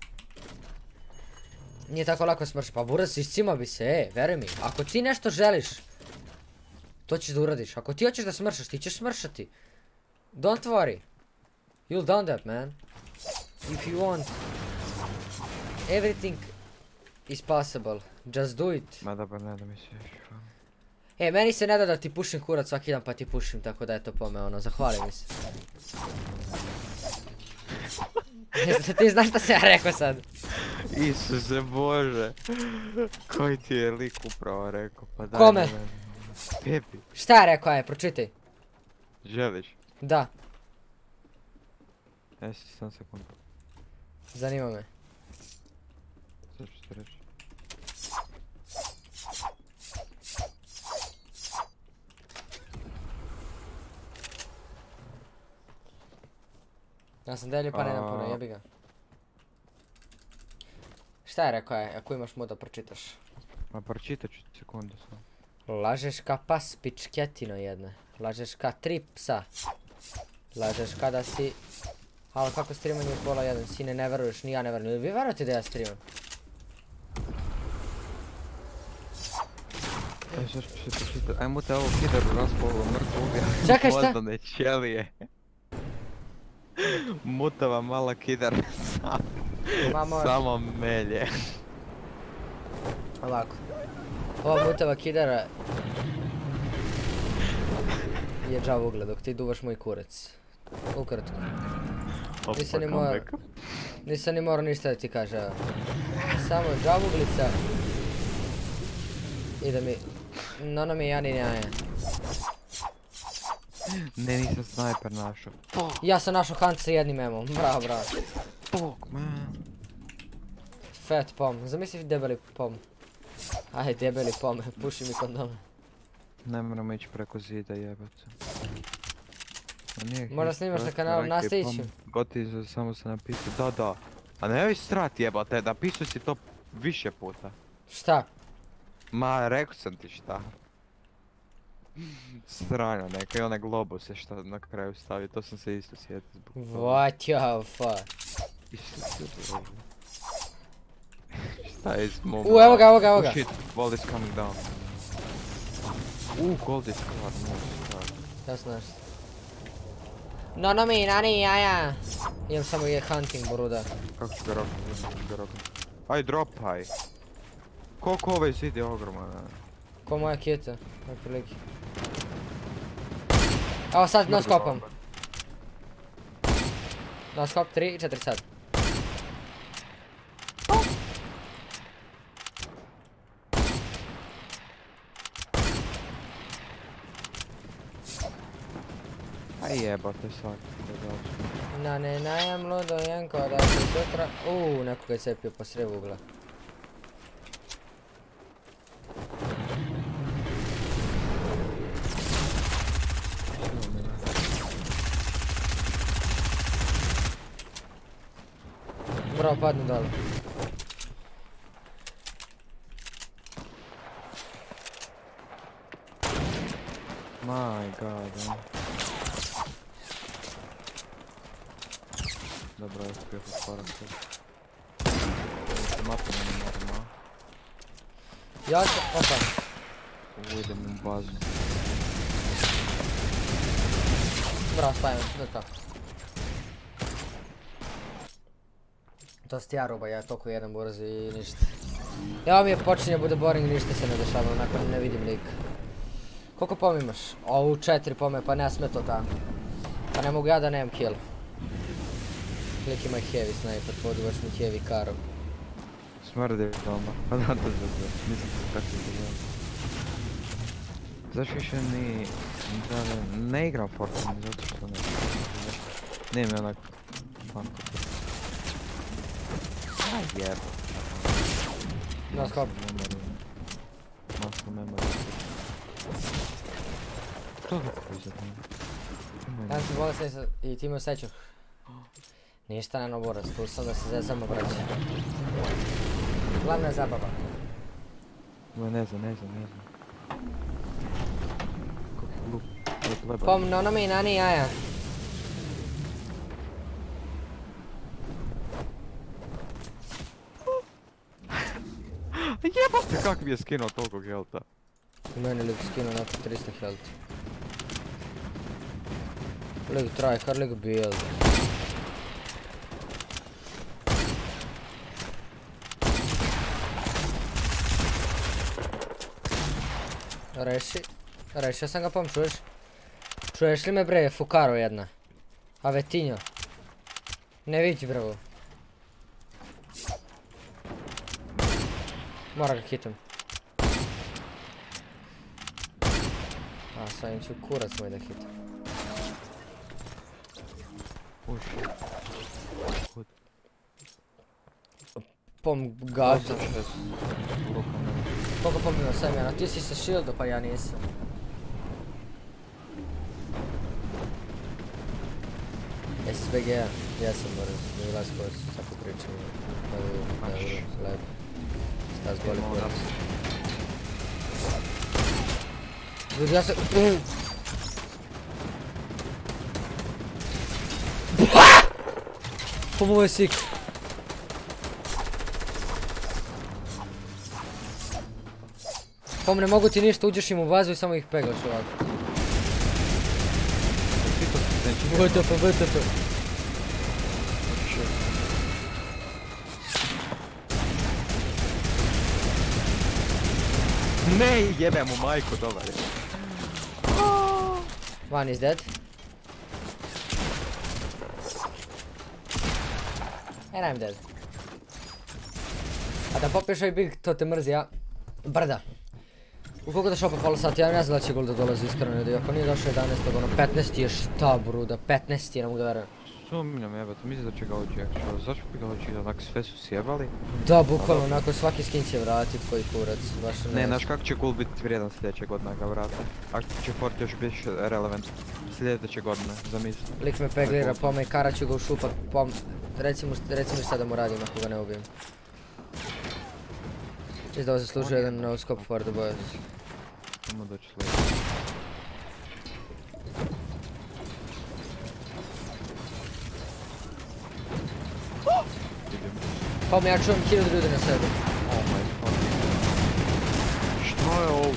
Nije tako lako smršati, pa burac iscima bi se, veruj mi. Ako ti nešto želiš, to ćeš da uradiš. Ako ti hoćeš da smršaš, ti ćeš smršati. Don't worry. You'll done that, man. If you want. Everything is possible. Just do it. Ma dobro, ne da mi se još. Meni se ne da ti pušim kurac svaki dan pa ti pušim, tako da je to pome ono, zahvali mi se. Ti znaš šta sam ja rekao sad? Isuse Bože. Koji ti je lik upravo rekao, pa daj. Kome? Tebi. Šta je rekao, aj, pročitaj. Želiš? Da, Jesi, sam sekundu. zanima me. Sad ću ti reći. Ja sam delio pa nemam puno, jebi ga. Šta je rekao, aj, ako imaš mu da pročitaš? Ma pročitat ću ti sekundu samo. Lažeš ka pas, pičketino jedna. Lažeš ka 3 psa. Lažeš kada si... Ali kako streamanje u pola 1, sine ne veruješ, ni ja ne verujem. Vi verujete da ja streamam? Sad ću se pročitat. Ajmo te ovo kidaru raspolo mrtvo ubija. Čekaj, šta? Vozdane ćelije. Mutava mala kidar samo melje. Ovako. Ova mutava kidara je džavugle dok ti duvaš moj kurac. Ukratko. Nisam ni morao ništa da ti kaže, evo. Samo džavuglica. I da mi... Nono mi ja ni njaja. Ne, nisam snajper našao. Ja sam našao hunt sa jednim emom, bravo. Fuck, man. Fat pom, zamisli debeli pom. Aj, debeli pom, puši mi kondome. Ne moramo ići preko zida, jebate. Možda snimaš na kanalu, nastavit ću. Gotivo, samo se napisao, da. A ne ovi strat jebate, napisao si to više puta. Šta? Ma, rekao sam ti šta. Strana neka i one globuse što na kraju stavio, to sam se isto sjetio zbog toga. What your fuck? Šta je iz mom... Evo ga. Oh shit, wall is coming down. Gold is card, nice card. Jasno. No mi, nani, jaja. Imam samo je hunting, bruda. Kako ću ga roknuti? Aj, dropaj. Koliko ovaj zid je ogroman. Ko moja kita, otprilike. Evo sad no skopom. No skop 3 i 4 sad. Aj jebate sad. Na ne najem ludo jenko da se sutra... Neko ga je cepio po sred ugla. Bravo, padnu dole. My god, Dobro, ja uspio otvarat sve. Mapu ne moram, Ja ću, opa. Idem u bazu. Bravo, spavim, to je to. To si ti ja roba, ja toliko jedan burz i ništa. Evo mi je počinje bude boring, ništa se ne dešava, onako ne vidim lik. Koliko pom imaš? 4 pome, pa ne sme to tako. Pa ne mogu ja da nemam kill. Lik ima heavy sniper, poduvaš mi heavy karov. Smrdi doma, pa da to zazve, nisam se tako izgledao. Zašto više ne igram Fortnite, zato što ne. Nije mi onak... Fanko. Aj jebo. No skop. Masno memory. Što ga prizat nije? Ja sam volio sve i ti imao sreću. Ništa ne noborac, tu sam da se zezamo braće. Glavna je zabava. Ne znam. Kom no mi nani jaja. Jebate kak mi je skinuo toliko helta. U meni lik skinuo nakon 300 health. Lik tryhard, lik build. Rešio sam ga pom, čuješ? Čuješ li me bre, fukaro jedna? Avetinjo. Ne vidi bravo. Mora ga hitam. A sad im ću kurac moj da hitam. Pom gađa. Koliko pomimo sam ja, ti si sa shieldu pa ja nisam. Jesi s BG-a? Ja sam moram, mi ulaz koji su tako pričali. Dobro, lepo. Stas boli kurac. Ljudi, ja se... Pomovo je sik. Pom, ne mogu ti ništa, uđeš im u bazu i samo ih pegaš ovako. WTF. Ne, jebem mu majku, dobar je. One is dead. And I'm dead. A da popiješ ovaj big, to te mrzi, ja? Brda. U koliko daš opet pola sati, ja ne znam da će gol da dolazi iskreno ljudi, ako nije došao 11. ono 15 je šta bruda, 15 je, ne mogu da verujem. Sumnjam jebate, mislim da će ga hoći actual, zašto bi ga hoći, onak sve su sjebali? Da, bukvalno, onako svaki skin će vratit koji kurac, baš ne. Ne, znaš kako će cool biti vrijedan sljedeće godine ga vrata. Ako će Fort još biti relevant sljedeće godine, zamisli. Lik me peglira, pome i kara ću ga ušupat, recimo šta da mu radim ako ga ne ubijem. Čisto da ovo zaslužuje jedan no scope for the boys. Samo doći sljedeće. Pome, ja čujem 1000 ljudi na sebi. Oh my god. Što je ovo?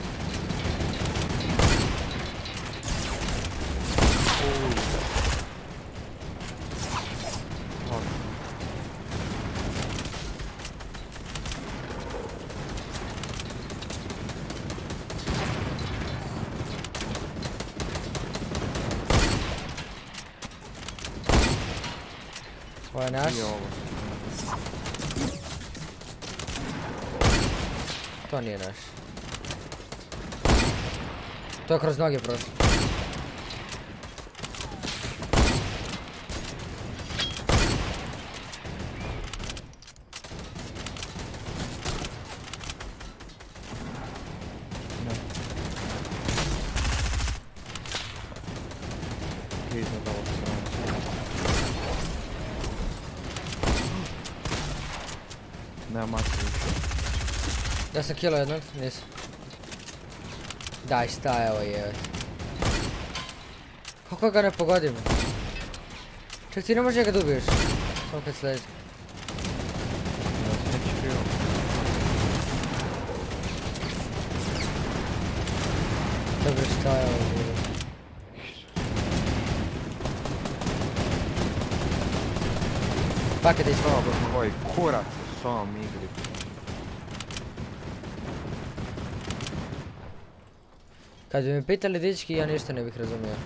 Ovo je naš. To nije naš. To je kroz noge prošlo. Nema mati više. Ja sam kilo jednog, nisam. Daj šta je ovo je. Kako ga ne pogodim? Ček, ti ne možeš ga da ubiješ. Samo kad slezi. Dobro, šta je ovo je. Paket je ispao. Oj, kurac u samom igri. Kad bi me pitali dički, ja ništa ne bih razumio.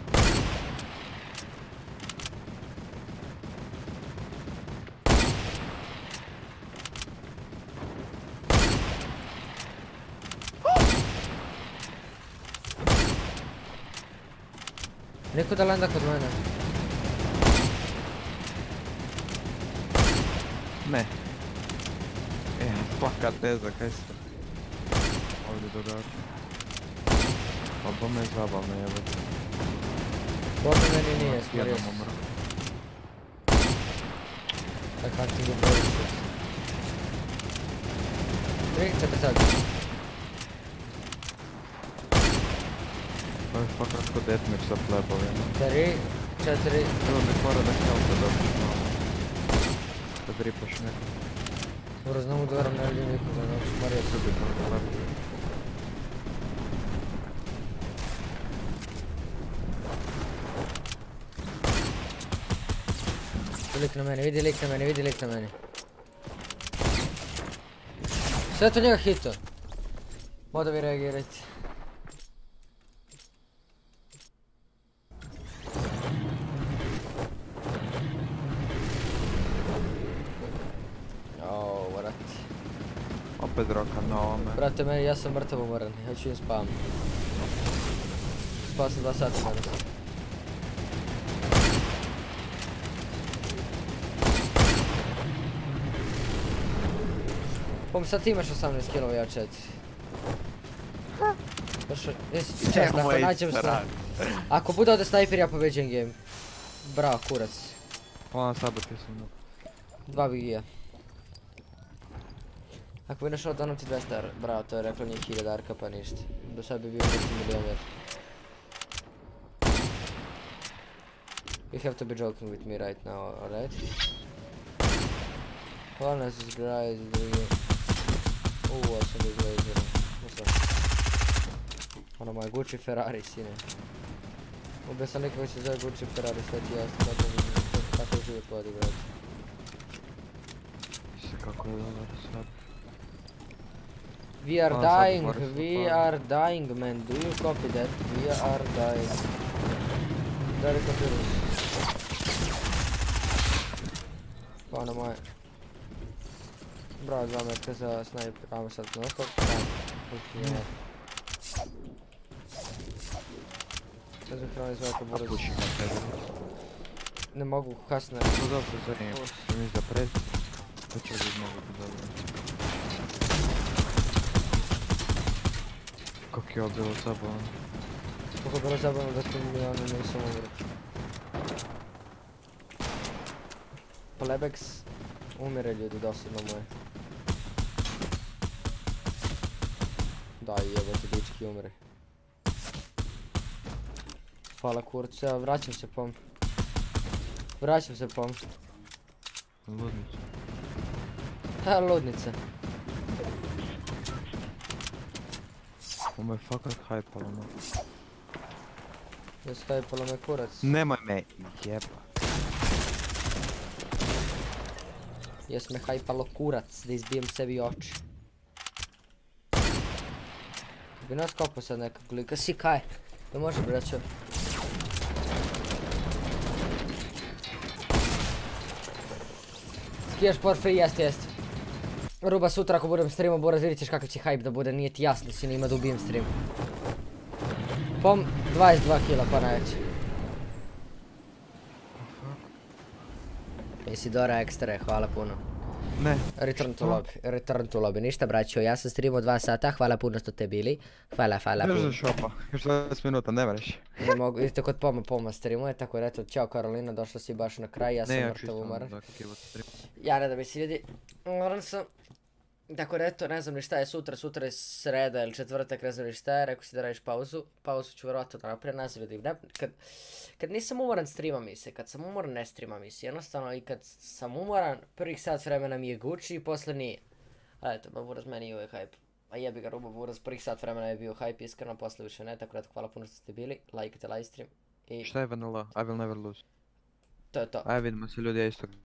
Niko da landa kod mene. Ne. Fakat ne znam kaj se ovdje događa. Pa bome je zabavno jebate. Bome meni nije, smorio Jednom sam. umro. I can't think of bullshit. 3, 4 sad. To je fakat ko deathmatch sa plebovima. 3, 4. Bilo mi mora da helpe dobiš malo. Kad ripaš neko. Dobro, znam u dvorom ne vidim nikoga, no, smorio sam. Subitno plebo. Lik na meni, vidi lik na meni, vidi lik na meni. Sve to njega hito. Moda vi reagirati. Oooo, vrat. Opet roka na ovome. Brate, meni, ja sam mrtav umoran, ja ću im spam. Spao sam 2 sata danas. Sad ti imaš 18 kilova, ja 4. Jesi čest, ako nađem snajper. Ako bude ovdje snajper, ja pobeđujem game. Bravo, kurac. Ona saboti sam. 2 bigija. Ako bi našao, donom ti 200 ar. Bravo, to je reklo nije 1000 arka, pa ništa. Do sad bi bio multimilioner. You have to be joking with me right now, alright? Hvala nas guys, ja sam bez lasera. Ono moj Gucci Ferrari, sine. Ubio sam nekako se zove Gucci Ferrari, sve ti jasno, tako život vodi, brate. Se kako je dobar sad. We are dying, we are dying, man. Do you copy that? We are dying. Da li kopiraš? Pa ono moje. Bravo, 2 metka za sniper, ajmo sad noskop. Ne znam hrani zvaka A brzo. puši na tebe. Ne mogu kasno. No dobro, zanimljivo. Mislim da pred. To će biti mogu biti dobro. Kako je ovo bilo zabavno. Kako je bilo zabavno da tu milijana nisam umro. Plebex. Umire ljudi, dosadno moje. Daj jebate, dički umre. Hvala kurcu, evo vraćam se pom. Vraćam se pom. Ludnicu. Ha, ludnica. Ovo je fakat hajpalo me. Jes hajpalo me kurac. Nemoj me jeba. Jes me hajpalo kurac, da izbijem sebi oči. Bi nas kopao sad nekog lika, si kaj? Da može braćo. Skijaš porfe, jest. Ruba, sutra ako budem streamo, Boraz, vidit ćeš kakav će hype da bude, nije ti jasno, si nima da ubijem stream. Pom, 22 kila pa najveće. Jesi Dora ekstra, hvala puno. Ne. Return to lobby, ništa braćo, ja sam streamao 2 sata, hvala puno što ste bili. Hvala puno. Drži šopa, još 20 minuta, ne mreš. Ne mogu, vidite kod Poma streamuje, tako da eto, čao Karolina, došla si baš na kraj, ja sam mrtav umoran. Ja ne da mi se vidi, umoran sam. Tako da eto, ne znam ni šta je sutra je sreda ili četvrtak, ne znam ni šta je, rekao si da radiš pauzu ću vjerojatno da napravim, ne znam vidim, kad nisam umoran streama mi se, kad sam umoran ne streama mi se, jednostavno i kad sam umoran, prvih sat vremena mi je Gucci i posle nije. A eto, ba Buraz, meni je uvijek hype, a jebi ga Ruba Buraz, prvih sat vremena je bio hype, iskreno, posle više ne, tako da eto, hvala puno što ste bili, lajkajte livestream i... Šta je vanilla? I will never lose. To je to. Ajde vidimo se ljudi, ja isto